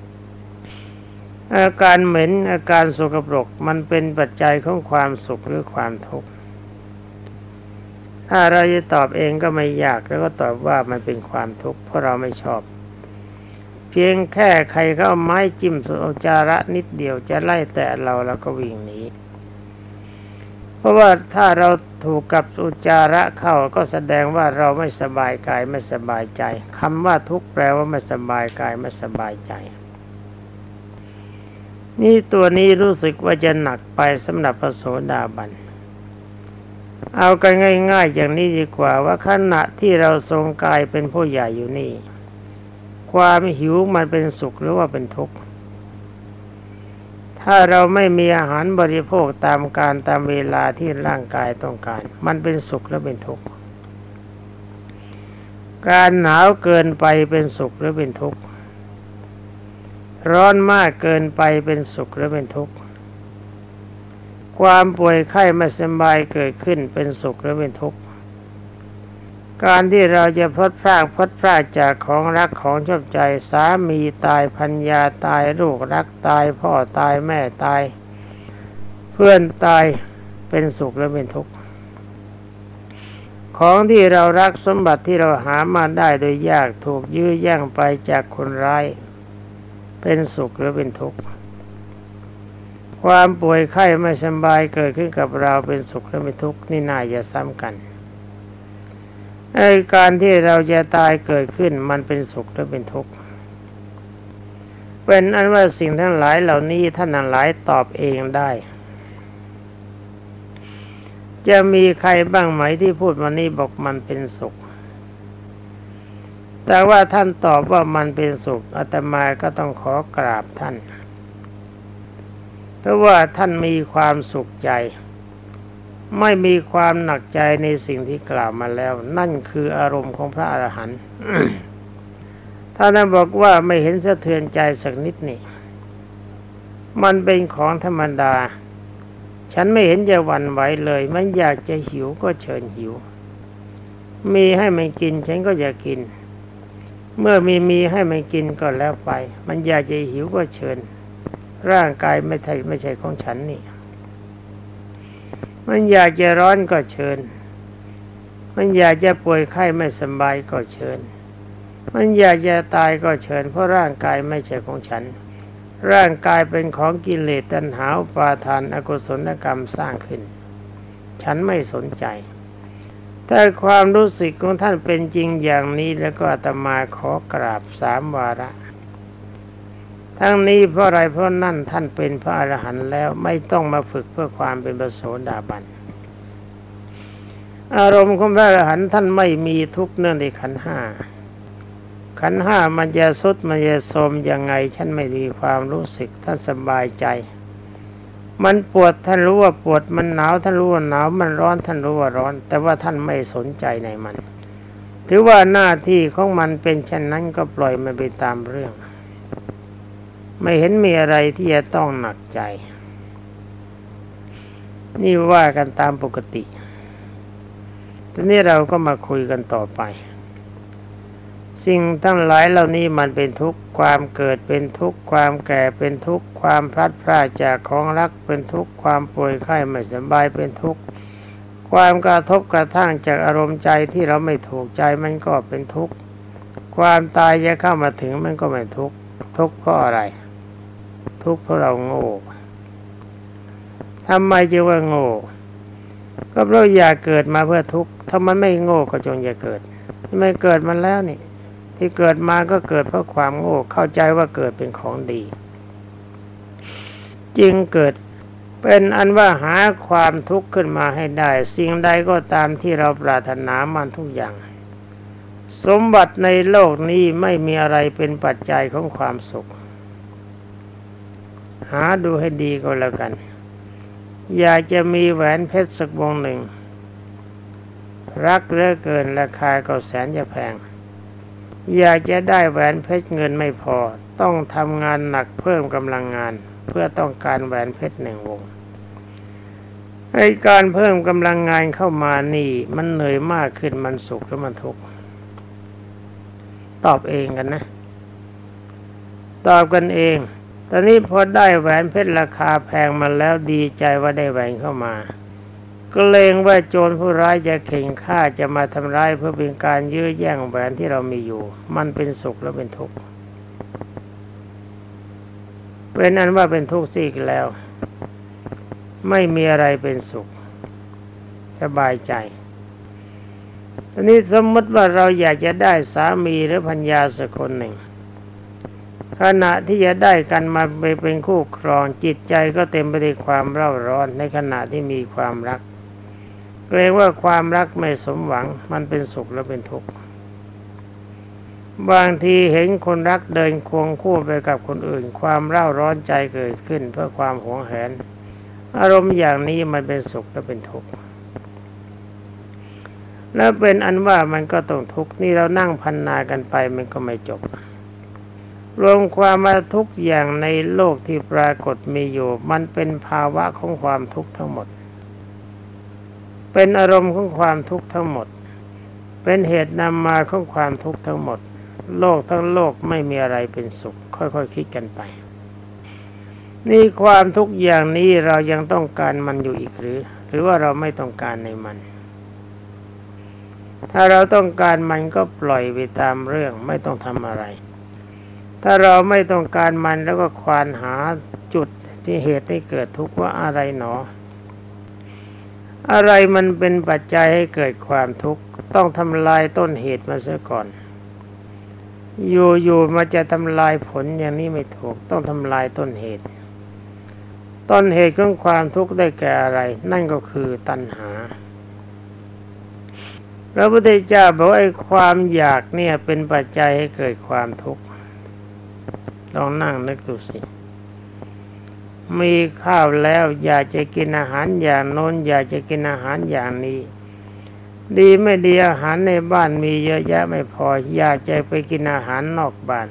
อาการเหม็นอาการสกปรกมันเป็นปัจจัยของความสุขหรือความทุกข์ถ้าเราจะตอบเองก็ไม่ยากแล้วก็ตอบว่ามันเป็นความทุกข์เพราะเราไม่ชอบเพียงแค่ใครเข้าไม้จิ้มอุจจาระนิดเดียวจะไล่แตะเราแล้วก็วิ่งหนีเพราะว่าถ้าเราถูกกับอุจจาระเข้าก็แสดงว่าเราไม่สบายกายไม่สบายใจคำว่าทุกข์แปลว่าไม่สบายกายไม่สบายใจนี่ตัวนี้รู้สึกว่าจะหนักไปสำหรับพระโสดาบันเอากันง่ายๆอย่างนี้ดีกว่าว่าขณะที่เราทรงกายเป็นผู้ใหญ่อยู่นี่ความหิวมันเป็นสุขหรือว่าเป็นทุกข์ถ้าเราไม่มีอาหารบริโภคตามการตามเวลาที่ร่างกายต้องการมันเป็นสุขหรือเป็นทุกข์การหนาวเกินไปเป็นสุขหรือเป็นทุกข์ร้อนมากเกินไปเป็นสุขหรือเป็นทุกข์ความป่วยไข้ไม่สบายเกิดขึ้นเป็นสุขหรือเป็นทุกข์การที่เราจะพลัดพรากพลัดพรากจากของรักของชอบใจสามีตายภรรยาตายลูกรักตายพ่อตายแม่ตายเพื่อนตายเป็นสุขหรือเป็นทุกข์ของที่เรารักสมบัติที่เราหามาได้โดยยากถูกยื้อแย่งไปจากคนร้ายเป็นสุขหรือเป็นทุกข์ความป่วยไข้ไม่สบายเกิดขึ้นกับเราเป็นสุขหรือเป็นทุกข์นี่น่าจะซ้ำกันไอ้การที่เราจะตายเกิดขึ้นมันเป็นสุขหรือเป็นทุกข์เป็นอันว่าสิ่งทั้งหลายเหล่านี้ท่านทั้งหลายตอบเองได้จะมีใครบ้างไหมที่พูดวันนี้บอกมันเป็นสุขแต่ว่าท่านตอบว่ามันเป็นสุขอาตมาก็ต้องขอกราบท่านเพราะว่าท่านมีความสุขใจไม่มีความหนักใจในสิ่งที่กล่าวมาแล้วนั่นคืออารมณ์ของพระอรหันต์ ท่านบอกว่าไม่เห็นสะเทือนใจสักนิดนี่มันเป็นของธรรมดาฉันไม่เห็นจะหวั่นไหวเลยมันอยากจะหิวก็เชิญหิวมีให้มันกินฉันก็อยากกินเมื่อมีมีให้มันกินก็แล้วไปมันอยากจะหิวก็เชิญร่างกายไม่ใช่ไม่ใช่ของฉันนี่มันอยากจะร้อนก็เชิญมันอยากจะป่วยไข้ไม่สบายก็เชิญมันอยากจะตายก็เชิญเพราะร่างกายไม่ใช่ของฉันร่างกายเป็นของกิเลสตัณหาอุปาทานอกุศลกรรมสร้างขึ้นฉันไม่สนใจถ้าความรู้สึกของท่านเป็นจริงอย่างนี้แล้วก็อาตมาขอกราบสามวาระทั้งนี้เพราะอะไรเพราะนั่นท่านเป็นพระอรหันต์แล้วไม่ต้องมาฝึกเพื่อความเป็นพระโสดาบันอารมณ์ของพระอรหันต์ท่านไม่มีทุกข์เนื่องในขันธ์ห้าขันธ์ห้ามันจะสุดมันจะโทรมยังไงฉันไม่มีความรู้สึกท่านสบายใจมันปวดท่านรู้ว่าปวดมันหนาวท่านรู้ว่าหนาวมันร้อนท่านรู้ว่าร้อนแต่ว่าท่านไม่สนใจในมันถือว่าหน้าที่ของมันเป็นเช่นนั้นก็ปล่อยมันไปตามเรื่องไม่เห็นมีอะไรที่จะต้องหนักใจนี่ว่ากันตามปกติทีนี้เราก็มาคุยกันต่อไปสิ่งทั้งหลายเหล่านี้มันเป็นทุกข์ความเกิดเป็นทุกข์ความแก่เป็นทุกข์ความพลัดพรากจากของรักเป็นทุกข์ความป่วยไข้ไม่สบายเป็นทุกข์ความกระทบกระทั่งจากอารมณ์ใจที่เราไม่ถูกใจมันก็เป็นทุกข์ความตายจะเข้ามาถึงมันก็ไม่ทุกข์ทุกข์เพราะอะไรทุกข์เพราะเราโง่ทำไมจึงว่าโง่ก็เพราะอยากเกิดมาเพื่อทุกข์ถ้ามันไม่โง่ก็จงอย่าเกิดไม่เกิดมันแล้วนี่ที่เกิดมาก็เกิดเพราะความโง่เข้าใจว่าเกิดเป็นของดีจึงเกิดเป็นอันว่าหาความทุกข์ขึ้นมาให้ได้สิ่งใดก็ตามที่เราปรารถนามันทุกอย่างสมบัติในโลกนี้ไม่มีอะไรเป็นปัจจัยของความสุขหาดูให้ดีก็แล้วกันอยากจะมีแหวนเพชรสักวงหนึ่งรักเหลือเกินราคาก็แสนจะแพงอยากจะได้แหวนเพชรเงินไม่พอต้องทำงานหนักเพิ่มกำลังงานเพื่อต้องการแหวนเพชรหนึ่งวงไอ้การเพิ่มกำลังงานเข้ามานี่มันเหนื่อยมากขึ้นมันสุขหรือมันทุกข์ตอบเองกันนะตอบกันเองตอนนี้พอได้แหวนเพชรราคาแพงมาแล้วดีใจว่าได้แหวนเข้ามาเกรงว่าโจรผู้ร้ายจะเข่งฆ่าจะมาทำร้ายเพื่อเป็นการยื้อแย่งแหวนที่เรามีอยู่มันเป็นสุขแล้วเป็นทุกข์เป็นอันว่าเป็นทุกข์สิแล้วไม่มีอะไรเป็นสุขสบายใจตอนนี้สมมติว่าเราอยากจะได้สามีหรือภรรยาสักคนหนึ่งขณะที่จะได้กันมาไปเป็นคู่ครองจิตใจก็เต็มไปด้วยความเร่าร้อนในขณะที่มีความรักเกรงว่าความรักไม่สมหวังมันเป็นสุขแล้วเป็นทุกข์บางทีเห็นคนรักเดินควงคู่ไปกับคนอื่นความเร่าร้อนใจเกิดขึ้นเพราะความหวงแหนอารมณ์อย่างนี้มันเป็นสุขแล้วเป็นทุกข์แล้วเป็นอันว่ามันก็ต้องทุกข์นี่เรานั่งพันนากันไปมันก็ไม่จบรวมความว่าทุกอย่างในโลกที่ปรากฏมีอยู่มันเป็นภาวะของความทุกข์ทั้งหมดเป็นอารมณ์ของความทุกข์ทั้งหมดเป็นเหตุนำมาของความทุกข์ทั้งหมดโลกทั้งโลกไม่มีอะไรเป็นสุขค่อยๆ ค, คิดกันไปนี่ความทุกข์อย่างนี้เรายังต้องการมันอยู่อีกหรือหรือว่าเราไม่ต้องการในมันถ้าเราต้องการมันก็ปล่อยไปตามเรื่องไม่ต้องทำอะไรถ้าเราไม่ต้องการมันแล้วก็ควานหาจุดที่เหตุให้เกิดทุกข์ว่าอะไรหนออะไรมันเป็นปัจจัยให้เกิดความทุกข์ต้องทำลายต้นเหตุมาเสียก่อนอยู่ๆมาจะทำลายผลอย่างนี้ไม่ถูกต้องทำลายต้นเหตุต้นเหตุของความทุกข์ได้แก่อะไรนั่นก็คือตัณหาพระพุทธเจ้าบอกว่าไอ้ความอยากเนี่ยเป็นปัจจัยให้เกิดความทุกข์ลองนั่งนึกดูสิมีข้าวแล้วอยากจะกินอาหารอย่างโน้นอยากจะกินอาหารอย่างนี้ดีไม่ดีอาหารในบ้านมีเยอะแยะไม่พออยากจะไปกินอาหารนอกบ้าน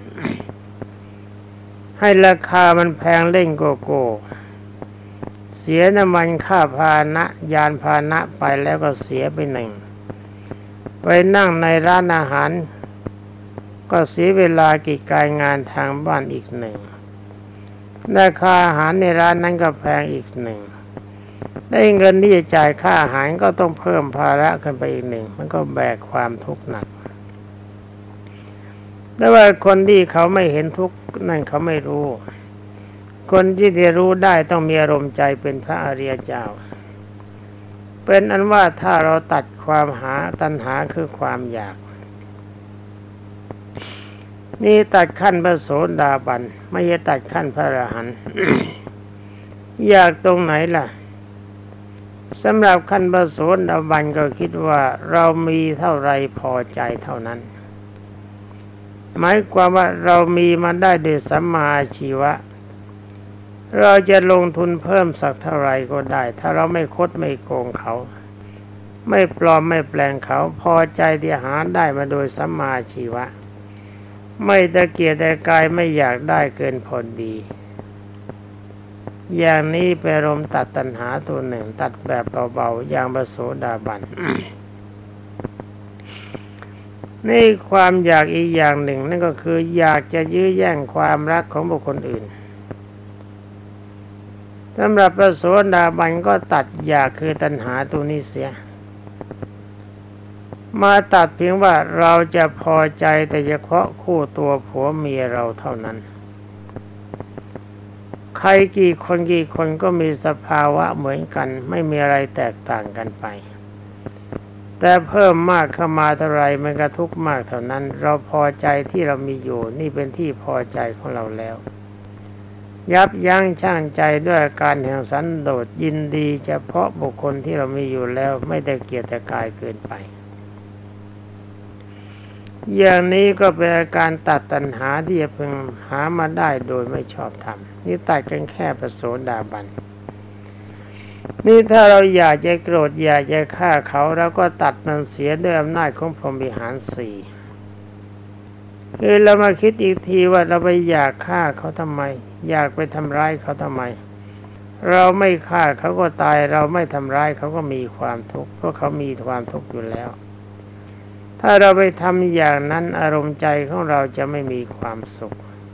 ให้ราคามันแพงเล่นโกโก้เสียน้ำมันค่าพาหนะยานพาหนะไปแล้วก็เสียไปหนึ่งไปนั่งในร้านอาหารก็เสียเวลากิจการงานทางบ้านอีกหนึ่งราคาอาหารในร้านนั้นก็แพงอีกหนึ่งได้เงินที่จะจ่ายค่าอาหารก็ต้องเพิ่มภาระขึ้นไปอีกหนึ่งมันก็แบกความทุกข์หนักแต่ว่าคนที่เขาไม่เห็นทุกข์นั่นเขาไม่รู้คนที่จะรู้ได้ต้องมีอารมณ์ใจเป็นพระอริยเจ้าเป็นอันว่าถ้าเราตัดความหาตัณหาคือความอยากนี่ตัดขั้นพระโสดาบันไม่ใช่ตัดขั้นพระอรหันต์ อยากตรงไหนล่ะสำหรับขั้นพระโสดาบันก็คิดว่าเรามีเท่าไรพอใจเท่านั้นหมายความว่าเรามีมาได้ด้วยสัมมาอาชีวะเราจะลงทุนเพิ่มสักเท่าไรก็ได้ถ้าเราไม่คดไม่โกงเขาไม่ปลอมไม่แปลงเขาพอใจที่หาได้มาโดยสัมมาชีวะไม่ตะเกียกตะกายไม่อยากได้เกินพอดีอย่างนี้เป็นอารมณ์ตัดตัณหาตัวหนึ่งตัดแบบเบาๆอย่างพระโสดาบัน นี่ความอยากอีกอย่างหนึ่งนั่นก็คืออยากจะยื้อแย่งความรักของบุคคลอื่นสำหรับพระโสดาบันก็ตัดอยากคือตัณหาตัวนี้เสียมาตัดเพียงว่าเราจะพอใจแต่เฉพาะคู่ตัวผัวเมียเราเท่านั้นใครกี่คนกี่คนก็มีสภาวะเหมือนกันไม่มีอะไรแตกต่างกันไปแต่เพิ่มมากเข้ามาเท่าไรมันก็ทุกข์มากเท่านั้นเราพอใจที่เรามีอยู่นี่เป็นที่พอใจของเราแล้วยับยั้งชั่งใจด้วยอาการแห่งสันโดษยินดีเฉพาะบุคคลที่เรามีอยู่แล้วไม่ได้เกียจกายเกินไปอย่างนี้ก็เป็นอาการตัดตัณหาที่จะพึงหามาได้โดยไม่ชอบธรรมนี่ตัดกันแค่พระโสดาบันนี่ถ้าเราอยากจะโกรธอยากจะฆ่าเขาเราก็ตัดมันเสียด้วยอำนาจของพรหมวิหารสี่คือเรามาคิดอีกทีว่าเราไปอยากฆ่าเขาทำไมอยากไปทำร้ายเขาทำไมเราไม่ฆ่าเขาก็ตายเราไม่ทำร้ายเขาก็มีความทุกข์เพราะเขามีความทุกข์อยู่แล้วถ้าเราไปทำอย่างนั้นอารมณ์ใจของเราจะไม่มีความสุข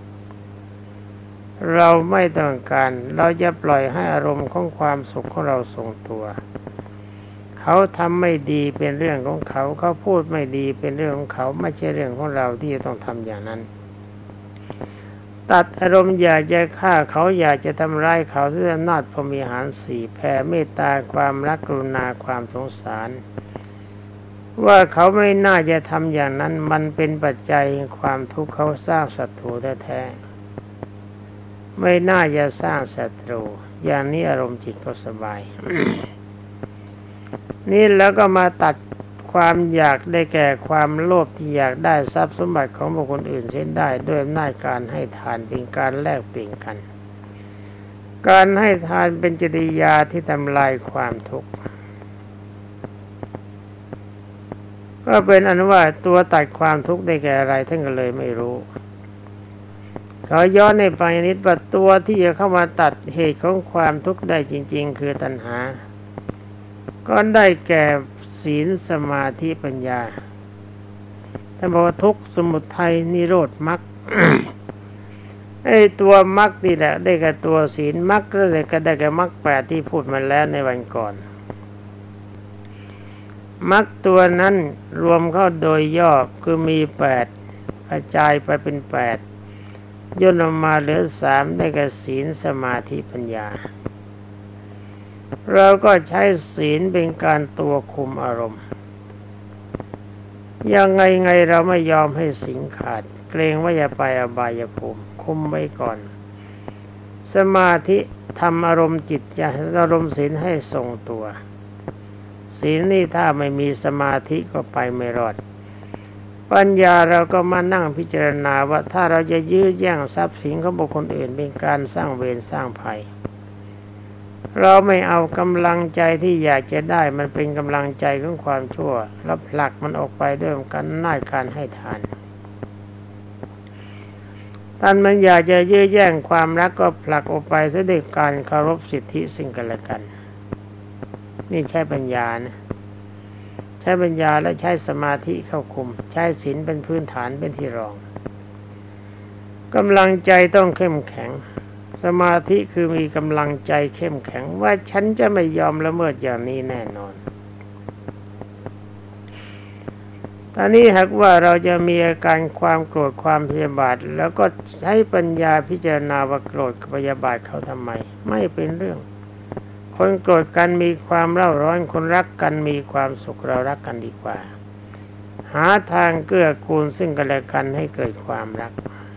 เราไม่ต้องการเราจะปล่อยให้อารมณ์ของความสุขของเราทรงตัวเขาทำไม่ดีเป็นเรื่องของเขาเขาพูดไม่ดีเป็นเรื่องของเขาไม่ใช่เรื่องของเราที่จะต้องทำอย่างนั้นตัดอารมณ์อยากจะฆ่าเขาอยากจะทำร้ายเขาด้วยอำนาจพรหมวิหารสี่แผ่เมตตาความรักกรุณาความสงสารว่าเขาไม่น่าจะทำอย่างนั้นมันเป็นปัจจัยแห่งความทุกข์เขาสร้างศัตรูแท้ๆไม่น่าจะสร้างศัตรูอย่างนี้อารมณ์จิตก็สบาย นี่แล้วก็มาตัดความอยากได้แก่ความโลภที่อยากได้ทรัพย์สมบัติของบุคคลอื่นเส้นได้ด้วยอำนาจการให้ทานเป็นการแลกเปลี่ยนกันการให้ทานเป็นจริยาที่ทำลายความทุกข์ก็เป็นอันว่าตัวตัดความทุกข์ได้แก่อะไรท่านก็เลยไม่รู้เขาย้อนในไปนิดว่าตัวที่จะเข้ามาตัดเหตุของความทุกข์ได้จริงๆคือตัณหาก็ได้แก่ศีลสมาธิปัญญาท่านบอกว่าทุกข์สมุทัยนิโรธมรรค ไอ้ตัวมรรคนี่แหละได้แก่ตัวศีลมรรคก็เลยก็ได้แก่มรรคแปดที่พูดมาแล้วในวันก่อนมรรคตัวนั้นรวมเข้าโดยย่อคือมีแปดกระจายไปเป็นแปดย่นออกมาเหลือสามได้แก่ศีลสมาธิปัญญาเราก็ใช้ศีลเป็นการตัวคุมอารมณ์ยังไงไงเราไม่ยอมให้ศีลขาดเกรงว่าจะไปอบายภูมิคุมไว้ก่อนสมาธิทำอารมณ์จิตจะอารมณ์ศีลให้ทรงตัวศีลนี่ถ้าไม่มีสมาธิก็ไปไม่รอดปัญญาเราก็มานั่งพิจารณาว่าถ้าเราจะยื้อแย่งทรัพย์สินของบุคคลอื่นเป็นการสร้างเวรสร้างภัยเราไม่เอากำลังใจที่อยากจะได้มันเป็นกำลังใจของความชั่วแล้วผลักมันออกไปด้วยการน่ายการให้ทานท่านมันอยากจะยื้อแย่งความรักก็ผลักออกไปด้วยการเคารพสิทธิซึ่งกันและกันนี่ใช้ปัญญานะใช้ปัญญาและใช้สมาธิเข้าคุมใช้ศีลเป็นพื้นฐานเป็นที่รองกำลังใจต้องเข้มแข็งสมาธิคือมีกำลังใจเข้มแข็งว่าฉันจะไม่ยอมละเมิดอย่างนี้แน่นอนตอนนี้หากว่าเราจะมีอาการความโกรธความพยาบาทแล้วก็ใช้ปัญญาพิจารณาว่าโกรธกับพยาบาทเขาทำไมไม่เป็นเรื่องคนโกรธกันมีความเร่าร้อนคนรักกันมีความสุขเรารักกันดีกว่าหาทางเกื้อกูลซึ่งกันและกันให้เกิดความรัก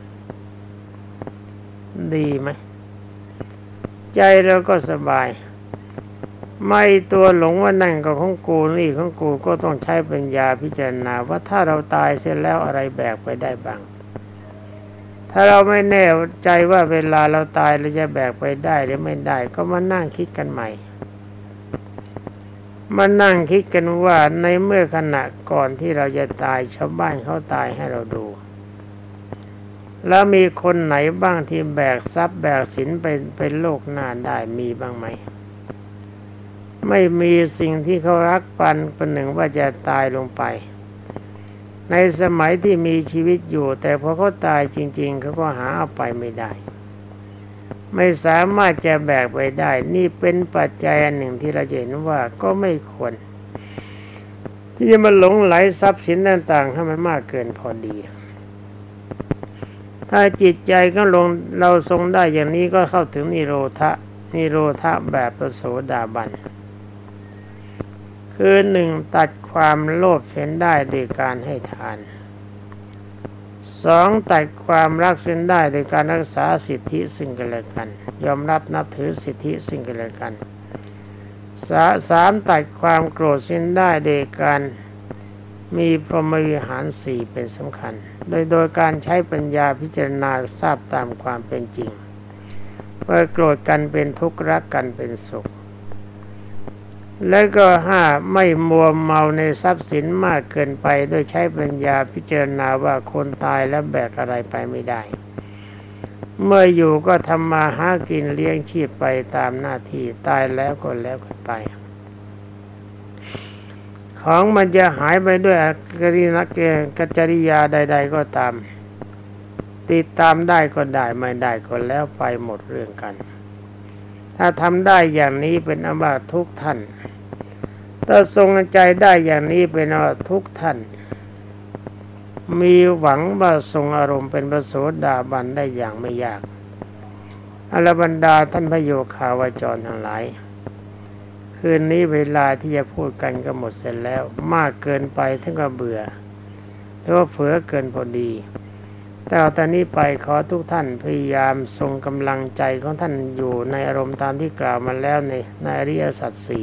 ดีไหมใจเราก็สบายไม่ตัวหลงว่านั่นก็ของกูนี่ของกูก็ต้องใช้ปัญญาพิจารณาว่าถ้าเราตายเสร็จแล้วอะไรแบกไปได้บ้างถ้าเราไม่แน่ใจว่าเวลาเราตายเราจะแบกไปได้หรือไม่ได้ก็มานั่งคิดกันใหม่มานั่งคิดกันว่าในเมื่อขณะก่อนที่เราจะตายชาวบ้านเขาตายให้เราดูแล้วมีคนไหนบ้างที่แบกทรัพย์แบกสินไปเป็นโลกหน้าได้มีบ้างไหมไม่มีสิ่งที่เขารักปันประหนึ่งว่าจะตายลงไปในสมัยที่มีชีวิตอยู่แต่พอเขาตายจริงๆเขาก็หาเอาไปไม่ได้ไม่สามารถจะแบกไปได้นี่เป็นปัจจัยอันหนึ่งที่เราเห็นว่าก็ไม่ควรที่จะมาหลงไหลทรัพย์สินต่างๆให้มันมากเกินพอดีถ้าจิตใจก็ลงเราทรงได้อย่างนี้ก็เข้าถึงนิโรธะนิโรธะแบบพระโสดาบันคือหนึ่งตัดความโลภเห็นได้โดยการให้ทานสองตัดความรักเส้นได้โดยการรักษาสิทธิซึ่งกันและกันยอมรับนับถือสิทธิซึ่งกันและกันสามตัดความโกรธเส้นได้โดยการมีพรหมวิหารสี่เป็นสำคัญโดยโดยการใช้ปัญญาพิจารณาทราบตามความเป็นจริงว่าโกรธกันเป็นทุกข์รักกันเป็นสุขและก็ห้าไม่มัวเมาในทรัพย์สินมากเกินไปโดยใช้ปัญญาพิจารณาว่าคนตายแล้วแบกอะไรไปไม่ได้เมื่ออยู่ก็ทำมาหากินเลี้ยงชีพไปตามหน้าที่ตายแล้วก็แล้วกันไปของมันจะหายไปด้วยกริณเกกจริยาใดๆก็ตามติดตามได้ก็ได้ไม่ได้ก็แล้วไปหมดเรื่องกันถ้าทำได้อย่างนี้เป็นอว่าทุกท่านถ้าทรงใจได้อย่างนี้เป็นว่าทุกท่านมีหวังว่าทรงอารมณ์เป็นพระโสดาบันได้อย่างไม่ยากอรบรรดาท่านพระโยคาวาจรทั้งหลายคืนนี้เวลาที่จะพูดกันก็หมดเสร็จแล้วมากเกินไปถึงกับเบื่อหรือว่าเผลอเกินพอดีแต่ตอนนี้ไปขอทุกท่านพยายามทรงกำลังใจของท่านอยู่ในอารมณ์ตามที่กล่าวมาแล้วในในอริยสัจสี่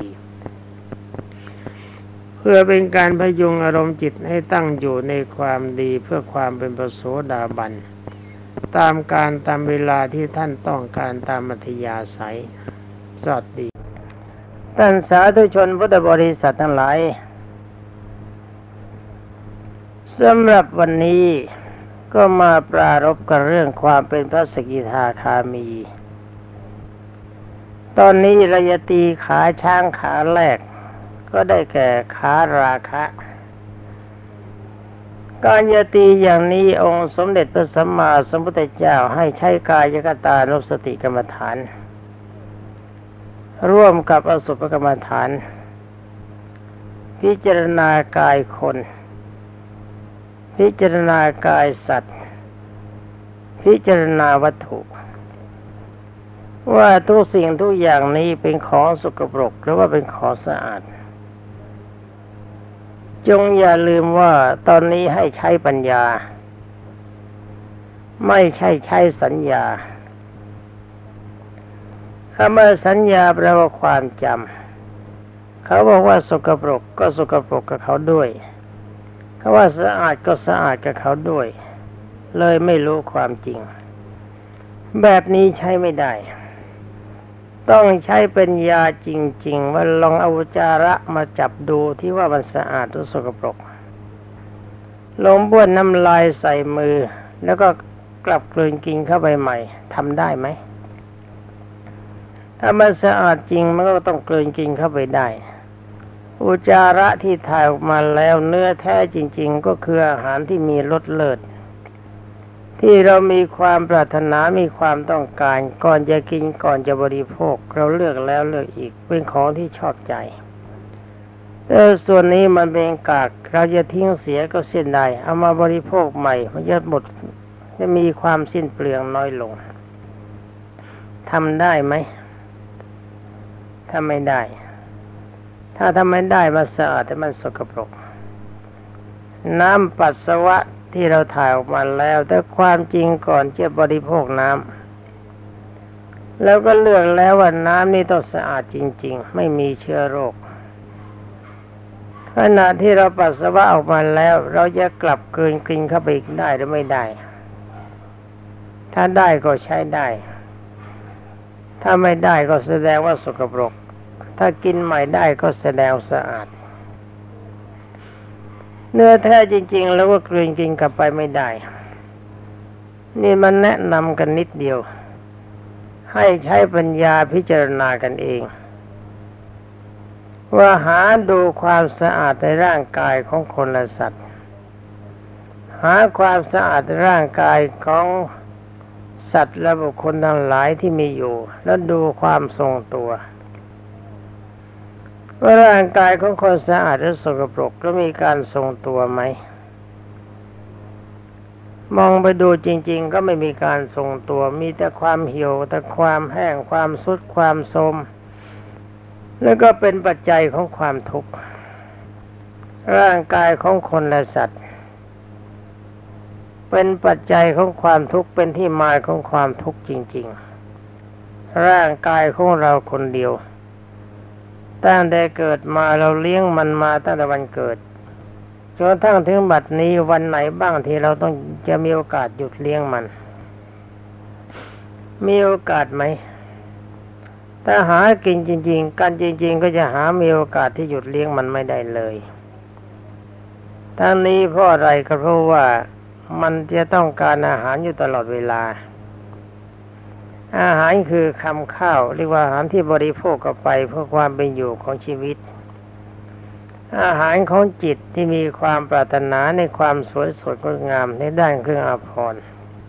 เพื่อเป็นการพยุงอารมณ์จิตให้ตั้งอยู่ในความดีเพื่อความเป็นพระโสดาบันตามการตามเวลาที่ท่านต้องการตามอัธยาศัยสวัสดีท่านสาธุชนพุทธบริษัททั้งหลายสำหรับวันนี้ก็มาปรารภกับเรื่องความเป็นพระสกิทาคามีตอนนี้เราจะตีขาช้างขาแรกก็ได้แก่ขาราคะการจะตีอย่างนี้องค์สมเด็จพระสัมมาสัมพุทธเจ้าให้ใช้กายกตานุสติกรรมฐานร่วมกับอสุภกรรมฐานพิจารณากายคนพิจารณากายสัตว์พิจารณาวัตถุว่าทุกสิ่งทุกอย่างนี้เป็นของสกปรกหรือว่าเป็นของสะอาดจงอย่าลืมว่าตอนนี้ให้ใช้ปัญญาไม่ใช่ใช้สัญญาคำว่าสัญญาแปลว่าความจำเขาบอกว่าสกปรกก็สกปรกกับเขาด้วยเขาว่าสะอาดก็สะอาดกับเขาด้วยเลยไม่รู้ความจริงแบบนี้ใช้ไม่ได้ต้องใช้ปัญญาจริงๆว่าลองเอาอุจจาระมาจับดูที่ว่ามันสะอาดหรือสกปรกลงบ้วนน้ำลายใส่มือแล้วก็กลับกลืนกินเข้าไปใหม่ทำได้ไหมถ้ามันสะอาดจริงมันก็ต้องกลืนกินเข้าไปได้อุจจาระที่ถ่ายออกมาแล้วเนื้อแท้จริงๆก็คืออาหารที่มีรสเลิศที่เรามีความปรารถนามีความต้องการก่อนจะกินก่อนจะบริโภคเราเลือกแล้วเลือกอีกเป็นของที่ชอบใจแต่ส่วนนี้มันเป็นกากเราจะทิ้งเสียก็เสียดายเอามาบริโภคใหม่มันจะหมดจะมีความสิ้นเปลืองน้อยลงทำได้ไหมถ้าไม่ได้ถ้าทำไม่ได้มันสะอาดแต่มันสกปรกน้ำปัสสาวะที่เราถ่ายออกมาแล้วแต่ความจริงก่อนจะบริโภคน้ำแล้วก็เลือกแล้วว่าน้ำนี้ต้องสะอาดจริงๆไม่มีเชื้อโรคขณะที่เราปัสสาวะออกมาแล้วเราจะกลับกลืนกินเข้าไปอีกได้หรือไม่ได้ถ้าได้ก็ใช้ได้ถ้าไม่ได้ก็แสดงว่าสกปรกถ้ากินใหม่ได้ก็แสดงสะอาดเนื้อแท้จริงๆแล้วก็กลืนกินกลับไปไม่ได้นี่มันแนะนำกันนิดเดียวให้ใช้ปัญญาพิจารณากันเองว่าหาดูความสะอาดในร่างกายของคนและสัตว์หาความสะอาดในร่างกายของสัตว์และบุคคลทั้งหลายที่มีอยู่แล้วดูความทรงตัวว่าร่างกายของคนสะอาดหรือสกปรกแล้วมีการทรงตัวไหมมองไปดูจริงๆก็ไม่มีการทรงตัวมีแต่ความเหี่ยวแต่ความแห้งความทรุดความโทรมแล้วก็เป็นปัจจัยของความทุกข์ร่างกายของคนและสัตว์เป็นปัจจัยของความทุกข์เป็นที่มาของความทุกข์จริงๆร่างกายของเราคนเดียวตั้งแต่เกิดมาเราเลี้ยงมันมาตั้งแต่วันเกิดจนกระทั่งถึงบัดนี้วันไหนบ้างที่เราต้องจะมีโอกาสหยุดเลี้ยงมันมีโอกาสไหมถ้าหากินจริงๆกันจริงๆก็จะหามีโอกาสที่หยุดเลี้ยงมันไม่ได้เลยทั้งนี้เพราะอะไรก็เพราะว่ามันจะต้องการอาหารอยู่ตลอดเวลาอาหารคือคำข้าวเรียกว่าอาหารที่บริโภคเข้าไปเพื่อความเป็นอยู่ของชีวิตอาหารของจิตที่มีความปรารถนาในความสวยสดงดงามในด้านเครื่องอาภรณ์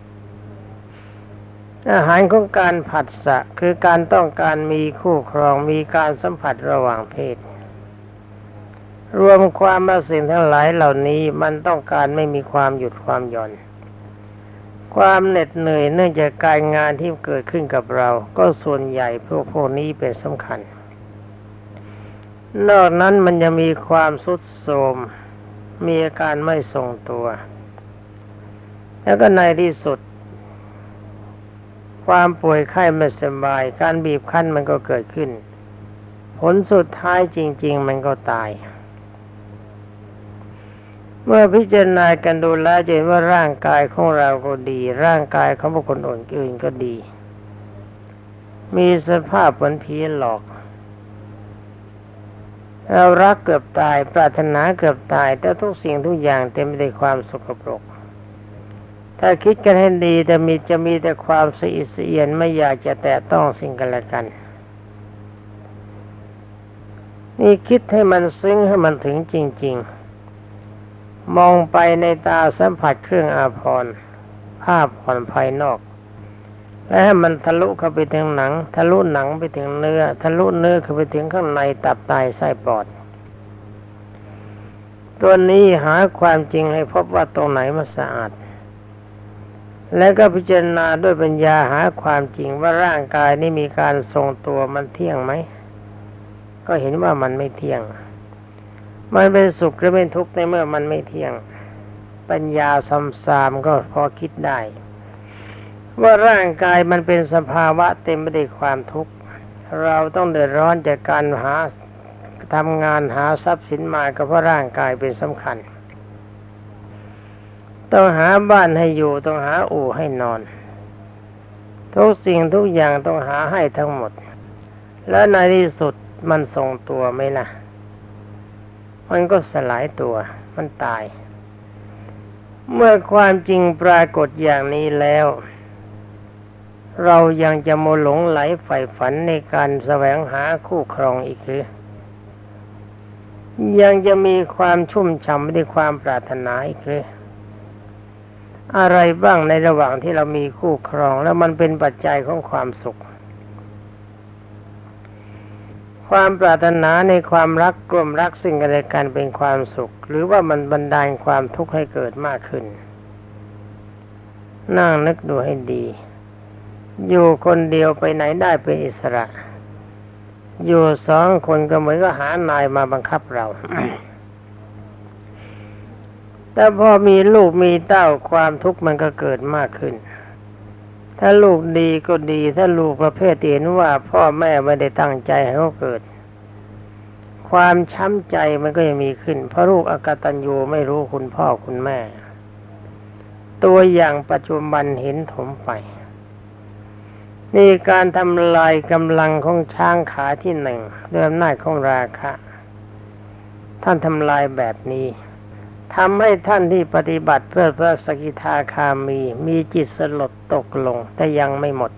อาหารของการผัสสะคือการต้องการมีคู่ครองมีการสัมผัสระหว่างเพศรวมความมาสิ่งทั้งหลายเหล่านี้มันต้องการไม่มีความหยุดความหย่อนความเหน็ดเหนื่อยเนื่องจากการงานที่เกิดขึ้นกับเราก็ส่วนใหญ่พวกพวกนี้เป็นสำคัญนอกนั้นมันจะมีความทรุดโทรมมีอาการไม่ทรงตัวแล้วก็ในที่สุดความป่วยไข้ไม่สบายการบีบคั้นมันก็เกิดขึ้นผลสุดท้ายจริงๆมันก็ตายเมื่อพิจารณากันดูแล้วจะเห็นว่าร่างกายของเราก็ดีร่างกายของบุคคลอื่นก็ดีมีสภาพเหมือนผีหลอกเรารักเกือบตายปรารถนาเกือบตายแต่ทุกสิ่งทุกอย่างเต็มไปด้วยความสกปรกถ้าคิดกันให้ดีจะมีจะมีแต่ความสะอิดสะเอียนไม่อยากจะแตะต้องสิ่งกันและกันนี่คิดให้มันซึ้งให้มันถึงจริงๆมองไปในตาสัมผัสเครื่องอาภรณ์ภาพผ่อนภายนอกและให้มันทะลุเข้าไปถึงหนังทะลุหนังไปถึงเนื้อทะลุเนื้อเข้าไปถึงข้างในตับไตไส้ปอดตัวนี้หาความจริงให้พบว่าตรงไหนมันสะอาดแล้วก็พิจารณาด้วยปัญญาหาความจริงว่าร่างกายนี้มีการทรงตัวมันเที่ยงไหมก็เห็นว่ามันไม่เที่ยงมันเป็นสุขหรือเป็นทุกข์ในเมื่อมันไม่เที่ยงปัญญาซ้ำๆก็พอคิดได้ว่าร่างกายมันเป็นสภาวะเต็มไปด้วยความทุกข์เราต้องเดือดร้อนจากการหาทำงานหาทรัพย์สินมาก็เพราะร่างกายเป็นสำคัญต้องหาบ้านให้อยู่ต้องหาอู่ให้นอนทุกสิ่งทุกอย่างต้องหาให้ทั้งหมดแล้วในที่สุดมันทรงตัวไหมล่ะมันก็สลายตัวมันตายเมื่อความจริงปรากฏอย่างนี้แล้วเรายังจะโมหลงไหลใฝ่ฝันในการแสวงหาคู่ครองอีกหรือยังจะมีความชุ่มฉ่ำในความปรารถนาอีกหรืออะไรบ้างในระหว่างที่เรามีคู่ครองแล้วมันเป็นปัจจัยของความสุขความปรารถนาในความรักกลุ่มรักซึ่งกันและกันเป็นความสุขหรือว่ามันบันดาลความทุกข์ให้เกิดมากขึ้นนั่งนึกดูให้ดีอยู่คนเดียวไปไหนได้เป็นอิสระอยู่สองคนก็เหมือนกับหานายมาบังคับเรา แต่พอมีลูกมีเต้าความทุกข์มันก็เกิดมากขึ้นถ้าลูกดีก็ดีถ้าลูกประเภทเห็นว่าพ่อแม่ไม่ได้ตั้งใจให้เขาเกิดความช้ำใจมันก็ยังมีขึ้นเพราะลูกอกตัญญูไม่รู้คุณพ่อคุณแม่ตัวอย่างปัจจุบันเห็นถมไปนี่การทำลายกำลังของช้างขาที่หนึ่งด้วยอำนาจของราคะท่านทำลายแบบนี้ทำให้ท่านที่ปฏิบัติเพื่อพระสกิทาคามีมีจิตสลดตกลงแต่ยังไม่หมด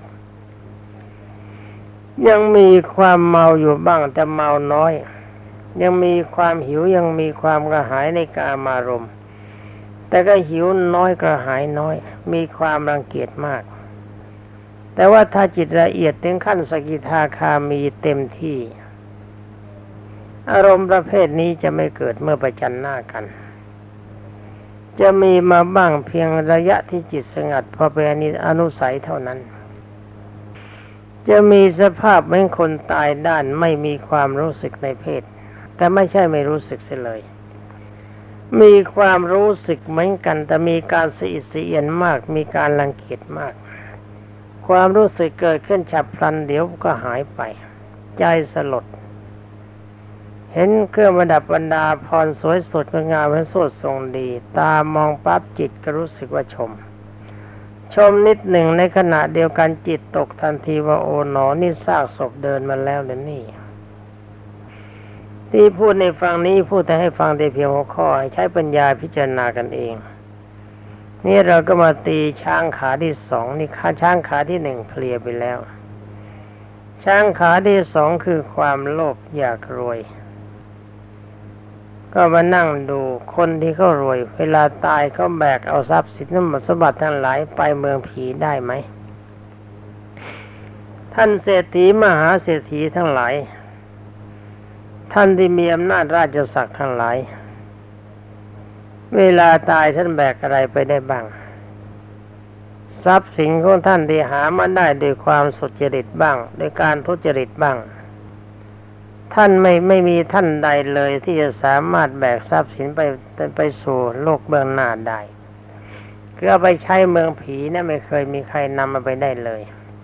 ยังมีความเมาอยู่บ้างแต่เมาน้อยยังมีความหิวยังมีความกระหายในกามารมณ์แต่ก็หิวน้อยกระหายน้อยมีความรังเกียจมากแต่ว่าถ้าจิตละเอียดถึงขั้นสกิทาคามีเต็มที่อารมณ์ประเภทนี้จะไม่เกิดเมื่อประจันหน้ากันจะมีมาบ้างเพียงระยะที่จิตสงัดพอเป็นอนุสัยเท่านั้นจะมีสภาพเหมือนคนตายด้านไม่มีความรู้สึกในเพศแต่ไม่ใช่ไม่รู้สึกเสียเลยมีความรู้สึกเหมือนกันแต่มีการสะอิดสะเอียนมากมีการรังเกียจมากความรู้สึกเกิดขึ้นฉับพลันเดี๋ยวก็หายไปใจสลดเห็นเครื่องประดับบรรดาพรสวยสดงามและสดทรงดีตามองปั๊บจิตก็รู้สึกว่าชมชมนิดหนึ่งในขณะเดียวกันจิตตกทันทีว่าโอ๋หนอนี่ซากศพเดินมาแล้วหรือนี่ที่พูดในฟังนี้พูดแต่ให้ฟังได้เพียงหัวข้อให้ใช้ปัญญาพิจารณากันเองนี่เราก็มาตีช้างขาที่สองนี่ขาช้างขาที่หนึ่งเคลียร์ไปแล้วช้างขาที่สองคือความโลภอยากรวยก็มานั่งดูคนที่เขารวยเวลาตายเขาแบกเอาทรัพย์สินสมบัติทั้งหลายไปเมืองผีได้ไหมท่านเศรษฐีมหาเศรษฐีทั้งหลายท่านที่มีอำนาจราชศักดิ์ทั้งหลายเวลาตายท่านแบกอะไรไปได้บ้างทรัพย์สินของท่านที่หามาได้ด้วยความสุจริตบ้างด้วยการทุจริตบ้างท่านไม่ไม่มีท่านใดเลยที่จะสามารถแบกทรัพย์สินไปไปสู่โลกเบื้องหน้าได้คือเอาไปใช้เมืองผีนะไม่เคยมีใครนำมาไปได้เลย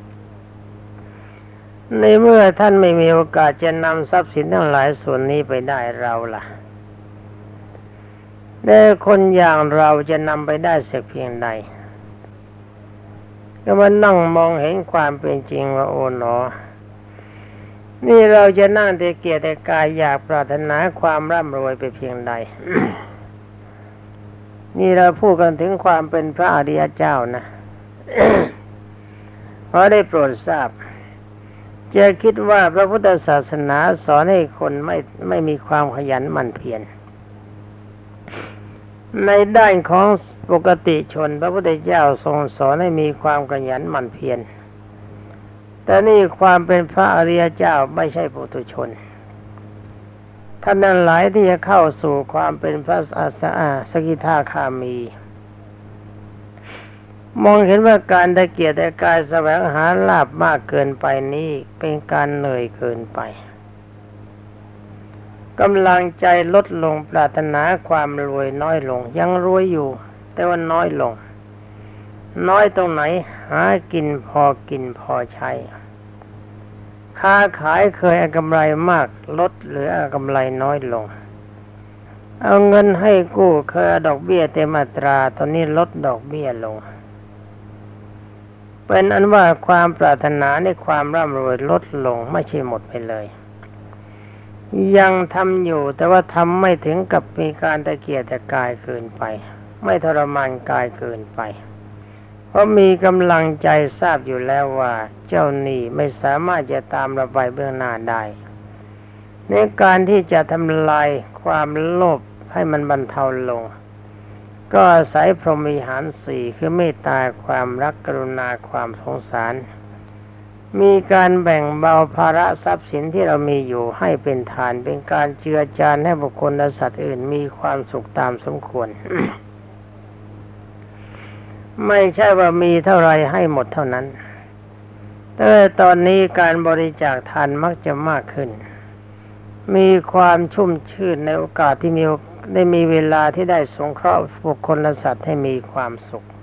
ในเมื่อท่านไม่มีโอกาสจะนำทรัพย์สินทั้งหลายส่วนนี้ไปได้เราล่ะแต่คนอย่างเราจะนำไปได้สักเพียงใดก็มานั่งมองเห็นความเป็นจริงว่าโอ๋หนอนี่เราจะนั่งแต่เกียรติกายอยากปรารถนาความร่ำรวยไปเพียงใด นี่เราพูดกันถึงความเป็นพระอริยเจ้านะ เพราะได้โปรดทราบจะคิดว่าพระพุทธศาสนาสอนให้คนไม่ไม่มีความขยันหมั่นเพียรในด้านของปกติชนพระพุทธเจ้าทรงสอนให้มีความขยันหมั่นเพียรแต่นี่ความเป็นพระอริยเจ้าไม่ใช่ปุถุชนท่านนั้นหลายที่จะเข้าสู่ความเป็นพระสกิทาคามีมองเห็นว่าการตะเกียกตะกายแสวงหาลาภมากเกินไปนี้เป็นการเหนื่อยเกินไปกำลังใจลดลงปรารถนาความรวยน้อยลงยังรวยอยู่แต่ว่าน้อยลงน้อยตรงไหนหากินพอกินพอใช้ค้าขายเคยเอากำไรมากลดเหลือเอากำไรน้อยลงเอาเงินให้กู้เคยดอกเบี้ยเต็มอัตราตอนนี้ลดดอกเบี้ยลงเป็นอันว่าความปรารถนาในความร่ำรวยลดลงไม่ใช่หมดไปเลยยังทำอยู่แต่ว่าทำไม่ถึงกับมีการตะเกียกตะกายเกินไปไม่ทรมานกายเกินไปเพราะมีกำลังใจทราบอยู่แล้วว่าเจ้าหนี้ไม่สามารถจะตามเราไปเบื้องหน้าได้ในการที่จะทำลายความโลภให้มันบรรเทาลงก็อาศัยพรหมวิหารสี่คือเมตตาความรักกรุณาความสงสารมีการแบ่งเบาภาระทรัพย์สินที่เรามีอยู่ให้เป็นทานเป็นการเจือจานให้บุคคลและสัตว์อื่นมีความสุขตามสมควร ไม่ใช่ว่ามีเท่าไรให้หมดเท่านั้นแต่ตอนนี้การบริจาคทานมักจะมากขึ้นมีความชุ่มชื่นในโอกาสที่มีได้มีเวลาที่ได้สงเคราะห์บุคคลและสัตว์ให้มีความสุข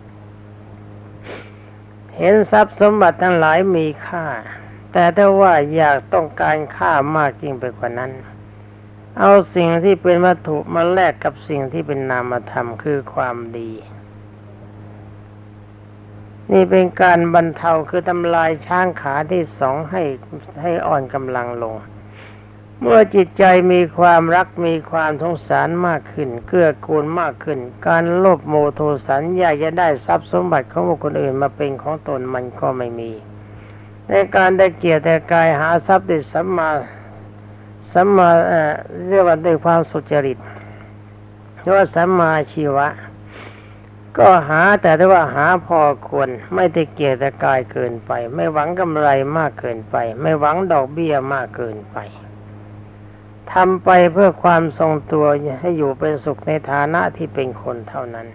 เห็นทรัพย์สมบัติทั้งหลายมีค่าแต่ถ้าว่าอยากต้องการค่ามากยิ่งไปกว่านั้นเอาสิ่งที่เป็นวัตถุมาแลกกับสิ่งที่เป็นนามธรรมคือความดีนี่เป็นการบรรเทาคือทำลายช้างขาที่สองให้ให้อ่อนกำลังลงเมื่อจิตใจมีความรักมีความสงสารมากขึ้นเกื้อกูลมากขึ้นการโลภโมโทสันอยากจะได้ทรัพย์สมบัติของบุคคลอื่นมาเป็นของตนมันก็ไม่มีในการได้เกียรติแต่กายหาทรัพย์ด้วยสัมมาสัมมาเอ่อเรียกว่าด้วยความสุจริตเรียกว่าสัมมาชีวะก็หาแต่ได้ว่าหาพอควรไม่ได้เกียรติแต่กายเกินไปไม่หวังกำไรมากเกินไปไม่หวังดอกเบี้ยมากเกินไปทำไปเพื่อความทรงตัวให้อยู่เป็นสุขในฐานะที่เป็นคนเท่านั้น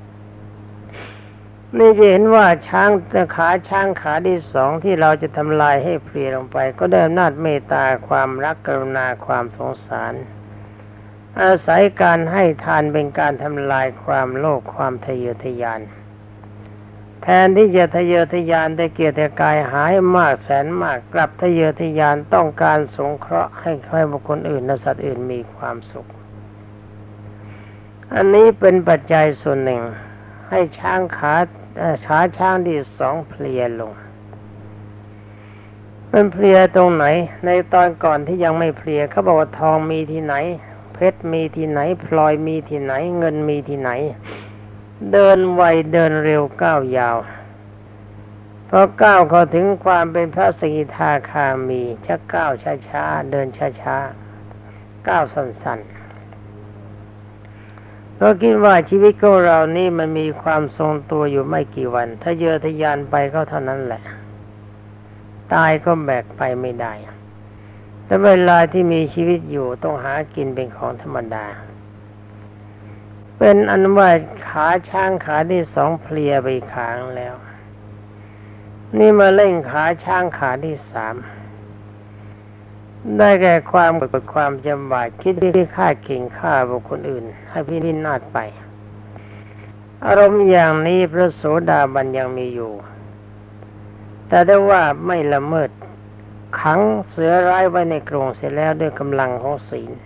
นี่จะเห็นว่าช้างขาช้างขาที่สองที่เราจะทำลายให้เพลียลงไปก็ได้อำนาจเมตตาความรักกรุณาความสงสารอาศัยการให้ทานเป็นการทำลายความโลภความทะเยอทะยานแทนที่จะทะเยอทะยานได้เกียรติกายหายมากแสนมากกลับทะเยอทะยานต้องการสงเคราะห์ให้ใครบุคคลอื่นและสัตว์อื่นมีความสุขอันนี้เป็นปัจจัยส่วนหนึ่งให้ช้างขาขาช้างที่สองเพลียลงมันเพลียตรงไหนในตอนก่อนที่ยังไม่เพลียเขาบอกว่าทองมีที่ไหนเพชรมีที่ไหนพลอยมีที่ไหนเงินมีที่ไหนเดินไวเดินเร็วก้าวยาวพอก้าวเข้าถึงความเป็นพระสกิทาคามีชักก้าวช้าๆเดินช้าๆก้าวสั้นๆเราคิดว่าชีวิตของเรานี่มันมีความทรงตัวอยู่ไม่กี่วันถ้าเยอทะยานไปก็เท่านั้นแหละตายก็แบกไปไม่ได้แต่เวลาที่มีชีวิตอยู่ต้องหากินเป็นของธรรมดาเป็นอันว่าขาช้างขาที่สองเพลียไปขางแล้วนี่มาเล่นขาช้างขาที่สามได้แก่ความกดความจำบาดคิดที่ฆ่าเก่งฆ่าบุคคลอื่นให้พินาศไปอารมณ์อย่างนี้พระโสดาบันยังมีอยู่แต่ได้ว่าไม่ละเมิดขังเสือร้ายไว้ในกรงเสร็จแล้วด้วยกำลังของศีล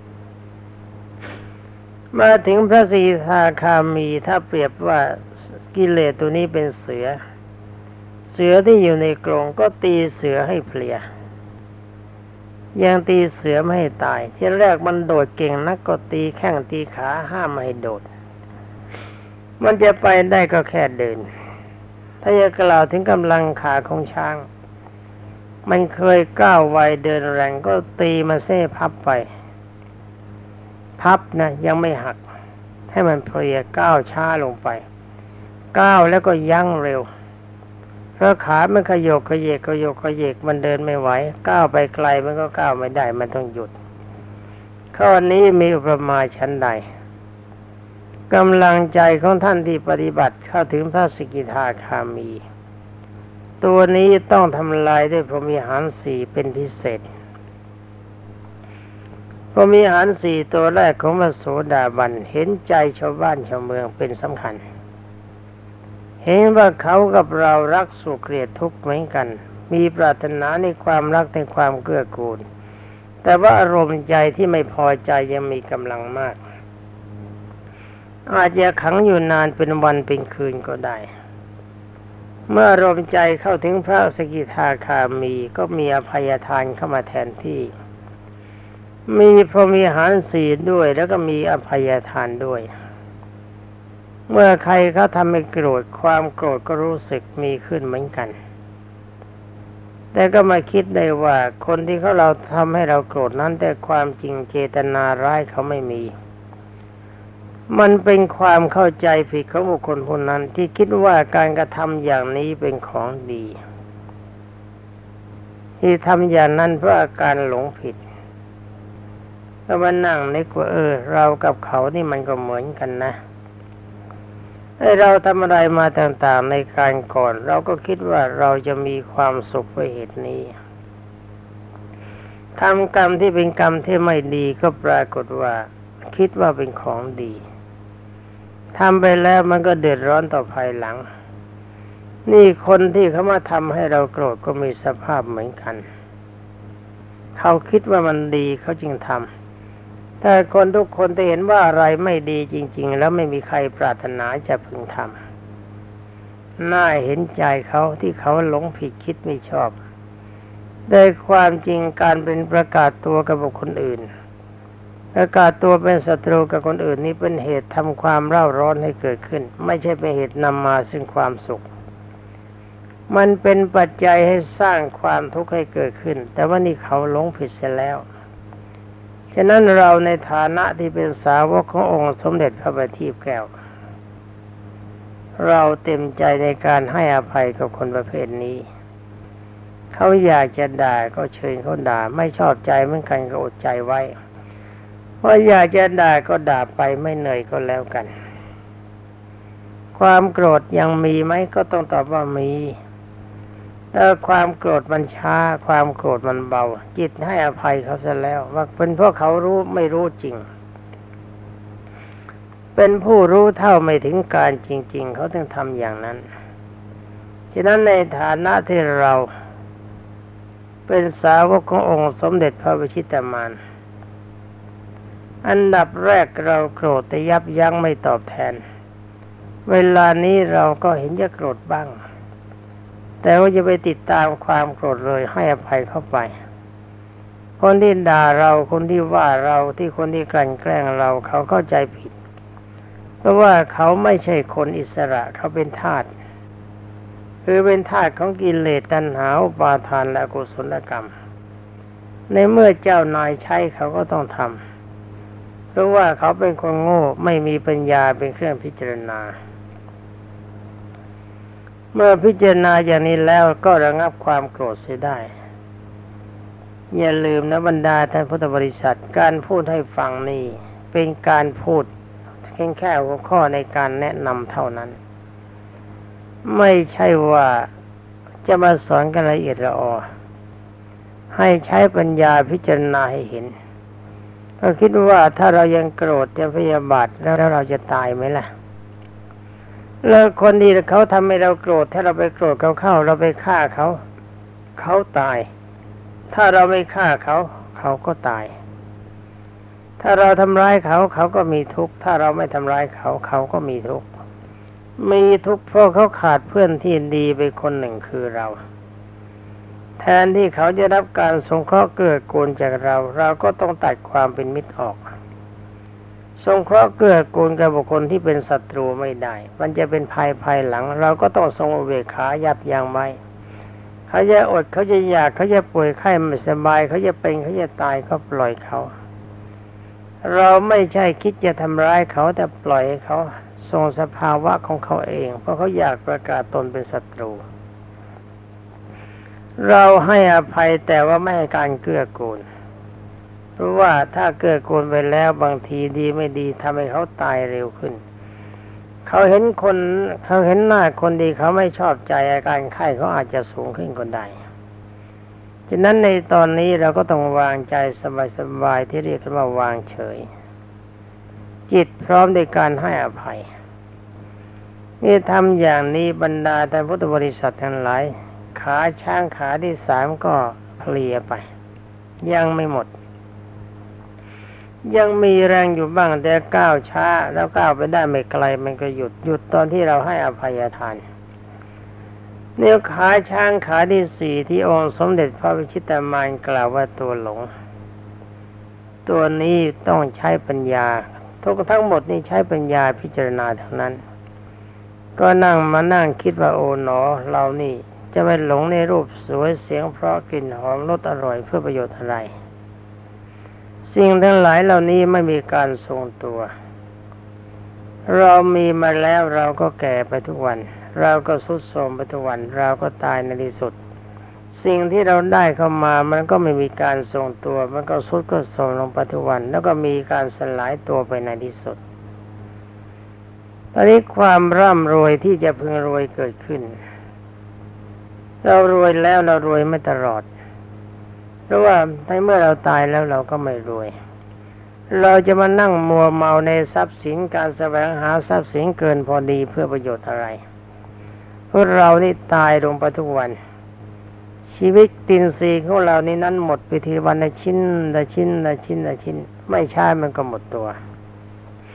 มาถึงพระสีทาคามีถ้าเปรียบว่ากิเลสตัวนี้เป็นเสือเสือที่อยู่ในกรงก็ตีเสือให้เพลียยังตีเสือไม่ให้ตายที่แรกมันโดดเก่งนักก็ตีแข้งตีขาห้ามไม่ให้โดดมันจะไปได้ก็แค่เดินถ้าจะกล่าวถึงกำลังขาของช้างมันเคยก้าวไวเดินแรงก็ตีมาเส้พับไปพับนะยังไม่หักให้มันเพลียก้าวช้าลงไปก้าวแล้วก็ยั้งเร็วเพราะขามันขยกขยเยกขยกขยเยกมันเดินไม่ไหวก้าวไปไกลมันก็ก้าวไม่ได้มันต้องหยุดข้อนี้มีอุปมาชั้นใดกำลังใจของท่านที่ปฏิบัติเข้าถึงพระสกิทาคามีตัวนี้ต้องทำลายด้วยพรหมิหารสี่เป็นพิเศษพรหมิหารสี่ตัวแรกของพระโสดาบันเห็นใจชาวบ้านชาวเมืองเป็นสำคัญเห็นว่าเขากับเรารักสุขเกลียดทุกข์เหมือนกันมีปรารถนาในความรักในความเกื้อกูลแต่ว่าอารมณ์ใจที่ไม่พอใจยังมีกำลังมากอาจจะขังอยู่นานเป็นวันเป็นคืนก็ได้เมื่ออารมณ์ใจเข้าถึงพระสกิทาคามีก็มีอภัยทานเข้ามาแทนที่มีพรหมิหารสี่ด้วยแล้วก็มีอภัยทานด้วยเมื่อใครเขาทำให้โกรธความโกรธก็รู้สึกมีขึ้นเหมือนกันแต่ก็มาคิดได้ว่าคนที่เขาเราทำให้เราโกรธนั้นแต่ความจริงเจตนาร้ายเขาไม่มีมันเป็นความเข้าใจผิดของบุคคลคนนั้นที่คิดว่าการกระทำอย่างนี้เป็นของดีที่ทำอย่างนั้นเพราะอาการหลงผิดก็มานั่งนึกว่าเออเรากับเขานี่มันก็เหมือนกันนะไอ้เราทำอะไรมาต่างๆในการก่อนเราก็คิดว่าเราจะมีความสุขเพราะเหตุนี้ทำกรรมที่เป็นกรรมที่ไม่ดีก็ปรากฏว่าคิดว่าเป็นของดีทำไปแล้วมันก็เดือดร้อนต่อภายหลังนี่คนที่เขามาทำให้เราโกรธก็มีสภาพเหมือนกันเขาคิดว่ามันดีเขาจึงทำแต่คนทุกคนที่เห็นว่าอะไรไม่ดีจริงๆแล้วไม่มีใครปรารถนาจะพึงทำน่าเห็นใจเขาที่เขาหลงผิดคิดไม่ชอบโดยความจริงการเป็นประกาศตัวกับบุคคลอื่นประกาศตัวเป็นศัตรูกับคนอื่นนี้เป็นเหตุทำความเร่าร้อนให้เกิดขึ้นไม่ใช่เป็นเหตุนำมาซึ่งความสุขมันเป็นปัจจัยให้สร้างความทุกข์ให้เกิดขึ้นแต่ว่านี่เขาหลงผิดเสียแล้วฉะนั้นเราในฐานะที่เป็นสาวกขององค์สมเด็จพระบัณฑิตแก้วเราเต็มใจในการให้อภัยกับคนประเภทนี้เขาอยากจะด่าก็เชิญเขาด่าไม่ชอบใจเหมือนกันก็อดใจไว้ว่าอยากจะด่าก็ด่าไปไม่เหนื่อยก็แล้วกันความโกรธยังมีไหมก็ต้องตอบว่ามีแต่ความโกรธมันช้าความโกรธมันเบาจิตให้อภัยเขาซะแล้วว่าเป็นเพราะเขารู้ไม่รู้จริงเป็นผู้รู้เท่าไม่ถึงการจริงๆเขาถึงทำอย่างนั้นฉะนั้นในฐานะที่เราเป็นสาวกขององค์สมเด็จพระวชิตมารอันดับแรกเราโกรธแต่ยับยั้งไม่ตอบแทนเวลานี้เราก็เห็นจะโกรธบ้างแต่ว่าจะไปติดตามความโกรธเลยให้อภัยเข้าไปคนที่ด่าเราคนที่ว่าเราที่คนที่กลั่นแกล้งเราเขาเข้าใจผิดเพราะว่าเขาไม่ใช่คนอิสระเขาเป็นทาสคือเป็นทาสของกิเลสตัณหาอุปาทานและอกุศลกรรมในเมื่อเจ้านายใช้เขาก็ต้องทำเพราะว่าเขาเป็นคนโง่ไม่มีปัญญาเป็นเครื่องพิจารณาเมื่อพิจารณาอย่างนี้แล้วก็ระงับความโกรธเสียได้อย่าลืมนะบรรดาท่านพุทธบริษัทการพูดให้ฟังนี่เป็นการพูดแค่แค่หัวข้อในการแนะนำเท่านั้นไม่ใช่ว่าจะมาสอนกันละเอียดละออให้ใช้ปัญญาพิจารณาให้เห็นก็คิดว่าถ้าเรายังโกรธจะพยาบาทแล้วเราจะตายไหมล่ะแล้วคนที่เขาทำให้เราโกรธถ้าเราไปโกรธเขาเข้าเราไปฆ่าเขาเขาตายถ้าเราไม่ฆ่าเขาเขาก็ตายถ้าเราทำร้ายเขาเขาก็มีทุกข์ถ้าเราไม่ทำร้ายเขาเขาก็มีทุกข์มีทุกข์เพราะเขาขาดเพื่อนที่ดีไปคนหนึ่งคือเราแทนที่เขาจะรับการสงเคราะห์เกื้อกูลจากเราเราก็ต้องตัดความเป็นมิตรออกสงเคราะห์เกื้อกูลกับบุคคลที่เป็นศัตรูไม่ได้มันจะเป็นภัยภายหลังเราก็ต้องทรงอุเบกขายับยั้งไว้เขาจะอดเขาจะอยากเขาจะป่วยไข้ไม่สบายเขาจะเป็นเขาจะตายก็ปล่อยเขาเราไม่ใช่คิดจะทำร้ายเขาแต่ปล่อยให้เขาทรงสภาวะของเขาเองเพราะเขาอยากประกาศตนเป็นศัตรูเราให้อภัยแต่ว่าไม่ให้การเกื้อกูลเพราะว่าถ้าเกื้อกูลไปแล้วบางทีดีไม่ดีทำให้เขาตายเร็วขึ้นเขาเห็นคนเขาเห็นหน้าคนดีเขาไม่ชอบใจอาการไข้เขาอาจจะสูงขึ้นก็ได้ฉะนั้นในตอนนี้เราก็ต้องวางใจสบายๆที่เรียกว่าวางเฉยจิตพร้อมในการให้อภัยนี่ทำอย่างนี้บรรดาท่านพุทธบริษัททั้งหลายขาช้างขาที่สามก็เพลียไปยังไม่หมดยังมีแรงอยู่บ้างแต่ก้าวช้าแล้วก้าวไปได้ไม่ไกลมันก็หยุดหยุดตอนที่เราให้อภัยทานเนี่ยขาช้างขาที่สี่ที่องค์สมเด็จพระวิชิตามารกล่าวว่าตัวหลงตัวนี้ต้องใช้ปัญญาทุกทั้งหมดนี้ใช้ปัญญาพิจารณาทั้งนั้นก็นั่งมานั่งคิดว่าโอ๋หนอเรานี่จะไปหลงในรูปสวยเสียงเพราะกลิ่นหอมรสอร่อยเพื่อประโยชน์อะไรสิ่งทั้งหลายเหล่านี้ไม่มีการทรงตัวเรามีมาแล้วเราก็แก่ไปทุกวันเราก็ทรุดโทรมไปทุกวันเราก็ตายในที่สุดสิ่งที่เราได้เข้ามามันก็ไม่มีการทรงตัวมันก็ทรุดก็โทรมลงไปทุกวันแล้วก็มีการสลายตัวไปในที่สุดตอนนี้ความร่ำรวยที่จะพึงรวยเกิดขึ้นเรารวยแล้วเรารวยไม่ตลอดเพราะว่าในเมื่อเราตายแล้วเราก็ไม่รวยเราจะมานั่งมัวเมาในทรัพย์สินการแสวงหาทรัพย์สินเกินพอดีเพื่อประโยชน์อะไรเพราะเรานี่ตายลงไปทุกวันชีวิตตินทรีย์ของเรานี่นั้นหมดไปทีวันละชิ้นละชิ้นละชิ้นละชิ้นไม่ช้ามันก็หมดตัวท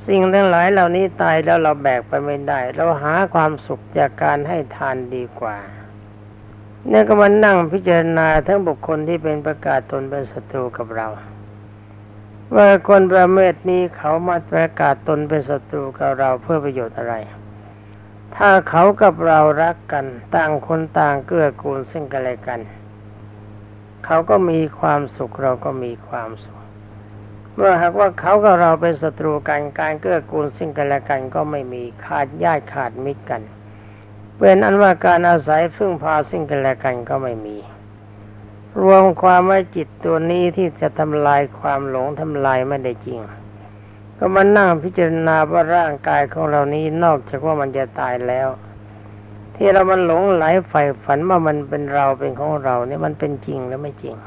สิ่งทั้งหลายเหล่านี้ตายแล้วเราแบกไปไม่ได้เราหาความสุขจากการให้ทานดีกว่าเนี่ยก็มานั่งพิจารณาทั้งบุคคลที่เป็นประกาศตนเป็นศัตรูกับเราว่าคนประเภทนี้เขามาประกาศตนเป็นศัตรูกับเราเพื่อประโยชน์อะไรถ้าเขากับเรารักกันต่างคนต่างเกื้อกูลซึ่งกันและกันเขาก็มีความสุขเราก็มีความสุขเมื่อหากว่าเขากับเราเป็นศัตรูกันการเกื้อกูลซึ่งกันและกันก็ไม่มีขาดญาติขาดมิตรกันเป็นอันว่าการอาศัยพึ่งพาซึ่งกันและกันก็ไม่มีรวมความว่าจิตตัวนี้ที่จะทำลายความหลงทำลายไม่ได้จริงก็มานั่งพิจารณาว่าร่างกายของเรานี้นอกจากว่ามันจะตายแล้วที่เรามันหลงไหลใฝ่ฝันว่ามันเป็นเราเป็นของเราเนี่ยมันเป็นจริงหรือไม่จริง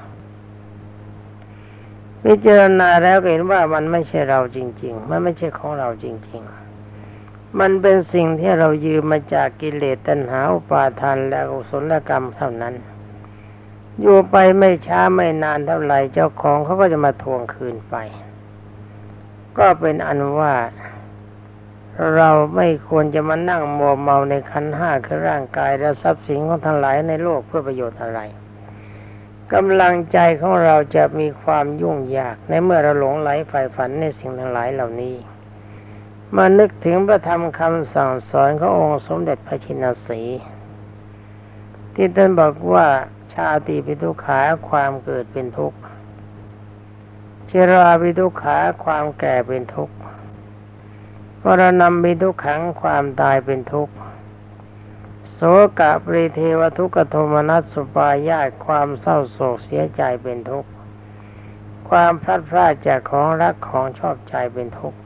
พิจารณาแล้วเห็นว่ามันไม่ใช่เราจริงๆมันไม่ใช่ของเราจริงๆมันเป็นสิ่งที่เรายืมมาจากกิเลสตัณหาอุปาทานและอกุศลกรรมเท่านั้นอยู่ไปไม่ช้าไม่นานเท่าไหร่เจ้าของเขาก็จะมาทวงคืนไปก็เป็นอันว่าเราไม่ควรจะมานั่งมัวเมาในขันธ์ห้าคือร่างกายและทรัพย์สินของทั้งหลายในโลกเพื่อประโยชน์อะไรกำลังใจของเราจะมีความยุ่งยากในเมื่อเราหลงไหลใฝ่ฝันในสิ่งทั้งหลายเหล่านี้มานึกถึงพระธรรมคำสั่งสอนขององค์สมเด็จพระชินสีห์ที่ท่านบอกว่าชาติปิทุกขาความเกิดเป็นทุกข์ชราปิทุกขาความแก่เป็นทุกข์มรณะปิทุกขังความตายเป็นทุกข์โสกะปริเทวทุกขโทมนัสสุปายาสความเศร้าโศกเสียใจเป็นทุกข์ความพลัดพรากจากของรักของชอบใจเป็นทุกข์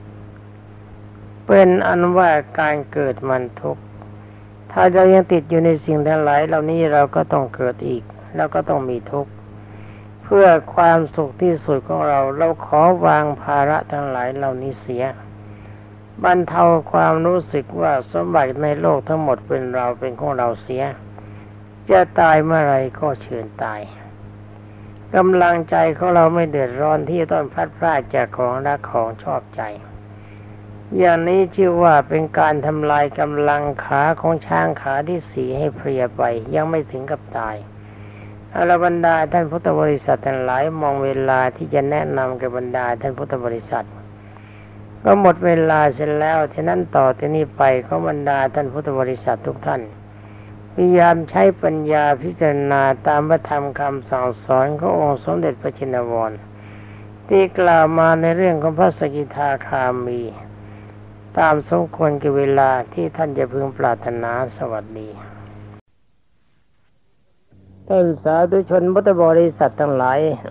เป็นอันว่าการเกิดมันทุกข์ถ้าเรายังติดอยู่ในสิ่งทั้งหลายเหล่านี้เราก็ต้องเกิดอีกแล้วก็ต้องมีทุกข์เพื่อความสุขที่สุดของเราเราขอวางภาระทั้งหลายเหล่านี้เสียบรรเทาความรู้สึกว่าสมบัติในโลกทั้งหมดเป็นเราเป็นของเราเสียจะตายเมื่อไรก็เชิญตายกำลังใจของเราไม่เดือดร้อนที่ต้องพลัดพรากจากของรักของชอบใจอย่างนี้ชื่อว่าเป็นการทำลายกำลังขาของช้างขาที่สี่ให้เพลียไปยังไม่ถึงกับตายอรบรรดาท่านพุทธบริษัททั้งหลายมองเวลาที่จะแนะนำกับบรรดาท่านพุทธบริษัทก็หมดเวลาเสร็จแล้วฉะนั้นต่อจากนี้ไปขอบรรดาท่านพุทธบริษัททุกท่านพยายามใช้ปัญญาพิจารณาตามพระธรรมคำสั่งสอนขององค์สมเด็จพระชินวรที่กล่าวมาในเรื่องของพระสกิทาคามีตามสมควรกับเวลาที่ท่านจะพึงปรารถนาสวัสดีท่านสาธุชนพุทธบริษัททั้งหลาย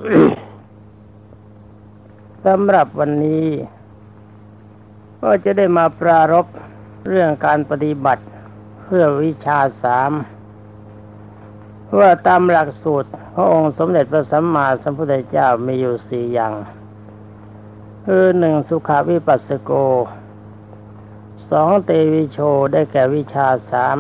สำหรับวันนี้ก็จะได้มาปรารภเรื่องการปฏิบัติเพื่อวิชาสามว่าตามหลักสูตรพระองค์สมเด็จพระสัมมาสัมพุทธเจ้ามีอยู่สี่อย่างคือหนึ่งสุขวิปัสสโกสองเตวิโชได้แก่วิชาสาม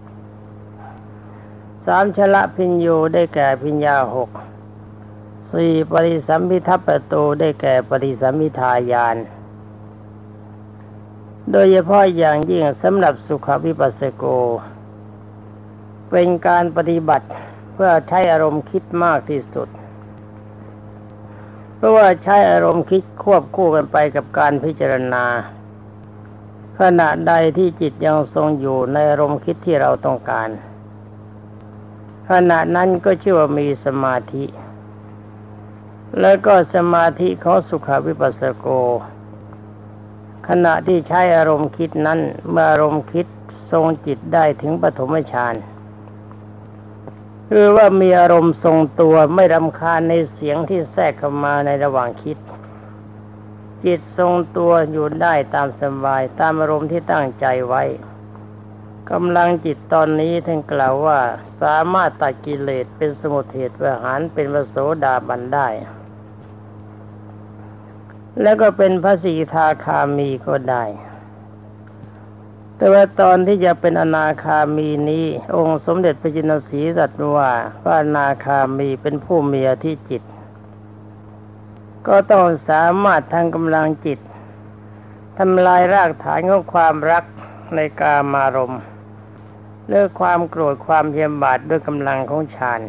สามชละพิญโยได้แก่พิญญาหกสี่ปริสัมภิทัปปโตได้แก่ปริสัมภิทาญาณโดยเฉพาะอย่างยิ่งสำหรับสุขวิปัสสโกเป็นการปฏิบัติเพื่อใช้อารมณ์คิดมากที่สุดเพราะว่าใช้อารมณ์คิดควบคู่กันไปกับการพิจารณาขณะใดที่จิตยังทรงอยู่ในอารมณ์คิดที่เราต้องการขณะนั้นก็ชื่อว่ามีสมาธิแล้วก็สมาธิของสุขวิปัสสโกขณะที่ใช้อารมณ์คิดนั้นเมื่ออารมณ์คิดทรงจิตได้ถึงปฐมฌานคือว่ามีอารมณ์ทรงตัวไม่รำคาญในเสียงที่แทรกเข้ามาในระหว่างคิดจิตทรงตัวอยู่ได้ตามสบายตามอารมณ์ที่ตั้งใจไว้กำลังจิตตอนนี้ท่านกล่าวว่าสามารถตัดกิเลสเป็นสมุทเฉทประหารเป็นพระโสดาบันได้แล้วก็เป็นพระสกิทาคามีก็ได้แต่ว่าตอนที่จะเป็นอนาคามีนี้องค์สมเด็จพระจินสีห์ตรัสว่าพระอนาคามีเป็นผู้มีอธิจิตก็ต้องสามารถทางกำลังจิตทำลายรากฐานของความรักในกามารมณ์เลิกความโกรธความเพียรบาทด้วยกำลังของฌาน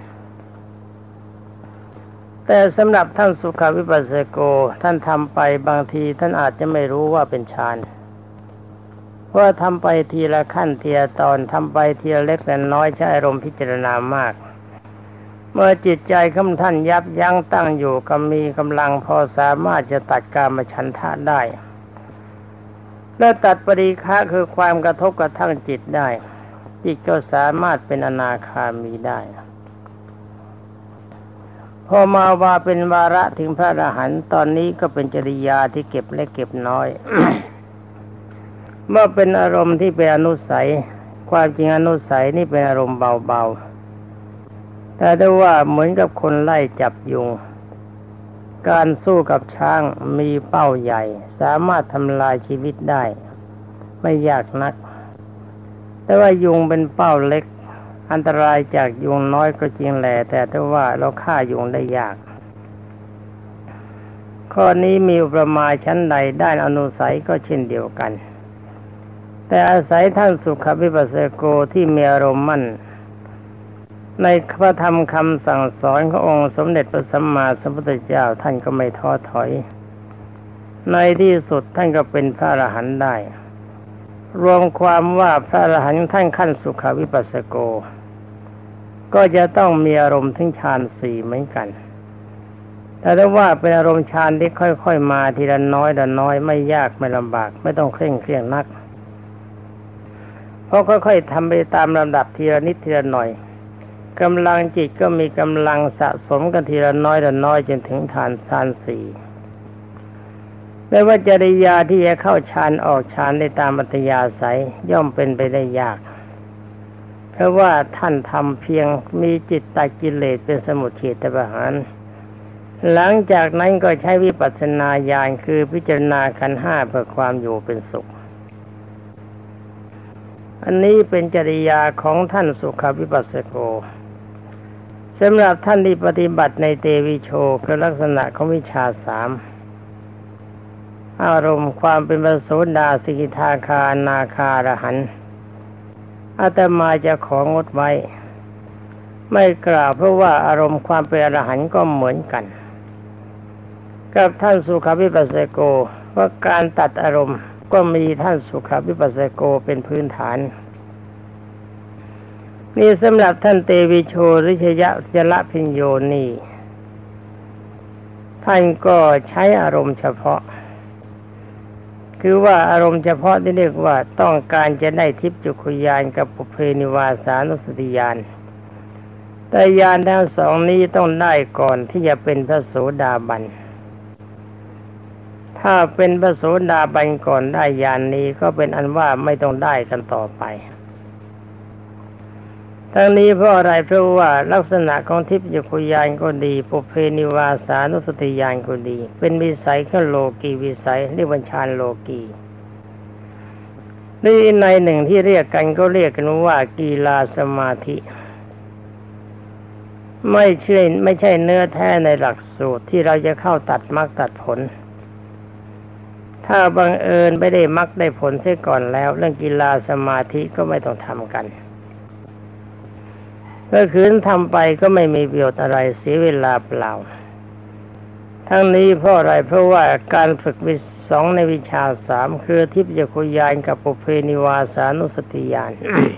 แต่สำหรับท่านสุขวิปัสสโกท่านทำไปบางทีท่านอาจจะไม่รู้ว่าเป็นฌานเพราะทำไปทีละขั้นทีละตอนทำไปทีละเล็กและน้อยใช้อารมณ์พิจารณามากเมื่อจิตใจของท่านยับยั้งตั้งอยู่ก็มีกำลังพอสามารถจะตัดกามฉันทะได้และตัดปฏิฆะคือความกระทบกระทั่งจิตได้จิตก็สามารถเป็นอนาคามีได้พอมาว่าเป็นวาระถึงพระอรหันต์ตอนนี้ก็เป็นจริยาที่เก็บเล็กเก็บน้อย เมื่อเป็นอารมณ์ที่เป็นอนุสัยความจริงอนุสัยนี่เป็นอารมณ์เบาๆแต่ได้ว่าเหมือนกับคนไล่จับยุงการสู้กับช้างมีเป้าใหญ่สามารถทำลายชีวิตได้ไม่ยากนักแต่ว่ายุงเป็นเป้าเล็กอันตรายจากยุงน้อยก็จริงแหละแต่ถ้าว่าเราฆ่ายุงได้ยากข้อนี้มีอุปมาชั้นใดด้านอนุสัยก็เช่นเดียวกันแต่อาศัยท่านสุขวิปัสสโกที่มีอารมณ์มั่นในพระธรรมคำสั่งสอนขององค์สมเด็จพระสัมมาสัมพุทธเจ้าท่านก็ไม่ท้อถอยในที่สุดท่านก็เป็นพระอรหันต์ได้รวมความว่าพระอรหันต์ท่านขั้นสุขวิปัสสโกก็จะต้องมีอารมณ์ถึงฌานสี่เหมือนกันแต่ถ้าว่าเป็นอารมณ์ฌานที่ค่อยๆมาทีละน้อยละน้อยไม่ยากไม่ลำบากไม่ต้องเคร่งเครียดนักเพราะค่อยๆทำไปตามลำดับทีละนิดทีละหน่อยกำลังจิตก็มีกำลังสะสมกันทีละน้อยละน้อยจนถึงฌานฌานสี่ไม่ว่าจริยาที่จะเข้าฌานออกฌานได้ตามอัธยาศัยย่อมเป็นไปได้ยากเพราะว่าท่านทำเพียงมีจิตตัดกิเลสเป็นสมุทเฉทประหารหลังจากนั้นก็ใช้วิปัสสนาญาณคือพิจารณาขันธ์ห้าเพื่อความอยู่เป็นสุขอันนี้เป็นจริยาของท่านสุขวิปัสสโกสำหรับท่านที่ปฏิบัติในเตวิโชคือลักษณะของวิชาสามอารมณ์ความเป็นพระโสดาสกิทาคาอนาคาอรหันต์อาตมาจะของดไว้ไม่กล่าวเพราะว่าอารมณ์ความเป็นอรหันต์ก็เหมือนกันกับท่านสุขวิปัสสโกว่าการตัดอารมณ์ก็มีท่านสุขวิปัสสโกเป็นพื้นฐานนี่สำหรับท่านเตวิโชริชยะจละพิญโยนี่ท่านก็ใช้อารมณ์เฉพาะคือว่าอารมณ์เฉพาะที่เรียกว่าต้องการจะได้ทิพย์จักขุญาณกับปุเพนิวาสานุสติญาณแต่ญาณทั้งสองนี้ต้องได้ก่อนที่จะเป็นพระโสดาบันถ้าเป็นพระโสดาบันก่อนได้ญาณนี้ก็เป็นอันว่าไม่ต้องได้กันต่อไปทั้งนี้เพราะอะไรเพราะว่าลักษณะของทิพย์จักขุญาณก็ดีปุเพนิวาสานุสติญาณก็ดีเป็นวิสัยของโลกีวิสัยเรียกว่าฌานโลกีนี่ในหนึ่งที่เรียกกันก็เรียกกันว่ากีฬาสมาธิไม่ใช่ไม่ใช่เนื้อแท้ในหลักสูตรที่เราจะเข้าตัดมรรคตัดผลถ้าบังเอิญไม่ได้มรรคได้ผลเสียก่อนแล้วเรื่องกีฬาสมาธิก็ไม่ต้องทำกันถ้าคืนทำไปก็ไม่มีประโยชน์อะไรเสียเวลาเปล่าทั้งนี้เพราะอะไรเพราะว่าการฝึกวิสองในวิชาสามคือทิพยจักขุญาณกับปุเพนิวาสานุสติญาณ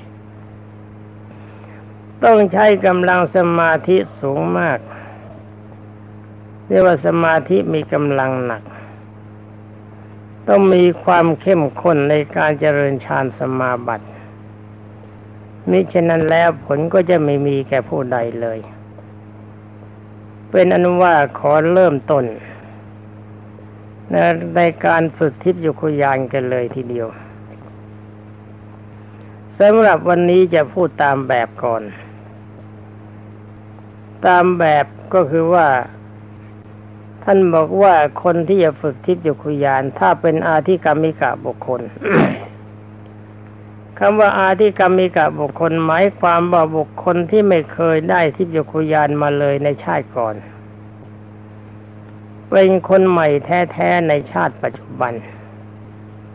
ต้องใช้กำลังสมาธิสูงมากเรียกว่าสมาธิมีกำลังหนักต้องมีความเข้มข้นในการเจริญฌานสมาบัติมิฉะนั้นแล้วผลก็จะไม่มีแก่ผู้ใดเลยเป็นอนุว่าขอเริ่มต้นในการฝึกทิพยจักขุญาณกันเลยทีเดียวสำหรับวันนี้จะพูดตามแบบก่อนตามแบบก็คือว่าท่านบอกว่าคนที่จะฝึกทิพยจักขุญาณถ้าเป็นอาธิกรรมิกะบุคคล คำว่าอาธิกรรมิกะบุคคลหมายความว่าบุคคลที่ไม่เคยได้ทิพยจักขุญาณมาเลยในชาติก่อนเป็นคนใหม่แท้ๆในชาติปัจจุบัน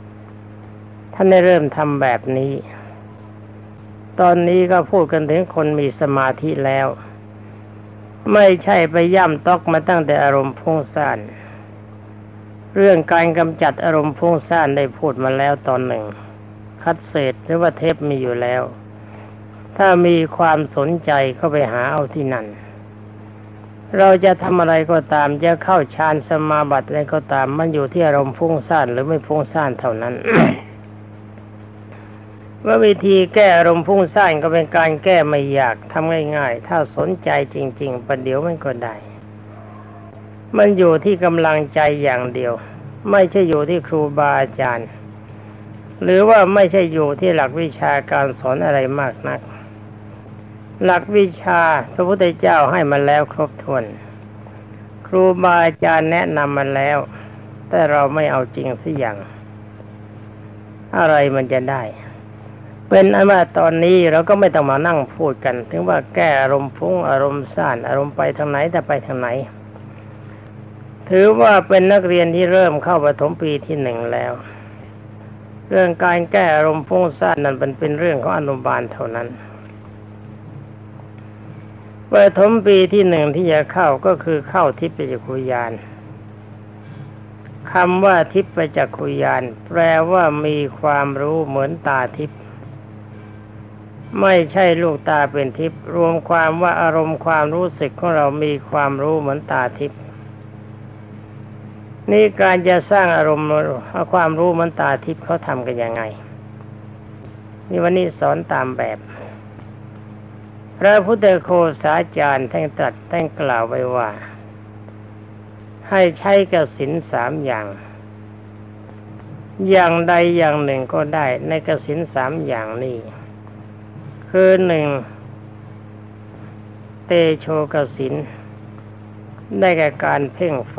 ท่านได้เริ่มทำแบบนี้ตอนนี้ก็พูดกันถึงคนมีสมาธิแล้วไม่ใช่ไปย่ำตอกมาตั้งแต่อารมณ์ฟุ้งซ่านเรื่องการกำจัดอารมณ์ฟุ้งซ่านได้พูดมาแล้วตอนหนึ่งคัดเศษหรือว่าเทปมีอยู่แล้วถ้ามีความสนใจเข้าไปหาเอาที่นั่นเราจะทำอะไรก็ตามจะเข้าฌานสมาบัติอะไรก็ตามมันอยู่ที่อารมณ์ฟุ้งซ่านหรือไม่ฟุ้งซ่านเท่านั้น ว่าวิธีแก้อารมณ์ฟุ้งซ่านก็เป็นการแก้ไม่ยากทำง่ายๆถ้าสนใจจริงๆประเดี๋ยวมันก็ได้มันอยู่ที่กำลังใจอย่างเดียวไม่ใช่อยู่ที่ครูบาอาจารย์หรือว่าไม่ใช่อยู่ที่หลักวิชาการสอนอะไรมากนักหลักวิชาพระพุทธเจ้าให้มาแล้วครบถ้วนครูบาอาจารย์แนะนำมาแล้วแต่เราไม่เอาจริงสักอย่างอะไรมันจะได้เป็นอันว่าตอนนี้เราก็ไม่ต้องมานั่งพูดกันถึงว่าแก้อารมณ์ฟุ้งอารมณ์ซ่านอารมณ์ไปทางไหนแต่ไปทางไหนถือว่าเป็นนักเรียนที่เริ่มเข้าประถมปีที่หนึ่งแล้วเรื่องการแก้อารมณ์ฟุ้งซ่านนั้นเป็นเป็นเรื่องของอนุบาลเท่านั้นประถมปีที่หนึ่งที่จะเข้าก็คือเข้าทิพยจักขุญาณคำว่าทิพยจักขุญาณแปลว่ามีความรู้เหมือนตาทิพย์ไม่ใช่ลูกตาเป็นทิพย์รวมความว่าอารมณ์ความรู้สึกของเรามีความรู้เหมือนตาทิพย์นี่การจะสร้างอารมณ์ความรู้เหมือนตาทิพย์เขาทำกันยังไงนี่วันนี้สอนตามแบบพระพุทธโฆษาจารย์ท่านตรัสท่านกล่าวไว้ว่าให้ใช้กสิณสามอย่างอย่างใดอย่างหนึ่งก็ได้ในกสิณสามอย่างนี้คือหนึ่งเตโชกสิณได้แก่การเพ่งไฟ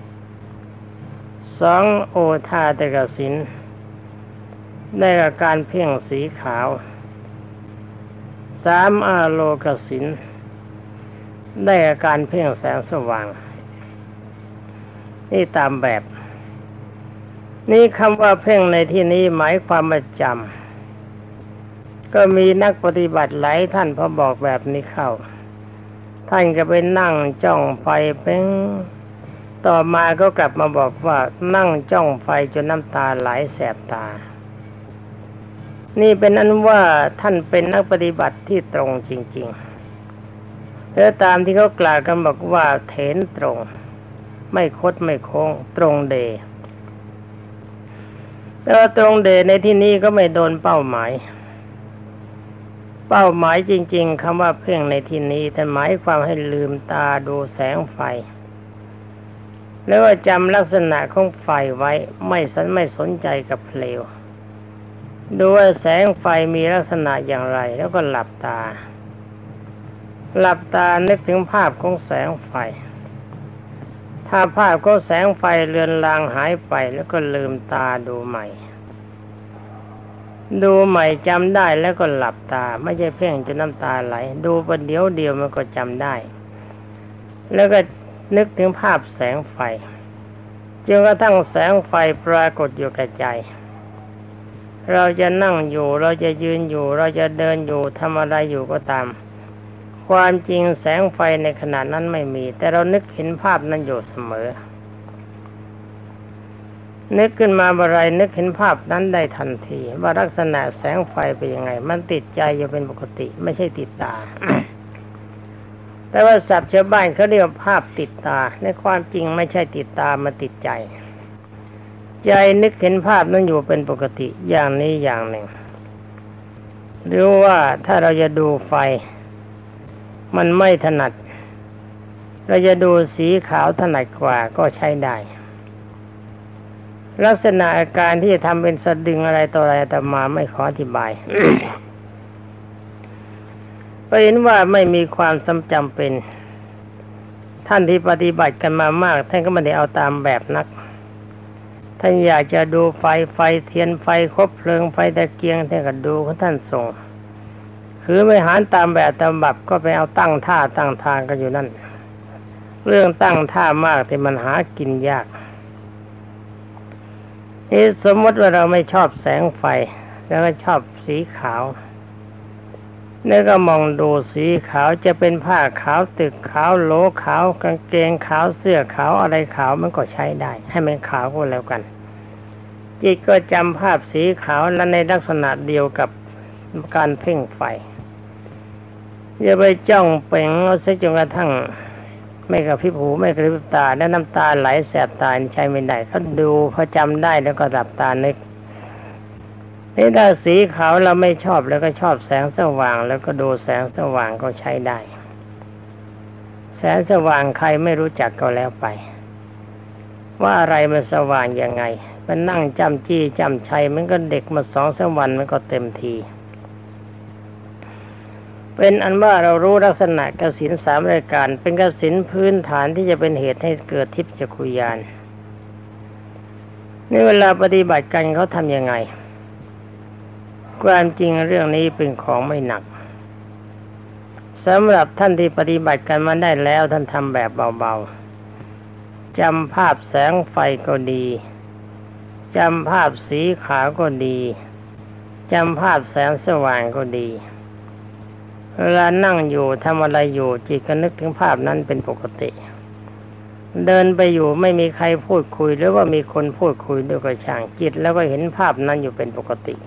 สองโอทาตกสิณได้แก่การเพ่งสีขาวสามอาโลกสิณได้แก่การเพ่งแสงสว่างนี่ตามแบบนี่คำว่าเพ่งในที่นี้หมายความว่าจำก็มีนักปฏิบัติหลายท่านพอบอกแบบนี้เข้าท่านก็ไปนั่งจ้องไฟเพ่งต่อมาก็กลับมาบอกว่านั่งจ้องไฟจนน้ำตาไหลแสบตานี่เป็นอันว่าท่านเป็นนักปฏิบัติที่ตรงจริงๆแล้วตามที่เขากล่าวกันบอกว่าเถนตรงไม่คดไม่โค้งตรงเดแต่ว่าตรงเดในที่นี้ก็ไม่โดนเป้าหมายเป้าหมายจริงๆคำว่าเพ่งในที่นี้แต่หมายความให้ลืมตาดูแสงไฟแล้วว่าจำลักษณะของไฟไว้ไม่สนไม่สนใจกับเปลวดูว่าแสงไฟมีลักษณะอย่างไรแล้วก็หลับตาหลับตานึกถึงภาพของแสงไฟถ้าภาพของแสงไฟเลือนลางหายไปแล้วก็ลืมตาดูใหม่ดูใหม่จำได้แล้วก็หลับตาไม่ใช่เพ่งจนน้ำตาไหลดูประเดี๋ยวเดียวมันก็จำได้แล้วก็นึกถึงภาพแสงไฟจนกระทั่งแสงไฟปรากฏอยู่กับใจเราจะนั่งอยู่เราจะยืนอยู่เราจะเดินอยู่ทำอะไรอยู่ก็ตามความจริงแสงไฟในขณะนั้นไม่มีแต่เรานึกเห็นภาพนั้นอยู่เสมอนึกขึ้นมาเมื่อไรนึกเห็นภาพนั้นได้ทันทีว่าลักษณะแสงไฟเป็นยังไงมันติดใจอยู่เป็นปกติไม่ใช่ติดตา แต่ว่าศัพท์ชาวบ้านเขาเรียกว่าภาพติดตาในความจริงไม่ใช่ติดตามันติดใจใจนึกเห็นภาพนั้นอยู่เป็นปกติอย่างนี้อย่างหนึ่งหรือว่าถ้าเราจะดูไฟมันไม่ถนัดเราจะดูสีขาวถนัดกว่าก็ใช้ได้ลักษณะอาการที่จะทำเป็นสะดึงอะไรต่ออะไรแต่มาไม่ขออธิบาย ก็เห็นว่าไม่มีความจำเป็นท่านที่ปฏิบัติกันมามากท่านก็ไม่ได้เอาตามแบบนักท่านอยากจะดูไฟไฟเทียนไฟคบเพลิงไฟตะเกียงท่านก็ดูของท่านส่งคือไม่หารตามแบบตามบับก็ไปเอาตั้งท่าตั้งทางกันอยู่นั่นเรื่องตั้งท่ามากที่มันหากินยากนี่สมมติว่าเราไม่ชอบแสงไฟแล้วก็ชอบสีขาวแล้วก็มองดูสีขาวจะเป็นผ้าขาวตึกขาวโหลขาวกางเกงขาวเสื้อขาวอะไรขาวมันก็ใช้ได้ให้มันขาวก็แล้วกันจิตก็จำภาพสีขาวและในลักษณะเดียวกับการเพ่งไฟอย่าไปจ้องเป่งเอาซะจนกระทั่งไม่กระพริบหูไม่กระพริบตาและน้ำตาไหลแสบตาใช้ไม่ได้เขาดูพอจำได้แล้วก็หลับตานึกนี่ถ้าสีขาวเราไม่ชอบแล้วก็ชอบแสงสว่างแล้วก็ดูแสงสว่างก็ใช้ได้แสงสว่างใครไม่รู้จักก็แล้วไปว่าอะไรมันสว่างยังไงมันนั่งจำจี้จำชัยมันก็เด็กมาสองสามวันมันก็เต็มทีเป็นอันว่าเรารู้ลักษณะกสิณสามรายการเป็นกสิณพื้นฐานที่จะเป็นเหตุให้เกิดทิพย์จักขุญาณนี่เวลาปฏิบัติกันเขาทำยังไงความจริงเรื่องนี้เป็นของไม่หนักสำหรับท่านที่ปฏิบัติกันมาได้แล้วท่านทำแบบเบาๆจำภาพแสงไฟก็ดีจำภาพสีขาวก็ดีจำภาพแสงสว่างก็ดีเวลานั่งอยู่ทำอะไรอยู่จิตก็นึกถึงภาพนั้นเป็นปกติเดินไปอยู่ไม่มีใครพูดคุยหรือว่ามีคนพูดคุยด้วยก็ช่างจิตแล้วก็เห็นภาพนั้นอยู่เป็นปกติ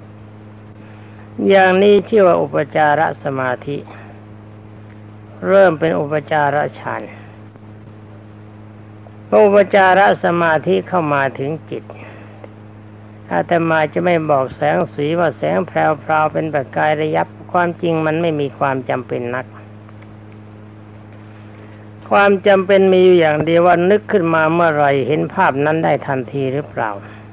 อย่างนี้ชื่อว่าอุปจารสมาธิเริ่มเป็นอุปจารฌานอุปจารสมาธิเข้ามาถึงจิตอาตมาจะไม่บอกแสงสีว่าแสงแพรวๆเป็นประกายระยับความจริงมันไม่มีความจำเป็นนักความจำเป็นมีอยู่อย่างเดียวว่านึกขึ้นมาเมื่อไรเห็นภาพนั้นได้ทันทีหรือเปล่า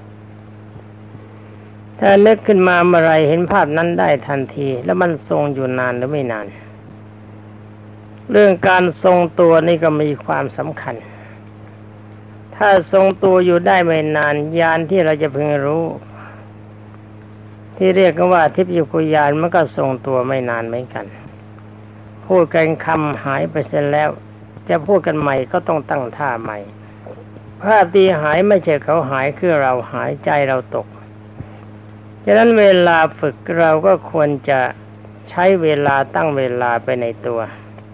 ถ้านึกขึ้นมาเมื่อไรเห็นภาพนั้นได้ทันทีแล้วมันทรงอยู่นานหรือไม่นานเรื่องการทรงตัวนี่ก็มีความสำคัญถ้าทรงตัวอยู่ได้ไม่นานญาณที่เราจะพึงรู้ที่เรียกกันว่าทิพยคุญาณมันก็ทรงตัวไม่นานเหมือนกันพูดกันคำหายไปเสร็จแล้วจะพูดกันใหม่ก็ต้องตั้งท่าใหม่ภาพที่หายไม่ใช่เขาหายคือเราหายใจเราตกฉะนั้นเวลาฝึกเราก็ควรจะใช้เวลาตั้งเวลาไปในตัว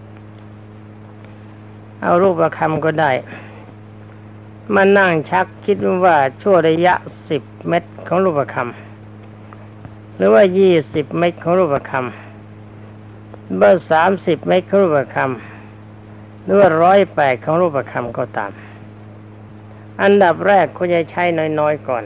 เอารูปคำก็ได้มานั่งชักคิดว่าชั่วระยะสิบเมตรของรูปคำหรือว่ายี่สิบเมตรของรูปคำเบอร์สามสิบเมตรของรูปคำหรือว่าร้อยแปดของรูปคำก็ตามอันดับแรกคุณจะใช้น้อยๆก่อน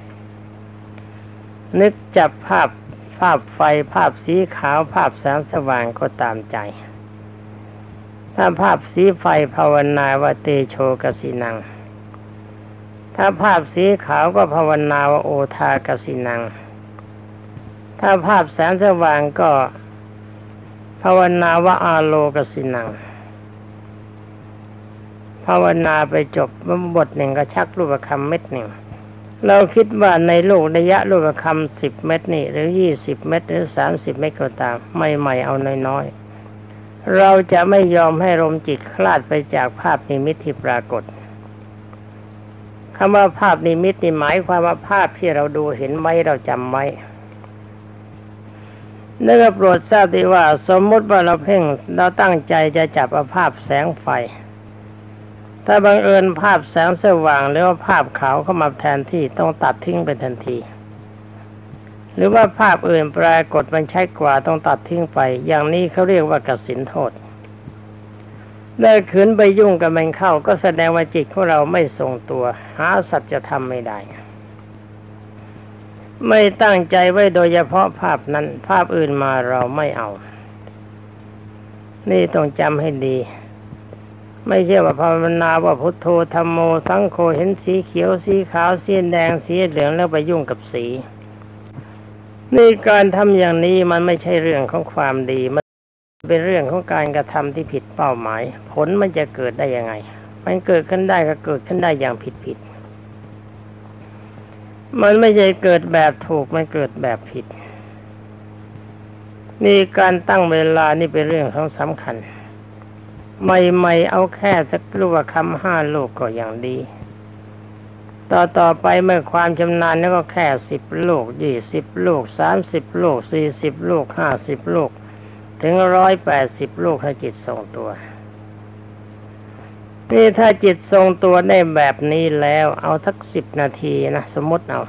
นึกจับภาพภาพไฟภาพสีขาวภาพแสงสว่างก็ตามใจถ้าภาพสีไฟภาวนาว่าเตโชกสินังถ้าภาพสีขาวก็ภาวนาว่าโอทากสินังถ้าภาพแสงสว่างก็ภาวนาว่าอาโลกสินังภาวนาไปจบบทหนึ่งก็ชักรูปคำเม็ดหนึ่งเราคิดว่าในโลกระยะรูปคำสิบเมตรนี่หรือยี่สิบเมตรหรือสามสิบเมตรก็ตามไม่ใหม่เอาน้อยๆเราจะไม่ยอมให้ลมจิตคลาดไปจากภาพนิมิตที่ปรากฏคำว่าภาพนิมิตนี่หมายความว่าภาพที่เราดูเห็นไว้เราจำไว้นึกว่าโปรดทราบดีว่าสมมติว่าเราเพ่งเราตั้งใจจะจับเอาภาพแสงไฟถ้าบังเอิญภาพแสงสว่างหรือว่าภาพขาวเข้ามาแทนที่ต้องตัดทิ้งไปทันทีหรือว่าภาพอื่นปรากฏมันใช้กว่าต้องตัดทิ้งไปอย่างนี้เขาเรียกว่ากสิณโทษได้ขืนไปยุ่งกับมันเข้าก็แสดงว่าจิตของเราไม่ทรงตัวหาสัจธรรมไม่ได้ไม่ตั้งใจไว้โดยเฉพาะภาพนั้นภาพอื่นมาเราไม่เอานี่ต้องจำให้ดีไม่ใช่ว่าภาวนาว่าพุทโธธัมโมสังโฆเห็นสีเขียวสีขาวสีแดงสีเหลืองแล้วไปยุ่งกับสีนี่การทำอย่างนี้มันไม่ใช่เรื่องของความดีมันเป็นเรื่องของการกระทำที่ผิดเป้าหมายผลมันจะเกิดได้ยังไงมันเกิดขึ้นได้ก็เกิดขึ้นได้อย่างผิดๆมันไม่ใช่เกิดแบบถูกมันเกิดแบบผิดนี่การตั้งเวลานี่เป็นเรื่องของสำคัญใหม่ๆเอาแค่สักรูปคำห้าลูกก็อย่างดีต่อต่อไปเมื่อความชำนาญแล้วก็แค่สิบลูกยี่สิบลูกสามสิบลูกสี่สิบลูกห้าสิบลูกถึงร้อยแปดสิบลูกให้จิตทรงตัวนี่ถ้าจิตทรงตัวได้แบบนี้แล้วเอาทักสิบนาทีนะสมมติเอา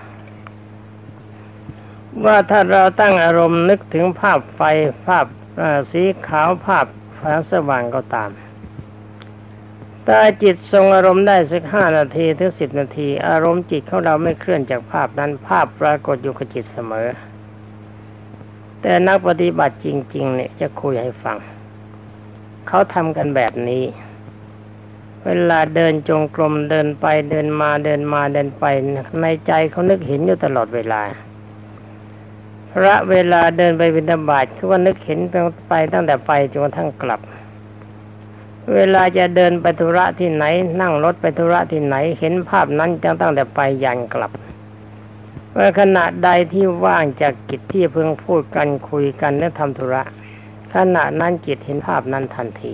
ว่าถ้าเราตั้งอารมณ์นึกถึงภาพไฟภาพสีขาวภาพแสงสว่างก็ตามถ้าจิตทรงอารมณ์ได้สักห้านาทีถึงสิบนาทีอารมณ์จิตของเราไม่เคลื่อนจากภาพนั้นภาพปรากฏอยู่กับจิตเสมอแต่นักปฏิบัติจริงๆเนี่ยจะคุยให้ฟังเขาทำกันแบบนี้เวลาเดินจงกรมเดินไปเดินมาเดินมาเดินไปในใจเขานึกเห็นอยู่ตลอดเวลาพระเวลาเดินไปบิณฑบาตคือว่านึกเห็นไปตั้งแต่ไปจนกระทั่งกลับเวลาจะเดินไปธุระที่ไหนนั่งรถไปธุระที่ไหนเห็นภาพนั้นจังตั้งแต่ไปยันกลับเมื่อขณะใดที่ว่างจากกิจที่เพิ่งพูดกันคุยกันและทำธุระขณะนั้นจิตเห็นภาพนั้นทันที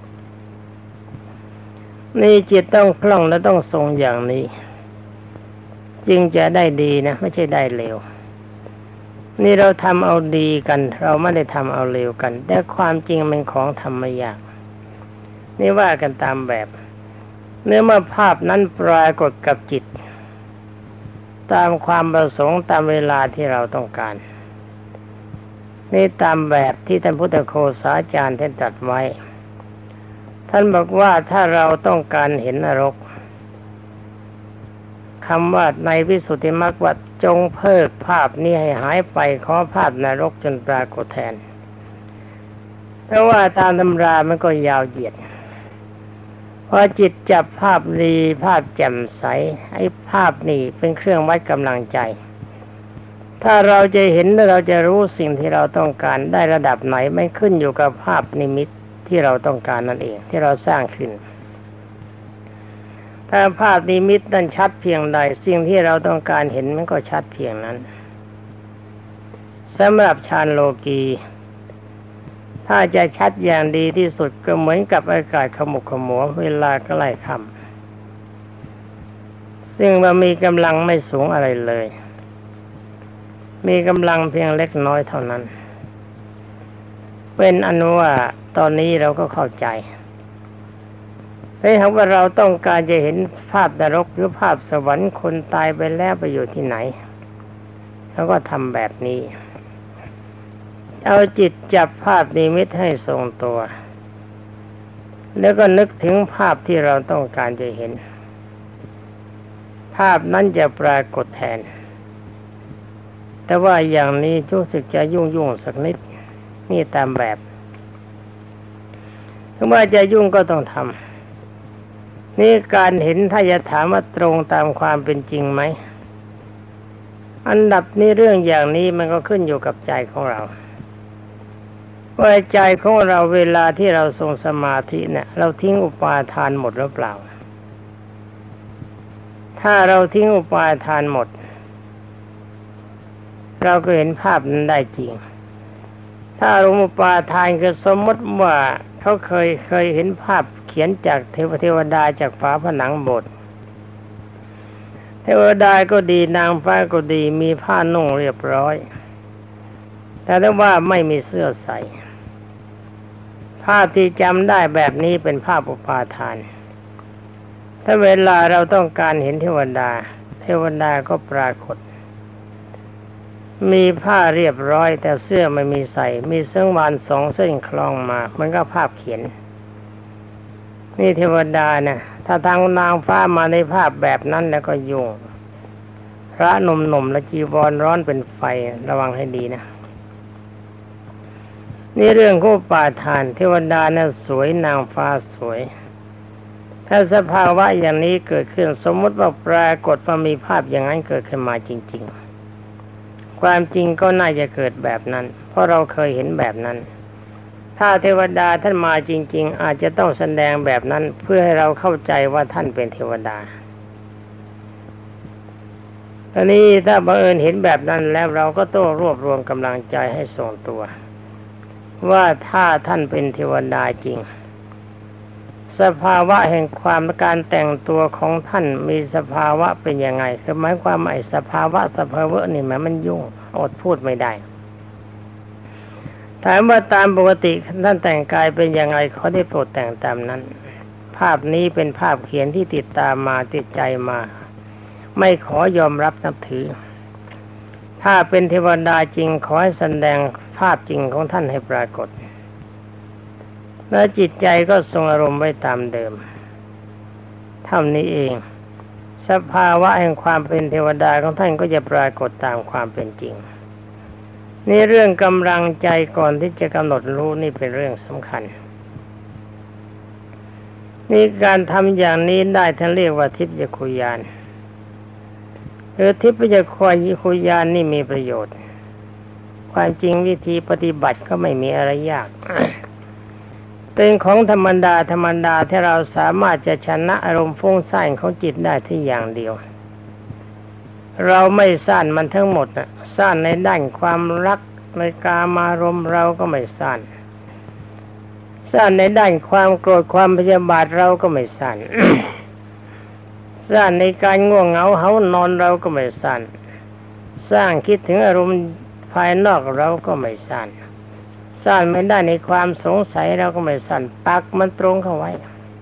นี่จิตต้องคล่องและต้องทรงอย่างนี้จึงจะได้ดีนะไม่ใช่ได้เลวนี่เราทำเอาดีกันเราไม่ได้ทำเอาเลวกันแต่ความจริงมันของธรรมยากนี่ว่ากันตามแบบเนื้อมาภาพนั้นปรากฏกับจิตตามความประสงค์ตามเวลาที่เราต้องการนี่ตามแบบที่ท่านพุทธโฆษาจารย์ท่านตรัสไว้ท่านบอกว่าถ้าเราต้องการเห็นนรกคำว่าในวิสุทธิมรรคว่าจงเพิกภาพนี้ให้หายไปขอภาพนรกจนปรากฏแทนเพราะว่าตามตำรามันก็ยาวเหยียดพอจิตจับภาพดีภาพแจ่มใสไอ้ภาพนี่เป็นเครื่องวัดกำลังใจถ้าเราจะเห็นและเราจะรู้สิ่งที่เราต้องการได้ระดับไหนไม่ขึ้นอยู่กับภาพนิมิตที่เราต้องการนั่นเองที่เราสร้างขึ้นถ้าภาพนิมิตนั้นชัดเพียงใดสิ่งที่เราต้องการเห็นมันก็ชัดเพียงนั้นสำหรับฌานโลกีถ้าจะชัดอย่างดีที่สุดก็เหมือนกับอากาศขมุกขมัวเวลาใกล้ค่ำซึ่งมันมีกำลังไม่สูงอะไรเลยมีกำลังเพียงเล็กน้อยเท่านั้นเป็นอนุว่าตอนนี้เราก็เข้าใจถ้าหากว่าเราต้องการจะเห็นภาพนรกหรือภาพสวรรค์คนตายไปแล้วไปอยู่ที่ไหนเราก็ทำแบบนี้เอาจิตจับภาพนิมิตให้ทรงตัวแล้วก็นึกถึงภาพที่เราต้องการจะเห็นภาพนั้นจะปรากฏแทนแต่ว่าอย่างนี้รู้สึกจะยุ่งยุ่งสักนิดนี่ตามแบบถ้าว่าจะยุ่งก็ต้องทำนี่การเห็นถ้าจะถามว่าตรงตามความเป็นจริงไหมอันดับนี้เรื่องอย่างนี้มันก็ขึ้นอยู่กับใจของเราว่าใจของเราเวลาที่เราทรงสมาธิเนี่ยเราทิ้งอุปาทานหมดหรือเปล่าถ้าเราทิ้งอุปาทานหมดเราก็เห็นภาพนั้นได้จริงถ้าอารมณ์อุปาทานก็สมมติว่าเขาเคยเคยเห็นภาพเขียนจากเทวเทวดาจากฝาผนังโบสถ์เทวดาก็ดีนางฟ้าก็ดีมีผ้านุ่งเรียบร้อยแต่ถ้าว่าไม่มีเสื้อใส่ภาพที่จำได้แบบนี้เป็นภาพอุปาทานถ้าเวลาเราต้องการเห็นเทวดาเทวดาก็ปรากฏมีผ้าเรียบร้อยแต่เสื้อไม่มีใส่มีเสื้อวานสองเส้นคล้องมามันก็ภาพเขียนนี่เทวดานะถ้าทางนางฟ้ามาในภาพแบบนั้นแล้วก็ยุ่งพระหนุ่มๆและจีวรร้อนเป็นไฟระวังให้ดีนะนี่เรื่องของอุปาทานเทวดานะสวยนางฟ้าสวยถ้าสภาวะอย่างนี้เกิดขึ้นสมมติว่าปรากฏว่ามีภาพอย่างนั้นเกิดขึ้นมาจริงๆความจริงก็น่าจะเกิดแบบนั้นเพราะเราเคยเห็นแบบนั้นถ้าเทวดาท่านมาจริงๆอาจจะต้องแสดงแบบนั้นเพื่อให้เราเข้าใจว่าท่านเป็นเทวดาตอนนี้ถ้าบังเอิญเห็นแบบนั้นแล้วเราก็ต้องรวบรวมกำลังใจให้ทรงตัวว่าถ้าท่านเป็นเทวดาจริงสภาวะแห่งความการแต่งตัวของท่านมีสภาวะเป็นยังไงคือหมายความว่าสภาวะสภาวะนี่มันมันยุ่งอดพูดไม่ได้ถามว่าตามปกติท่านแต่งกายเป็นยังไงเขาได้โปรดแต่งตามนั้นภาพนี้เป็นภาพเขียนที่ติดตามมาติดใจมาไม่ขอยอมรับนับถือถ้าเป็นเทวดาจริงขอให้แสดงภาพจริงของท่านให้ปรากฏและจิตใจก็ทรงอารมณ์ไว้ตามเดิมเท่านี้เองสภาวะแห่งความเป็นเทวดาของท่านก็จะปรากฏตามความเป็นจริงนี่เรื่องกำลังใจก่อนที่จะกำหนดรู้นี่เป็นเรื่องสำคัญนี่การทำอย่างนี้ได้ท่านเรียกว่าทิพยคุยานหรือทิพยคุยานนี่มีประโยชน์ความจริงวิธีปฏิบัติก็ไม่มีอะไรยาก เป็นของธรรมดาธรรมดาที่เราสามารถจะชนะอารมณ์ฟุ้งซ่านของจิตได้ที่อย่างเดียวเราไม่ซ่านมันทั้งหมดนะซ่านในด้านความรักในกามารมณ์เราก็ไม่ซ่านซ่านในด้านความโกรธความพยาบาทเราก็ไม่ซ่าน ซ่านในการง่วงเหงาเฮานอนเราก็ไม่ซ่านสร้างคิดถึงอารมณ์ภายนอกเราก็ไม่ซ่านซ่านไม่ได้ในความสงสัยเราก็ไม่ซ่านปักมันตรงเข้าไว้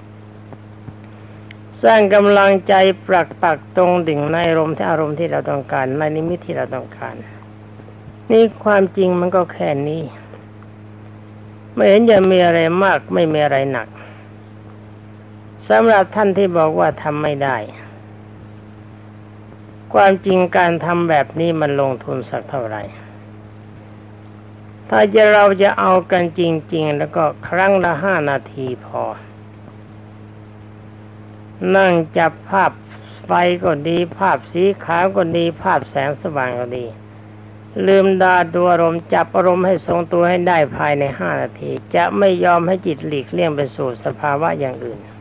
สร้างกำลังใจปรักปักตรงดิ่งในอารมณ์ที่อารมณ์ที่เราต้องการในนิมิตที่เราต้องการนี่ความจริงมันก็แค่นี้ไม่เห็นจะมีอะไรมากไม่มีอะไรหนักสำหรับท่านที่บอกว่าทำไม่ได้ความจริงการทำแบบนี้มันลงทุนสักเท่าไหร่ถ้าจะเราจะเอากันจริงๆแล้วก็ครั้งละห้านาทีพอนั่งจับภาพไฟก็ดีภาพสีขาวก็ดีภาพแสงสว่างก็ดีลืมดาดูอารมณ์จับอารมณ์ให้ทรงตัวให้ได้ภายในห้านาทีจะไม่ยอมให้จิตหลีกเลี่ยงไปสู่สภาวะอย่างอื่น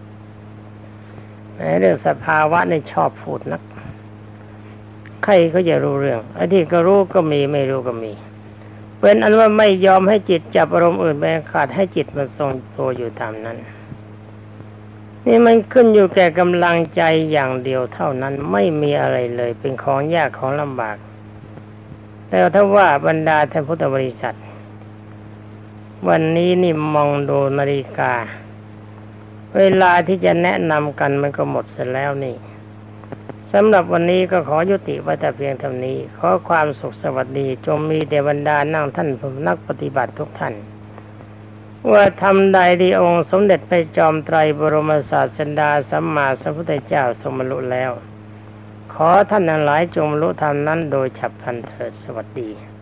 ในเรื่องสภาวะนี่ชอบพูดนักใครก็จะรู้เรื่องไอ้ที่ก็รู้ก็มีไม่รู้ก็มีเป็นอันว่าไม่ยอมให้จิตจับอารมณ์อื่นไปขาดให้จิตมันทรงตัวอยู่ตามนั้นนี่มันขึ้นอยู่แก่กำลังใจอย่างเดียวเท่านั้นไม่มีอะไรเลยเป็นของยากของลำบากแต่ถ้าว่าบรรดาท่านพุทธบริษัทวันนี้นี่มองดูนาฬิกาเวลาที่จะแนะนำกันมันก็หมดเสร็จแล้วนี่สำหรับวันนี้ก็ขอยุติไว้แต่เพียงเท่านี้ขอความสุขสวัสดีจงมีแด่บรรดานั่งท่านผู้นักปฏิบัติทุกท่านว่าทำใดดีองค์สมเด็จพระจอมไตรบรมศาสดาสัมมาสัมพุทธเจ้าทรงบรรลุแล้วขอท่านทั้งหลายจงบรรลุธรรมนั้นโดยฉับพลันเถิดสวัสดี